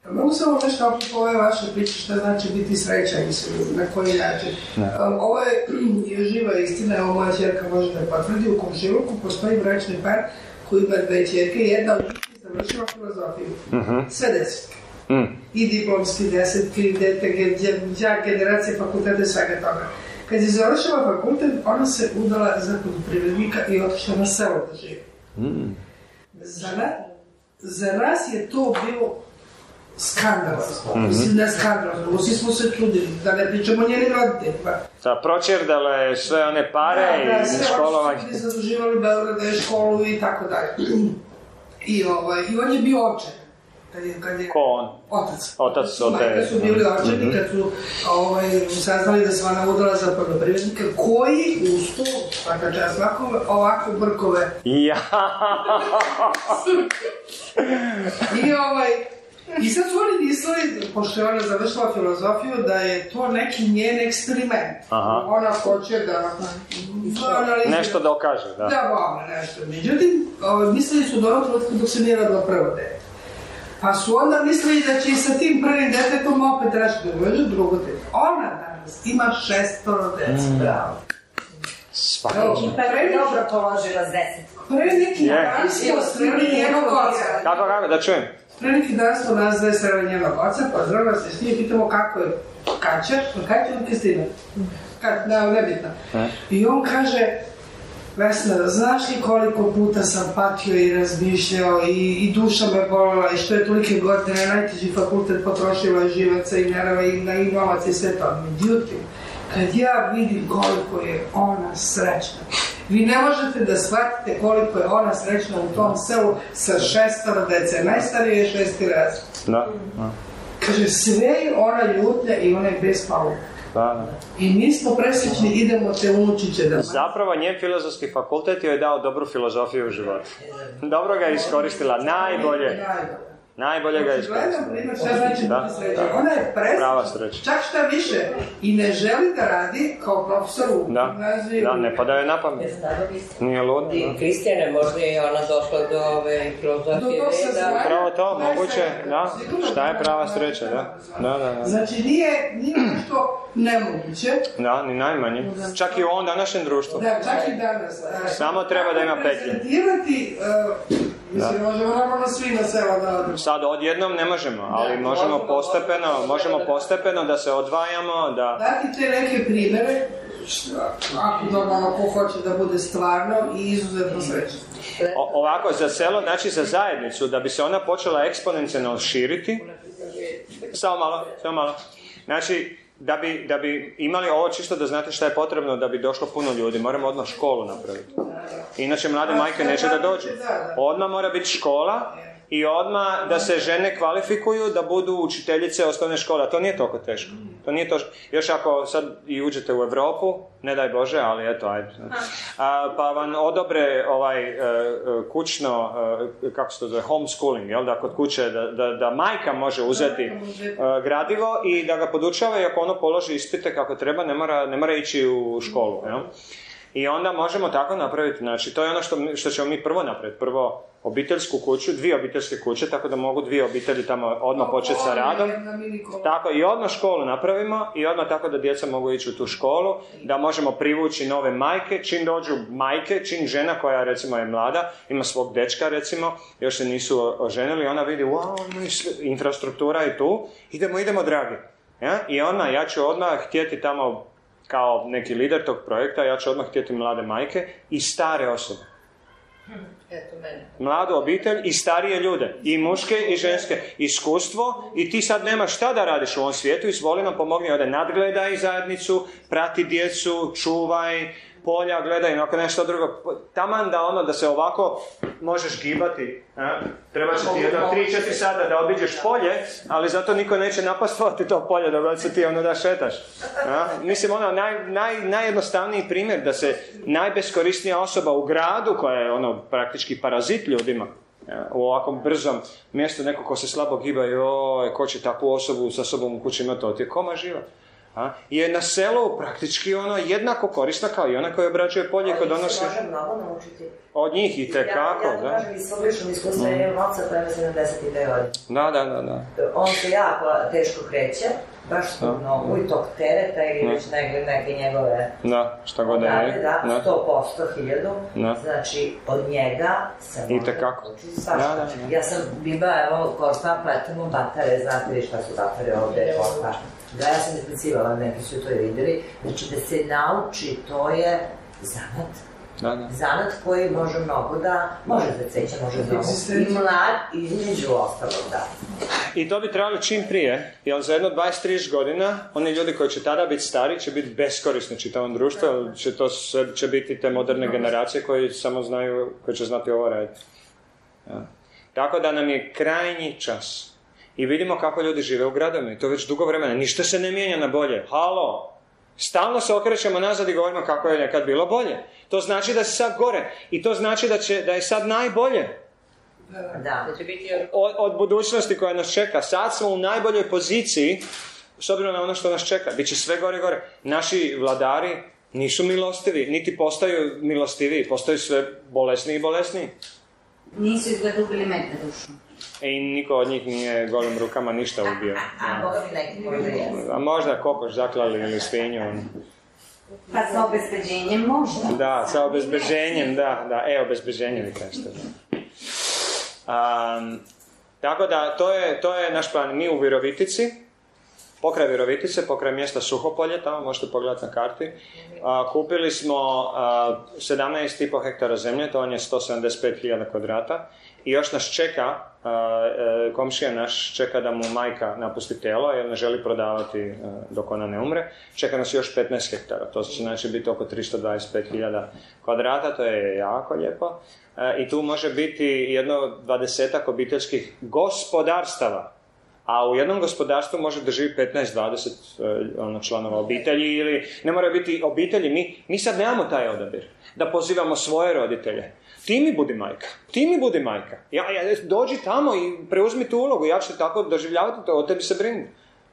Mogu samo nešto oko ove vaše priče šta znači biti srećan, mislim, na koji način. Um, ovo je, je živa istina, evo moja ćerka može da je potvrdi, u komšiluku postoji bračni par koji ima dve ćerke, jedna od njih završila filozofiju. Uh-huh. Sve desetke. Mm. I diplomski desetke, i dete, đak, generacije, fakultete, svega toga. Kad je završila fakultet, ona se udala za poljoprivrednika i otišla na selo da živi. Mm. Za, na, za nas je to bilo skandalozno. Mm-hmm. Mislim, ne skandalozno, svi smo se trudili, da ne pričamo o njenim roditeljima. Da, pročerdale sve one pare da, da, i školovanje. Da, sve oni su zaduživali Beograda i školu i tako dalje. I, ovaj, i on je bio očaj. Kad je, kad je, Ko on? Otac. Otac od te... Kad su bili očeni, mm-hmm. kad su ovaj, saznali da se ona udala za poljoprivrednika, koji uz to, svaka čast svakome, ovako brkove. Ja. I ovaj... I sad su oni mislili, pošto je ona završila filozofiju, da je to neki njen eksperiment. Aha. Ona hoće da... Analizira. Nešto dokaže, da. Da, vama nešto. Međutim, mislili su do onog trenutka dok se nije radila prvo dete. Pa su onda mislili da će i sa tim prvim detetom opet rešiti da uveđu drugo dete. Ona danas ima šestoro dece, mm. bravo. Svaki. I pa je dobro položila s desetkom. Pre neki dan smo sreli njenog oca. Kako, kako, da čujem? Pre neki dan smo nas dve sreli njenog oca, pozdravila se s njim, pitamo kako je Kaća, Kaća ili Kristina? Kad, ne, nebitno. I on kaže, Vesna, znaš li koliko puta sam patio i razmišljao i, i duša me bolila i što je tolike godine najteži fakultet potrošila i živaca i nerava i na i novac i sve to. Međutim, kad ja vidim koliko je ona srećna, vi ne možete da shvatite koliko je ona srećna u tom selu sa šestoro dece, najstarije je šesti razred. Da, da. Kaže, sve je ona ljutnja i ona je bez paluka. Da, da. I mi smo presrećni, idemo te unučiće da... Zapravo njen filozofski fakultet joj je dao dobru filozofiju u životu. Dobro ga je iskoristila, najbolje. Najbolje ga je iskoristila. Primjer, šta znači biti srećan? Ona je presrećna, čak šta više, i ne želi da radi kao profesor u gimnaziji. Da, ne pada joj na pamet. Nije ludno. I Kristijane, možda je ona došla do ove filozofije reda. Pravo to, moguće, da. Šta je prava sreća, da. Da, da, da. Znači, nije, nije nešto nemoguće. Da, ni najmanje. Čak i u ovom današnjem društvu. Da, čak i danas. Samo treba da ima petlje. Prezentirati, mislim, možemo normalno svi na selo da odemo. Sad odjednom ne možemo, ali možemo postepeno, možemo postepeno da se odvajamo, da... Dati te neke primjere, ako normalno ko hoće da bude stvarno i izuzetno srećan. O, ovako, za selo, znači za zajednicu, da bi se ona počela eksponencijalno širiti, samo malo, samo malo, znači, da bi, da bi imali ovo čisto da znate šta je potrebno da bi došlo puno ljudi, moramo odmah školu napraviti. Inače, mlade majke neće da dođu. Odmah mora biti škola i odmah da se žene kvalifikuju da budu učiteljice osnovne škole. A to nije toliko teško. To nije to. Još ako sad i uđete u Europu, ne daj Bože, ali eto, ajde. A, pa vam odobre ovaj uh, kućno, uh, kako se to zove, homeschooling, jel? Da kod kuće, da, da, da majka može uzeti uh, gradivo i da ga podučava i ako ono položi ispite kako treba, ne mora, ne mora ići u školu, jel? I onda možemo tako napraviti, znači to je ono što, što ćemo mi prvo napraviti. Prvo obiteljsku kuću, dvije obiteljske kuće, tako da mogu dvije obitelji tamo odmah početi sa radom. Tako i odmah školu napravimo i odmah tako da djeca mogu ići u tu školu, da možemo privući nove majke, čim dođu majke, čim žena koja recimo je mlada, ima svog dečka recimo, još se nisu oženili, ona vidi, wow, infrastruktura je tu, idemo, idemo dragi. Ja? I ona, ja ću odmah htjeti tamo kao neki lider tog projekta, ja ću odmah htjeti mlade majke i stare osobe. Eto mene. Mladu obitelj i starije ljude, i muške i ženske. Iskustvo i ti sad nemaš šta da radiš u ovom svijetu, izvoli nam pomogni, ode nadgledaj zajednicu, prati djecu, čuvaj polja, gledaj, ako nešto drugo. Taman da ono, da se ovako možeš gibati. A? Treba će ti jedno tri četiri sata da obiđeš polje, ali zato niko neće napastovati to polje da god se ti ono da šetaš. A? Mislim, ono, naj, naj, najjednostavniji primjer da se najbeskorisnija osoba u gradu, koja je ono praktički parazit ljudima, u ovakvom brzom mjestu, neko ko se slabo giba, joj, ko će takvu osobu sa sobom u kući imati, to ti je koma živa. a, je na selu praktički ono jednako korisna kao i ona koja obrađuje polje i koja donosi... Može mnogo naučiti. Od njih i tekako, ja, ja da. Ja to kažem iz svog ličnog iskustva, mm. imam oca koja ima sedamdeset dve godine. Da, da, da, da. On se jako teško kreće, baš zbog nogu i tog tereta ili već neke, neke njegove... Da, šta god da je. Da, sto posto, hiljadu. Da. Znači, od njega se može učiti svašta. Da, da, da. Ja sam biba, evo, korpa, pletemo batare, znate vi šta su batare ovde, korpa. Da, ja sam izbicivala, neki su to i videli. Znači, da se nauči, to je zanat. Da, da. Zanat koji može mnogo da, može za ceća, može za mnogo. I mlad, između ostalog, da. I to bi trebalo čim prije, jer za jedno dvadeset do trideset godina, oni ljudi koji će tada biti stari će biti beskorisni čitavom društvu, jer će, to, će biti te moderne generacije koji samo znaju, koji će znati ovo raditi. Ja. Tako da nam je krajnji čas. I vidimo kako ljudi žive u gradovima i to već dugo vremena. Ništa se ne mijenja na bolje. Halo! Stalno se okrećemo nazad i govorimo kako je nekad bilo bolje. To znači da se sad gore. I to znači da, će, da je sad najbolje. Da. Od, od budućnosti koja nas čeka. Sad smo u najboljoj poziciji s obzirom na ono što nas čeka. Biće sve gore i gore. Naši vladari nisu milostivi, niti postaju milostiviji. Postaju sve bolesniji i bolesniji. Nisu izgleda ubili med na dušu. I niko od njih nije golim rukama ništa ubio. A, Boga mi neki možda jesu. A možda kokoš zaklali ili svinju. Pa sa obezbeđenjem možda. Da, sa obezbeđenjem, da, da, e, obezbeđenje vi kažete. Um, tako da, to je, to je naš plan. Mi u Virovitici, pokraj Virovitice, pokraj mjesta Suhopolje, tamo možete pogledati na karti, uh, kupili smo uh, sedamnaest i pol hektara zemlje, to je sto sedamdeset pet hiljada kvadrata, i još nas čeka, uh, uh, komšija naš čeka da mu majka napusti telo, jer ne želi prodavati uh, dok ona ne umre. Čeka nas još petnaest hektara, to će znači biti oko tristo dvadeset pet hiljada kvadrata, to je jako lijepo. Uh, I tu može biti jedno dvadesetak obiteljskih gospodarstava. A u jednom gospodarstvu može da živi petnaest do dvadeset ono, članova obitelji ili ne mora biti obitelji. Mi, mi sad nemamo taj odabir da pozivamo svoje roditelje. Ti mi budi majka, ti mi budi majka. Ja, ja, dođi tamo i preuzmi tu ulogu, ja ću te tako doživljavati, to o tebi se brini.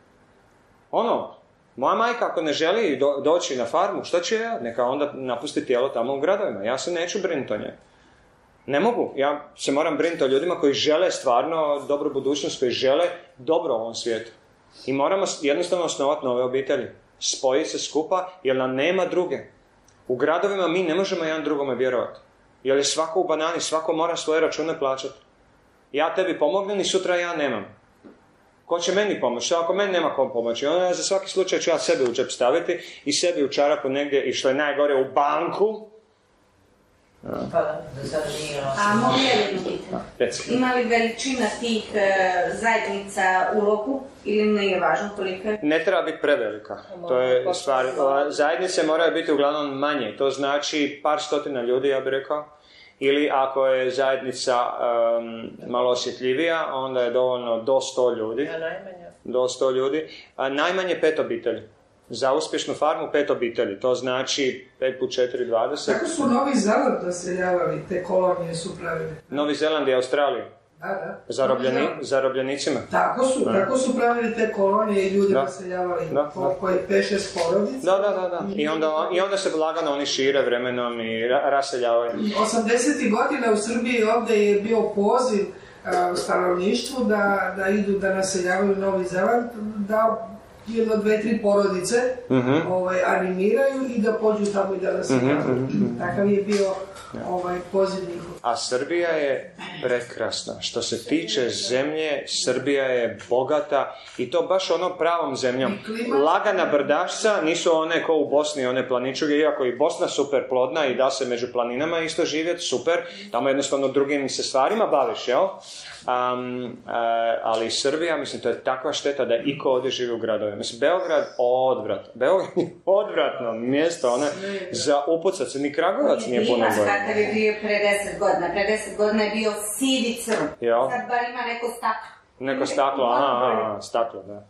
Ono, moja majka ako ne želi do, doći na farmu, što će ja? Neka onda napusti tijelo tamo u gradovima. Ja se neću brinuti o njoj. Ne mogu, ja se moram brinuti o ljudima koji žele stvarno dobru budućnost, koji žele dobro u ovom svijetu. I moramo jednostavno osnovati nove obitelji. Spojiti se skupa, jer nam nema druge. U gradovima mi ne možemo jedan drugome vjerovati. Jer je svako u banani, svako mora svoje račune plaćati. Ja tebi pomognem i sutra ja nemam. Ko će meni pomoći? Ako meni nema kom pomoći, onda za svaki slučaj ću ja sebi u džep staviti i sebi u čarapu negdje i što je najgore u banku. Pa da, da sad nije... A mogu ja jedno pitanje? Ima li veličina tih e, zajednica ulogu ili nije važno koliko je? Ne treba biti prevelika. To je stvar. Zajednice moraju biti uglavnom manje. To znači par stotina ljudi, ja bih rekao. Ili ako je zajednica um, malo osjetljivija, onda je dovoljno do sto ljudi. A najmanje? Do sto ljudi. A najmanje pet obitelji. Za uspješnu farmu pet obitelji. To znači pet puta četiri, dvadeset. Kako su Novi Zeland naseljavali, te kolonije su pravili? Novi Zeland i Australija. Da, da. Zarobljeni, zarobljenicima. Tako su, da. Tako su pravili te kolonije i ljudi naseljavali po koji pet šest porodica. Da, da, da, da. I onda, I onda se lagano oni šire vremenom i ra- raseljavaju. osamdesetih godina u Srbiji ovdje je bio poziv uh, stanovništvu da, da idu da naseljavaju Novi Zeland, da jedno, dve, tri porodice uh-huh. ovaj, animiraju i da pođu tamo i da naseljavaju. Uh-huh. Takav je bio ovaj, poziv njihov. A Srbija je prekrasna. Što se tiče zemlje, Srbija je bogata i to baš onom pravom zemljom. Lagana brdašca, nisu one ko u Bosni, one planičuge, iako i Bosna super plodna i da se među planinama isto živjeti, super. Tamo jednostavno drugim se stvarima baviš, jel? Um, uh, ali Srbija, mislim, to je takva šteta da iko ovdje živi u gradovima. Mislim, Beograd, odvrat. Beograd je odvratno mjesto, ono, za upucat se. Ni Kragujevac nije puno bolje. Kakav je bio pre deset godina. Pre deset godina je bio sivi crn. Sad bar ima neko staklo. Neko staklo, aha, aha, staklo, da.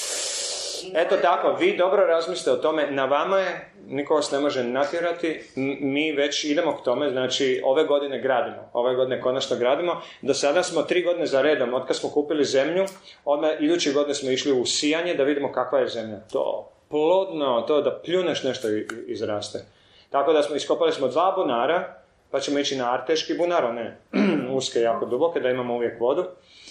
Eto tako, vi dobro razmislite o tome, na vama je, niko vas ne može natjerati, mi već idemo k tome, znači ove godine gradimo, ove godine konačno gradimo, do sada smo tri godine za redom, od kad smo kupili zemlju, odmah iduće godine smo išli u sijanje da vidimo kakva je zemlja, to plodno, to da pljuneš nešto izraste. Tako da smo iskopali smo dva bunara, pa ćemo ići na Arteški bunar, one uske, jako duboke, da imamo uvijek vodu.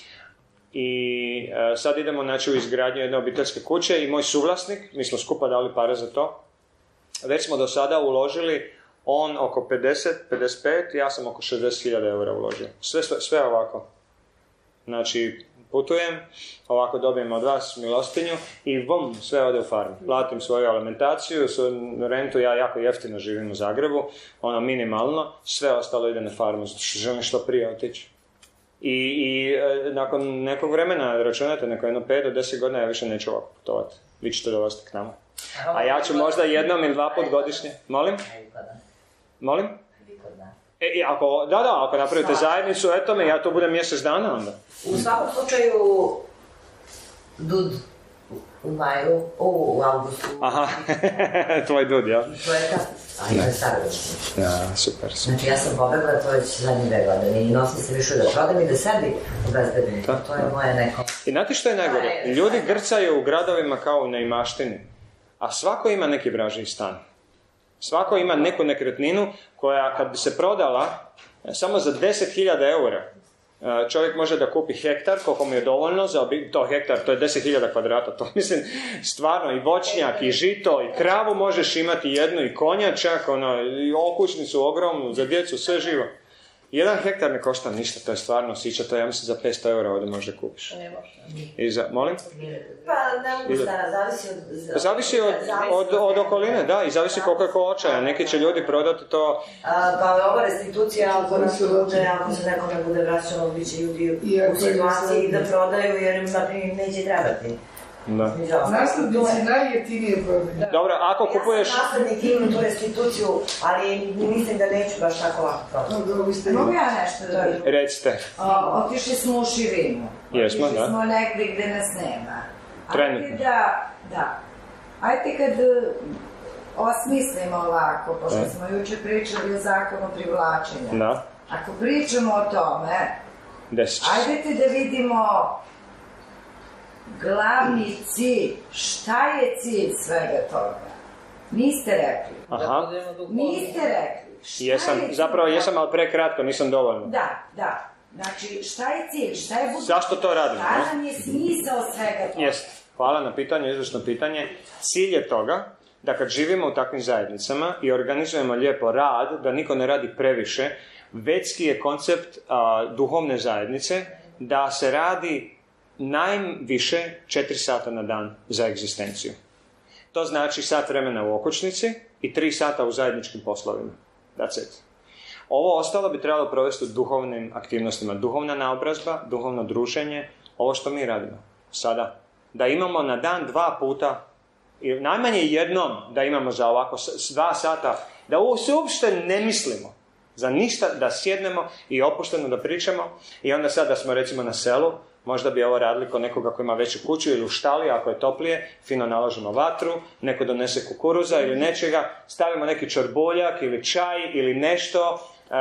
I e, sad idemo znači, u izgradnju jedne obiteljske kuće i moj suvlasnik, mi smo skupa dali pare za to, već smo do sada uložili on oko pedeset, pedeset pet, ja sam oko šezdeset hiljada eura uložio. Sve, sve, sve ovako. Znači, putujem, ovako dobijem od vas milostinju i bum, sve ode u farmu. Platim svoju alimentaciju, svoju rentu, ja jako jeftino živim u Zagrebu, ono minimalno, sve ostalo ide na farmu, želim što prije otići. I, i e, nakon nekog vremena, računate, neko jedno pet do deset godina, ja više neću ovako putovati. Vi ćete dolaziti k nama. A ja ću možda jednom ili dva put godišnje. Molim? Molim? E, i ako, da, da, ako napravite zajednicu, eto me, ja tu budem mjesec dana onda. U svakom slučaju, Dud u maju, u, u augustu. Aha, tvoj Dud, ja? Projekat, a ima je Sarajevo. Ja, super, super. Znači ja sam pobegla, to već zadnje dve godine i nosim se više da prodam i da sebi obezbedim. To je moje neko. I znate što je najgore? Ljudi grcaju u gradovima kao u neimaštini, a svako ima neki vražji stan. Svako ima neku nekretninu koja kad bi se prodala samo za deset hiljada eura, čovjek može da kupi hektar, koliko mu je dovoljno za to hektar, to je deset hiljada kvadrata, to mislim stvarno i voćnjak i žito i kravu možeš imati jednu i konja čak, ono, i okućnicu ogromnu, za djecu, sve živo. Jedan hektar ne košta ništa, to je stvarno sića, to ja mislim za petsto eura ovdje možda kupiš. Ne može. I za, molim? Pa ne mogu stara, zavisi od... Zavisi od, od, od okoline, da, i zavisi koliko je ko očaja. Neki će ljudi prodati to... A, pa je ova restitucija, ako nas bude, ako se nekome bude vraćalo, bit će ljudi u situaciji da prodaju, jer na primjer neće trebati. Da. Naslednici najjeftinije prodaju. Dobro, ako kupuješ... Ja sam naslednik, imam tu restituciju, ali mislim da neću baš tako lako prodati. Mogu ja nešto da vidim? Recite. Otišli smo u širinu. Jesmo, da. Otišli smo negdje gdje nas nema. Trenutno. Ajde da, da. Ajde kad osmislimo ovako, pošto e. smo jučer pričali o zakonu privlačenja. Da. Ako pričamo o tome, Desit. ajde da vidimo glavni cilj, šta je cilj svega toga? Niste rekli. Aha. Niste rekli. Šta Jesam, je zapravo cilj? jesam, ali prekratko, nisam dovoljno. Da, da. Znači, šta je cilj? Šta je budućnost? Zašto to radimo? Šta nam je smisao svega toga? Jest. Hvala na pitanju, izvršno pitanje. Cilj je toga da kad živimo u takvim zajednicama i organizujemo lijepo rad, da niko ne radi previše, vetski je koncept a, duhovne zajednice da se radi najviše četiri sata na dan za egzistenciju. To znači sat vremena u okućnici i tri sata u zajedničkim poslovima. That's it. Ovo ostalo bi trebalo provesti u duhovnim aktivnostima. Duhovna naobrazba, duhovno druženje, ovo što mi radimo sada. Da imamo na dan dva puta, i najmanje jednom da imamo za ovako dva sata, da se uopšte ne mislimo za ništa, da sjednemo i opušteno da pričamo. I onda sad da smo recimo na selu, možda bi ovo radili kod nekoga koji ima veću kuću ili u štali, ako je toplije, fino naložimo vatru, neko donese kukuruza ili nečega, stavimo neki čorboljak ili čaj ili nešto, e,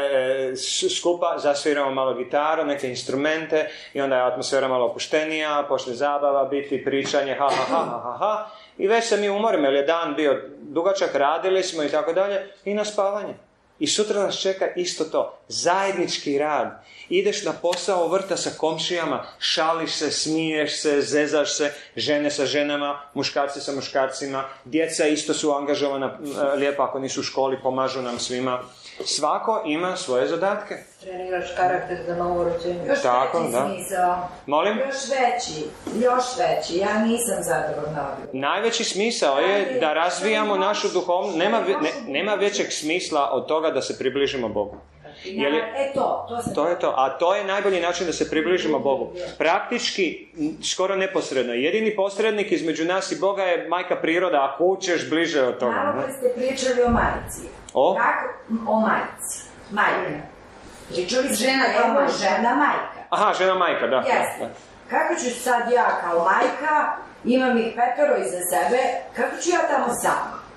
e, skupa zasviramo malo gitaru, neke instrumente i onda je atmosfera malo opuštenija, počne zabava, biti pričanje, ha, ha, ha, ha, ha, i već se mi umorimo, jer je dan bio dugačak, radili smo i tako dalje, i na spavanje. I sutra nas čeka isto to, zajednički rad. Ideš na posao vrta sa komšijama, šališ se, smiješ se, zezaš se, žene sa ženama, muškarci sa muškarcima, djeca isto su angažovana lijepo ako nisu u školi, pomažu nam svima. Svako ima svoje zadatke. Treniraš karakter za novo rođenje. Još Tako, veći da. smisao. Molim? Još veći, još veći. Ja nisam zadovoljna odgovor. Najveći smisao je da razvijamo našu duhovnu, nema, ne, nema većeg smisla od toga da se približimo Bogu. Je li, e to, to, to je to, a to je najbolji način da se približimo Bogu. Praktički, skoro neposredno. Jedini posrednik između nas i Boga je majka priroda, ako učeš bliže od toga. Malo kad ste pričali o majci. O? Kako? O majci. Majka. Pričali žena, evo žena majka. Aha, žena majka, da. Jeste. Da. Kako ću sad ja kao majka, imam ih petoro iza sebe, kako ću ja tamo sama?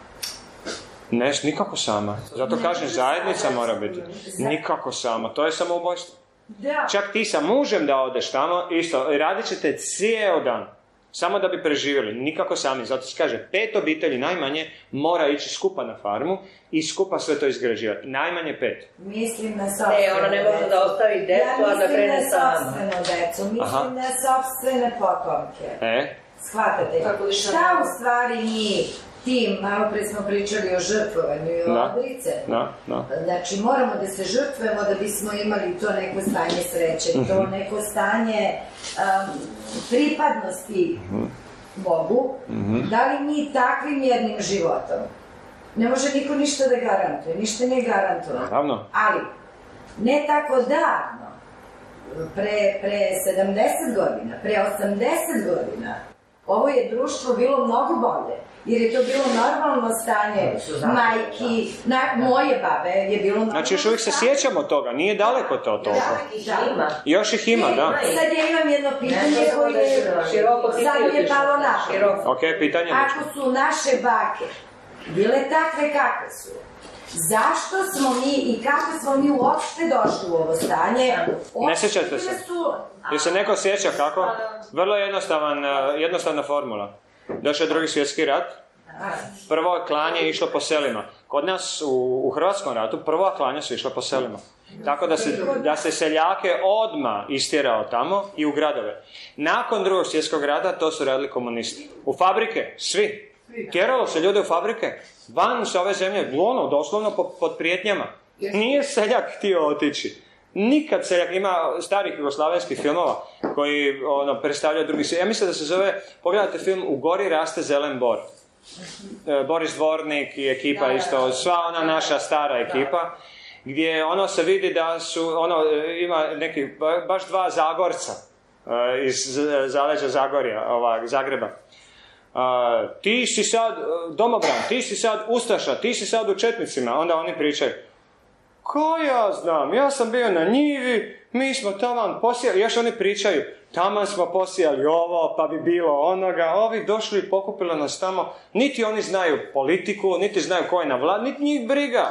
Ne, nikako sama. Zato kažem, zajednica mora biti. Nikako sama. To je samoubojstvo. Da. Čak ti sa mužem da odeš tamo, isto, radit ćete cijel dan. Samo da bi preživjeli, nikako sami. Zato se kaže, pet obitelji najmanje mora ići skupa na farmu i skupa sve to izgrađivati. Najmanje pet. Mislim na sopstvenu decu. Ne, ona ne može da ostavi decu, a da krene sama. Ja mislim na sopstvenu decu, mislim Aha. na sopstvene potomke. E? Shvatate? Šta u stvari mi tim, malo pre smo pričali o žrtvovanju i o odricanju. No, no. Znači, moramo da se žrtvujemo da bismo imali to neko stanje sreće, to neko stanje um, pripadnosti Bogu. Mm-hmm. Da li mi takvim jednim životom? Ne može niko ništa da garantuje, ništa nije garantovano. Naravno. Ali, ne tako davno, pre, pre sedamdeset godina, pre osamdeset godina, ovo je društvo bilo mnogo bolje. Jer je to bilo normalno stanje majki, na, moje babe je bilo normalno. Znači još uvijek se sjećamo toga, nije daleko to toliko. Da, još ih ima, da. Sad ja imam jedno pitanje koje je sad mi je palo na pamet. Ok, pitanje. Ako su naše bake bile takve kakve su, zašto smo mi i kako smo mi uopšte došli u ovo stanje? Ne sjećate se? Jer se neko sjeća kako? Vrlo jednostavan, jednostavna formula. Došao je drugi svjetski rat, prvo klanje je išlo po selima. Kod nas u, u Hrvatskom ratu prvo klanje su išlo po selima. Tako da se, da se seljake odmah istjerao tamo i u gradove. Nakon drugog svjetskog rata to su radili komunisti. U fabrike, svi. Tjeralo se ljude u fabrike, van s ove zemlje, ono, doslovno pod, pod prijetnjama. Nije seljak htio otići. Nikad seljak, ima starih jugoslavenskih filmova koji ono, predstavljaju drugi svijet. Ja mislim da se zove, pogledajte film U gori raste zelen bor. E, Boris Dvornik i ekipa da, isto, da, sva ona naša stara ekipa, gdje ono se vidi da su, ono, ima neki, baš dva Zagorca e, iz zaleđa Zagorja, ovak, Zagreba. Uh, ti si sad domobran, ti si sad ustaša, ti si sad u četnicima, onda oni pričaju, ko ja znam, ja sam bio na njivi, mi smo taman posijali, još oni pričaju, taman smo posijali ovo, pa bi bilo onoga, ovi došli i pokupili nas tamo, niti oni znaju politiku, niti znaju ko je na vladi, niti njih briga.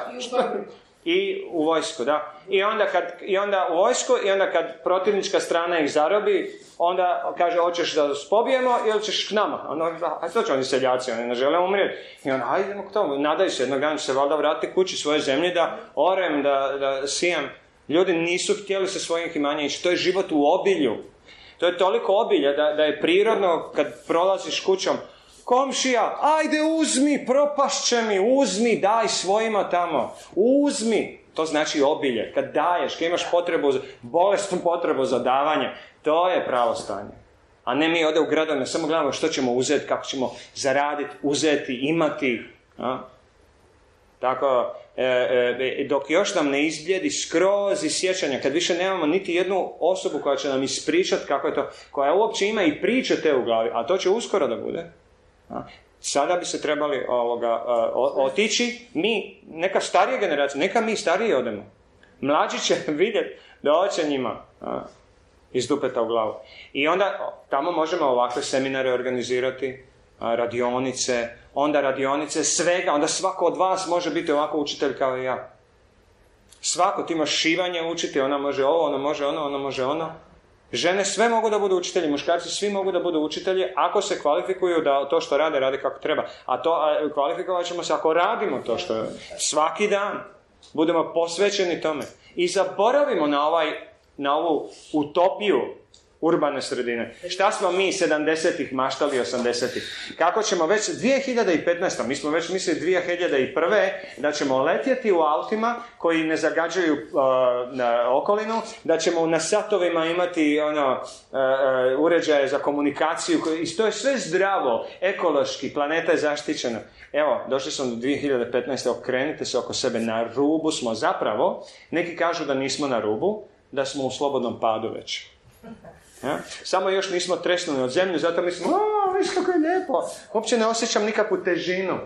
I u vojsku, da. I onda, kad, I onda u vojsku, i onda kad protivnička strana ih zarobi, onda kaže, hoćeš da nas pobijemo ili ćeš k nama? Ono, a to će oni seljaci, oni ne žele umrijeti. I onda, hajdemo k tomu, nadaju se, jednog dana će se valjda vratiti kući svoje zemlje, da orem, da, da sijam. Ljudi nisu htjeli sa svojim imanjem ići, to je život u obilju. To je toliko obilja da, da je prirodno kad prolaziš kućom, komšija, ajde uzmi, propašće mi, uzmi, daj svojima tamo, uzmi. To znači obilje. Kad daješ, kad imaš potrebu, bolesnu potrebu za davanje, to je pravo stanje. A ne mi ode u gradove, samo gledamo što ćemo uzeti, kako ćemo zaraditi, uzeti, imati. A? Tako, e, e, dok još nam ne izbljedi skroz iz sjećanja, kad više nemamo niti jednu osobu koja će nam ispričati kako je to, koja uopće ima i priče te u glavi, a to će uskoro da bude. A? Sada bi se trebali ovoga, o, otići, mi, neka starija generacija, neka mi stariji odemo. Mlađi će vidjeti da hoće njima a, iz dupeta u glavu. I onda tamo možemo ovakve seminare organizirati, a, radionice, onda radionice svega, onda svako od vas može biti ovako učitelj kao i ja. Svako, ti imaš šivanje učiti, ona može ovo, ona može ono, ona može ono. Žene sve mogu da budu učitelji, muškarci svi mogu da budu učitelji ako se kvalifikuju da to što rade, rade kako treba. A to a, kvalifikovat ćemo se ako radimo to što svaki dan budemo posvećeni tome. I zaboravimo na, ovaj, na ovu utopiju urbane sredine. Šta smo mi sedamdesetih maštali osamdesetih? Kako ćemo već dvije hiljade petnaeste. mi smo već mislili dvije hiljade prve. da ćemo letjeti u autima koji ne zagađuju uh, na okolinu, da ćemo na satovima imati ono, uh, uh, uređaje za komunikaciju, i to je sve zdravo, ekološki, planeta je zaštićena. Evo, došli smo do dvije hiljade petnaeste. okrenite se oko sebe, na rubu smo zapravo, neki kažu da nismo na rubu, da smo u slobodnom padu već. Ja? Samo još nismo tresnuli od zemlje, zato mislimo, o, viš kako je lijepo, uopće ne osjećam nikakvu težinu.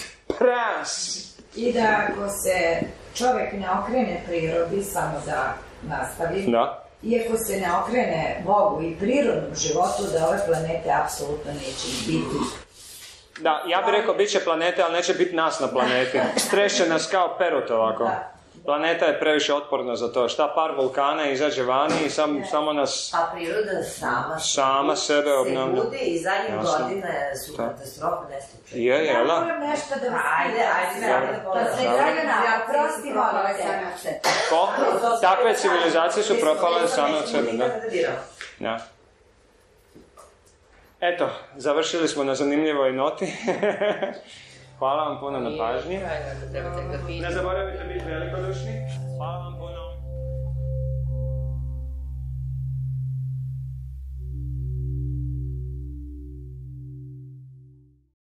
Pras! I da ako se čovjek ne okrene prirodi, samo da nastavi, da. I ako se ne okrene Bogu i prirodnom životu, da ove planete apsolutno neće biti. Da, ja bih rekao, bit će planete, ali neće biti nas na planeti. Strešće nas kao perut ovako. Da. planeta je previše otporna za to. Šta par vulkana izađe vani i sam, samo nas... A priroda sama, sama sebe obnavlja. Se budi i zadnjih godine su katastrofe neslučajne. Je, je, la? Ja moram nešto da vas... Ajde, ajde, ajde da pogledam. Pa se Dragana, prosti molim se. Ko? Takve civilizacije su propale same od sebe, da? Ja. Eto, završili smo na zanimljivoj noti. Hvala vam puno na pažnji. Ne zaboravite biti velikodušni. Hvala vam puno.